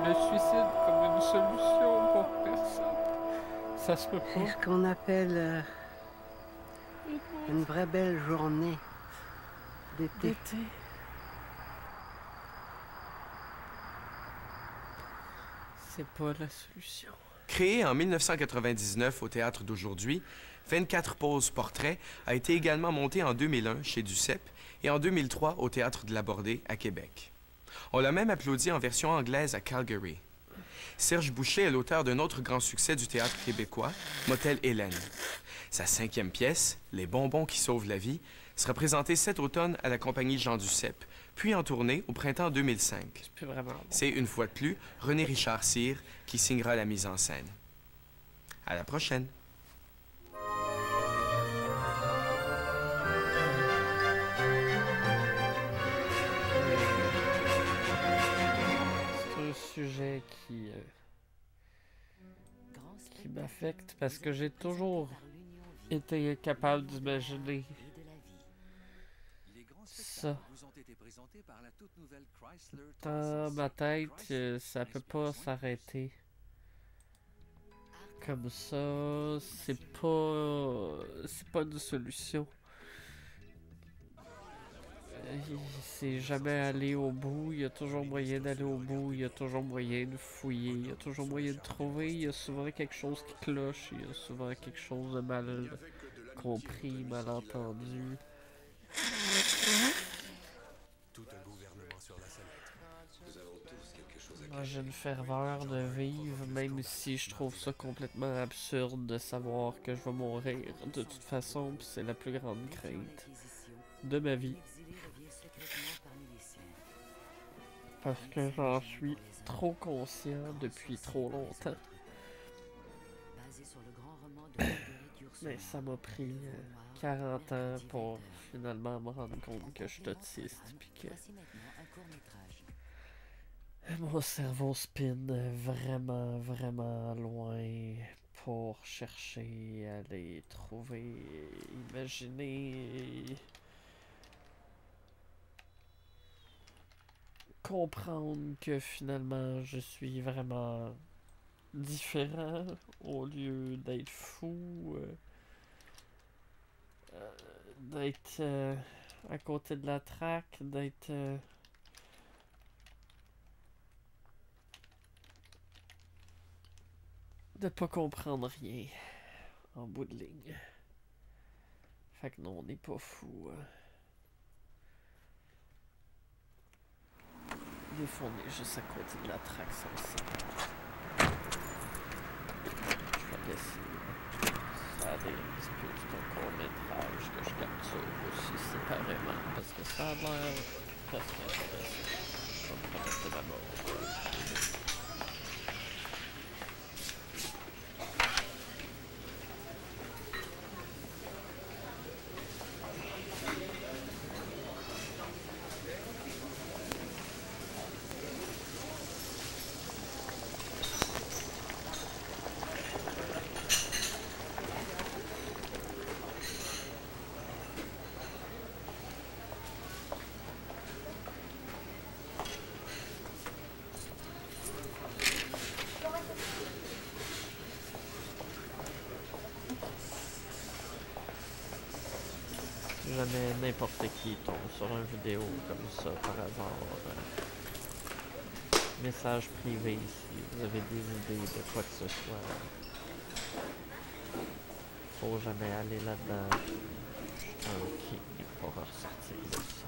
le suicide comme une solution pour personne. Ça se peut pas. C'est ce qu'on appelle euh, une vraie belle journée d'été. D'été. C'est pas la solution. Créé en mille neuf cent quatre-vingt-dix-neuf au Théâtre d'aujourd'hui, vingt-quatre poses portraits a été également monté en deux mille un chez Duceppe et en deux mille trois au Théâtre de la Bordée à Québec. On l'a même applaudi en version anglaise à Calgary. Serge Boucher est l'auteur d'un autre grand succès du théâtre québécois, Motel Hélène. Sa cinquième pièce, Les bonbons qui sauvent la vie, sera présentée cet automne à la compagnie Jean Duceppe, puis en tournée au printemps deux mille cinq. C'est vraiment bon. C'est une fois de plus René Richard Cyr qui signera la mise en scène. À la prochaine. C'est un sujet qui, euh, qui m'affecte parce que j'ai toujours été capable d'imaginer ça. Dans ma tête, euh, ça peut pas s'arrêter comme ça. C'est pas, c'est pas une solution. Euh, C'est jamais aller au bout. Il y a toujours moyen d'aller au bout. Il y a toujours moyen de fouiller. Il y a toujours moyen de trouver. Il y a souvent quelque chose qui cloche. Il y a souvent quelque chose de mal compris, mal entendu. Tout un gouvernement sur la sellette. Nous avons tous quelque chose à Moi, j'ai une ferveur de vivre, même si je trouve ça complètement absurde de savoir que je vais mourir de toute façon, puis c'est la plus grande crainte de ma vie. Parce que j'en suis trop conscient depuis trop longtemps. Mais ça m'a pris euh, quarante ans pour finalement me rendre compte que je suis autiste, puis que mon cerveau spin vraiment, vraiment loin pour chercher à les trouver, imaginer, comprendre que finalement je suis vraiment différent au lieu d'être fou, euh, euh, d'être euh, à côté de la traque, d'être euh, de pas comprendre rien en bout de ligne. Fait que non, on n'est pas fou. Hein. Des fois, on est juste à côté de la traque sans le savoir. Je vais laisser ça aller un petit peu du court-métrage que je capture aussi séparément parce que ça a l'air presque intéressant. Je vais me remettre d'abord. Jamais n'importe qui tombe sur une vidéo comme ça par hasard. Euh, message privé si vous avez des idées de quoi que ce soit. Faut jamais aller là-dedans. Je suis un king pour ressortir de ça.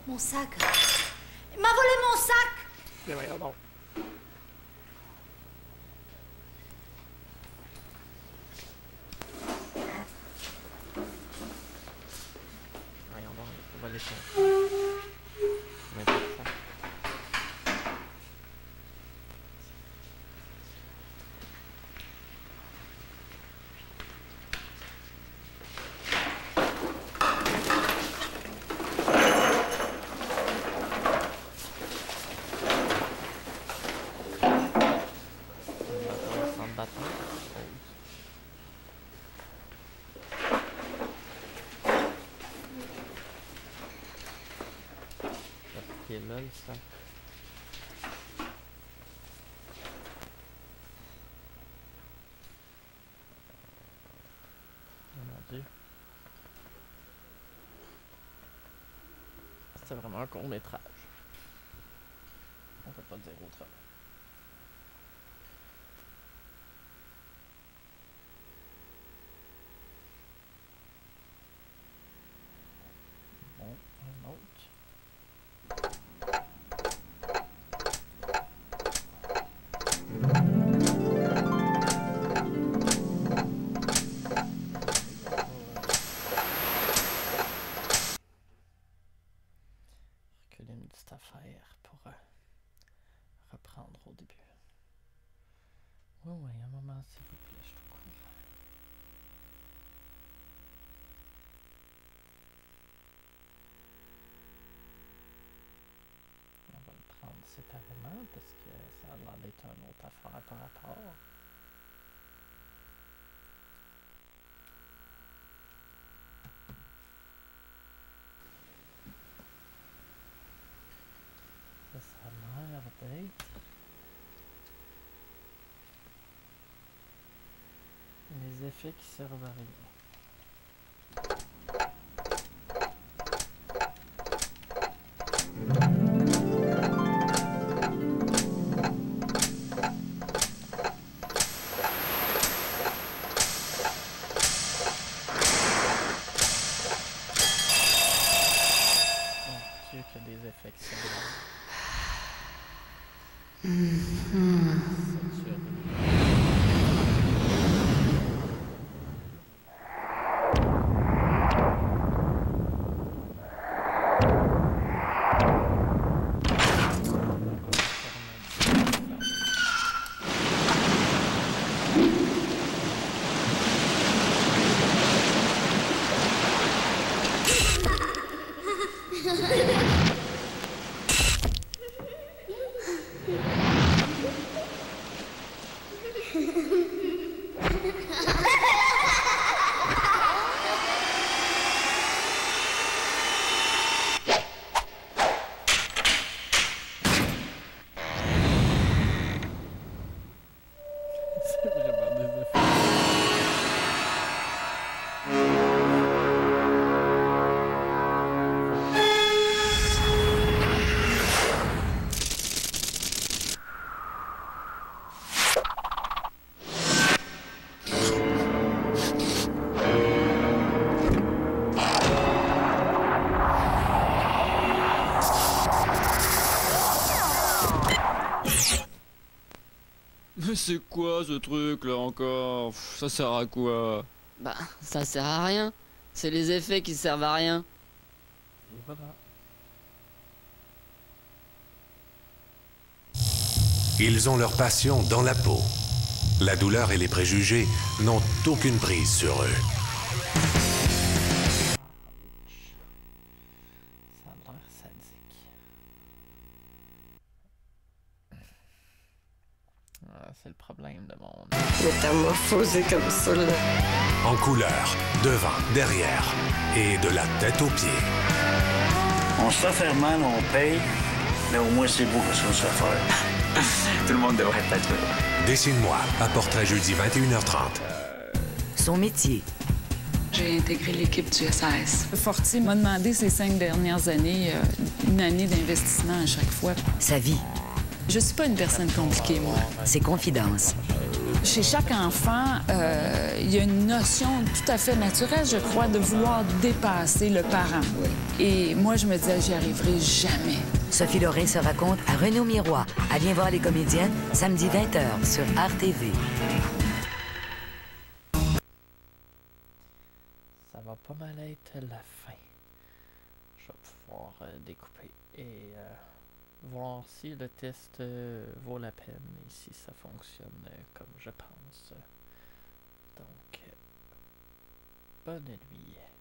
Mon sac. Il m'a volé mon sac! Mais voyons donc. Voyons donc, on va laisser. On va mettre ça. Qui est là, le sac. Oh mon Dieu. C'est vraiment un court métrage. On peut pas dire autrement. Bon, un autre. Reculer une petite affaire pour euh, reprendre au début. Oui, oui, un moment, s'il vous plaît, je vous cours. On va le prendre séparément parce que ça a l'air d'être une autre affaire par rapport. Ça, ça a l'air d'être les effets qui servent à rien. Dieu qu'il y a des effets qui servent à rien. C'est vraiment des effets. Mais c'est quoi ce truc là encore? Ça sert à quoi? Bah, ça sert à rien. C'est les effets qui servent à rien. Et voilà. Ils ont leur passion dans la peau. La douleur et les préjugés n'ont aucune prise sur eux. Ça a l'air sadique. Ah, c'est le problème de mon... Métamorphosé comme ça, là. En couleur, devant, derrière et de la tête aux pieds. On se fait faire mal, on paye, mais au moins c'est beau ce qu'on se fait faire. Tout le monde devrait être là. Dessine-moi à Portrait jeudi vingt et une heures trente. Son métier. J'ai intégré l'équipe du S A S. Fortier m'a demandé ces cinq dernières années euh, une année d'investissement à chaque fois. Sa vie. Je suis pas une personne compliquée, moi. Ses confidences. Chez chaque enfant, euh, il y a une notion tout à fait naturelle, je crois, de vouloir dépasser le parent. Et moi, je me disais, j'y arriverai jamais. Sophie Lorrain se raconte à Renaud Miroir. À Viens voir les comédiennes, samedi vingt heures sur R T V. Ça va pas mal être la fin. Je vais pouvoir euh, découper et euh, voir si le test euh, vaut la peine et si ça fonctionne euh, comme je pense. Donc, euh, bonne nuit.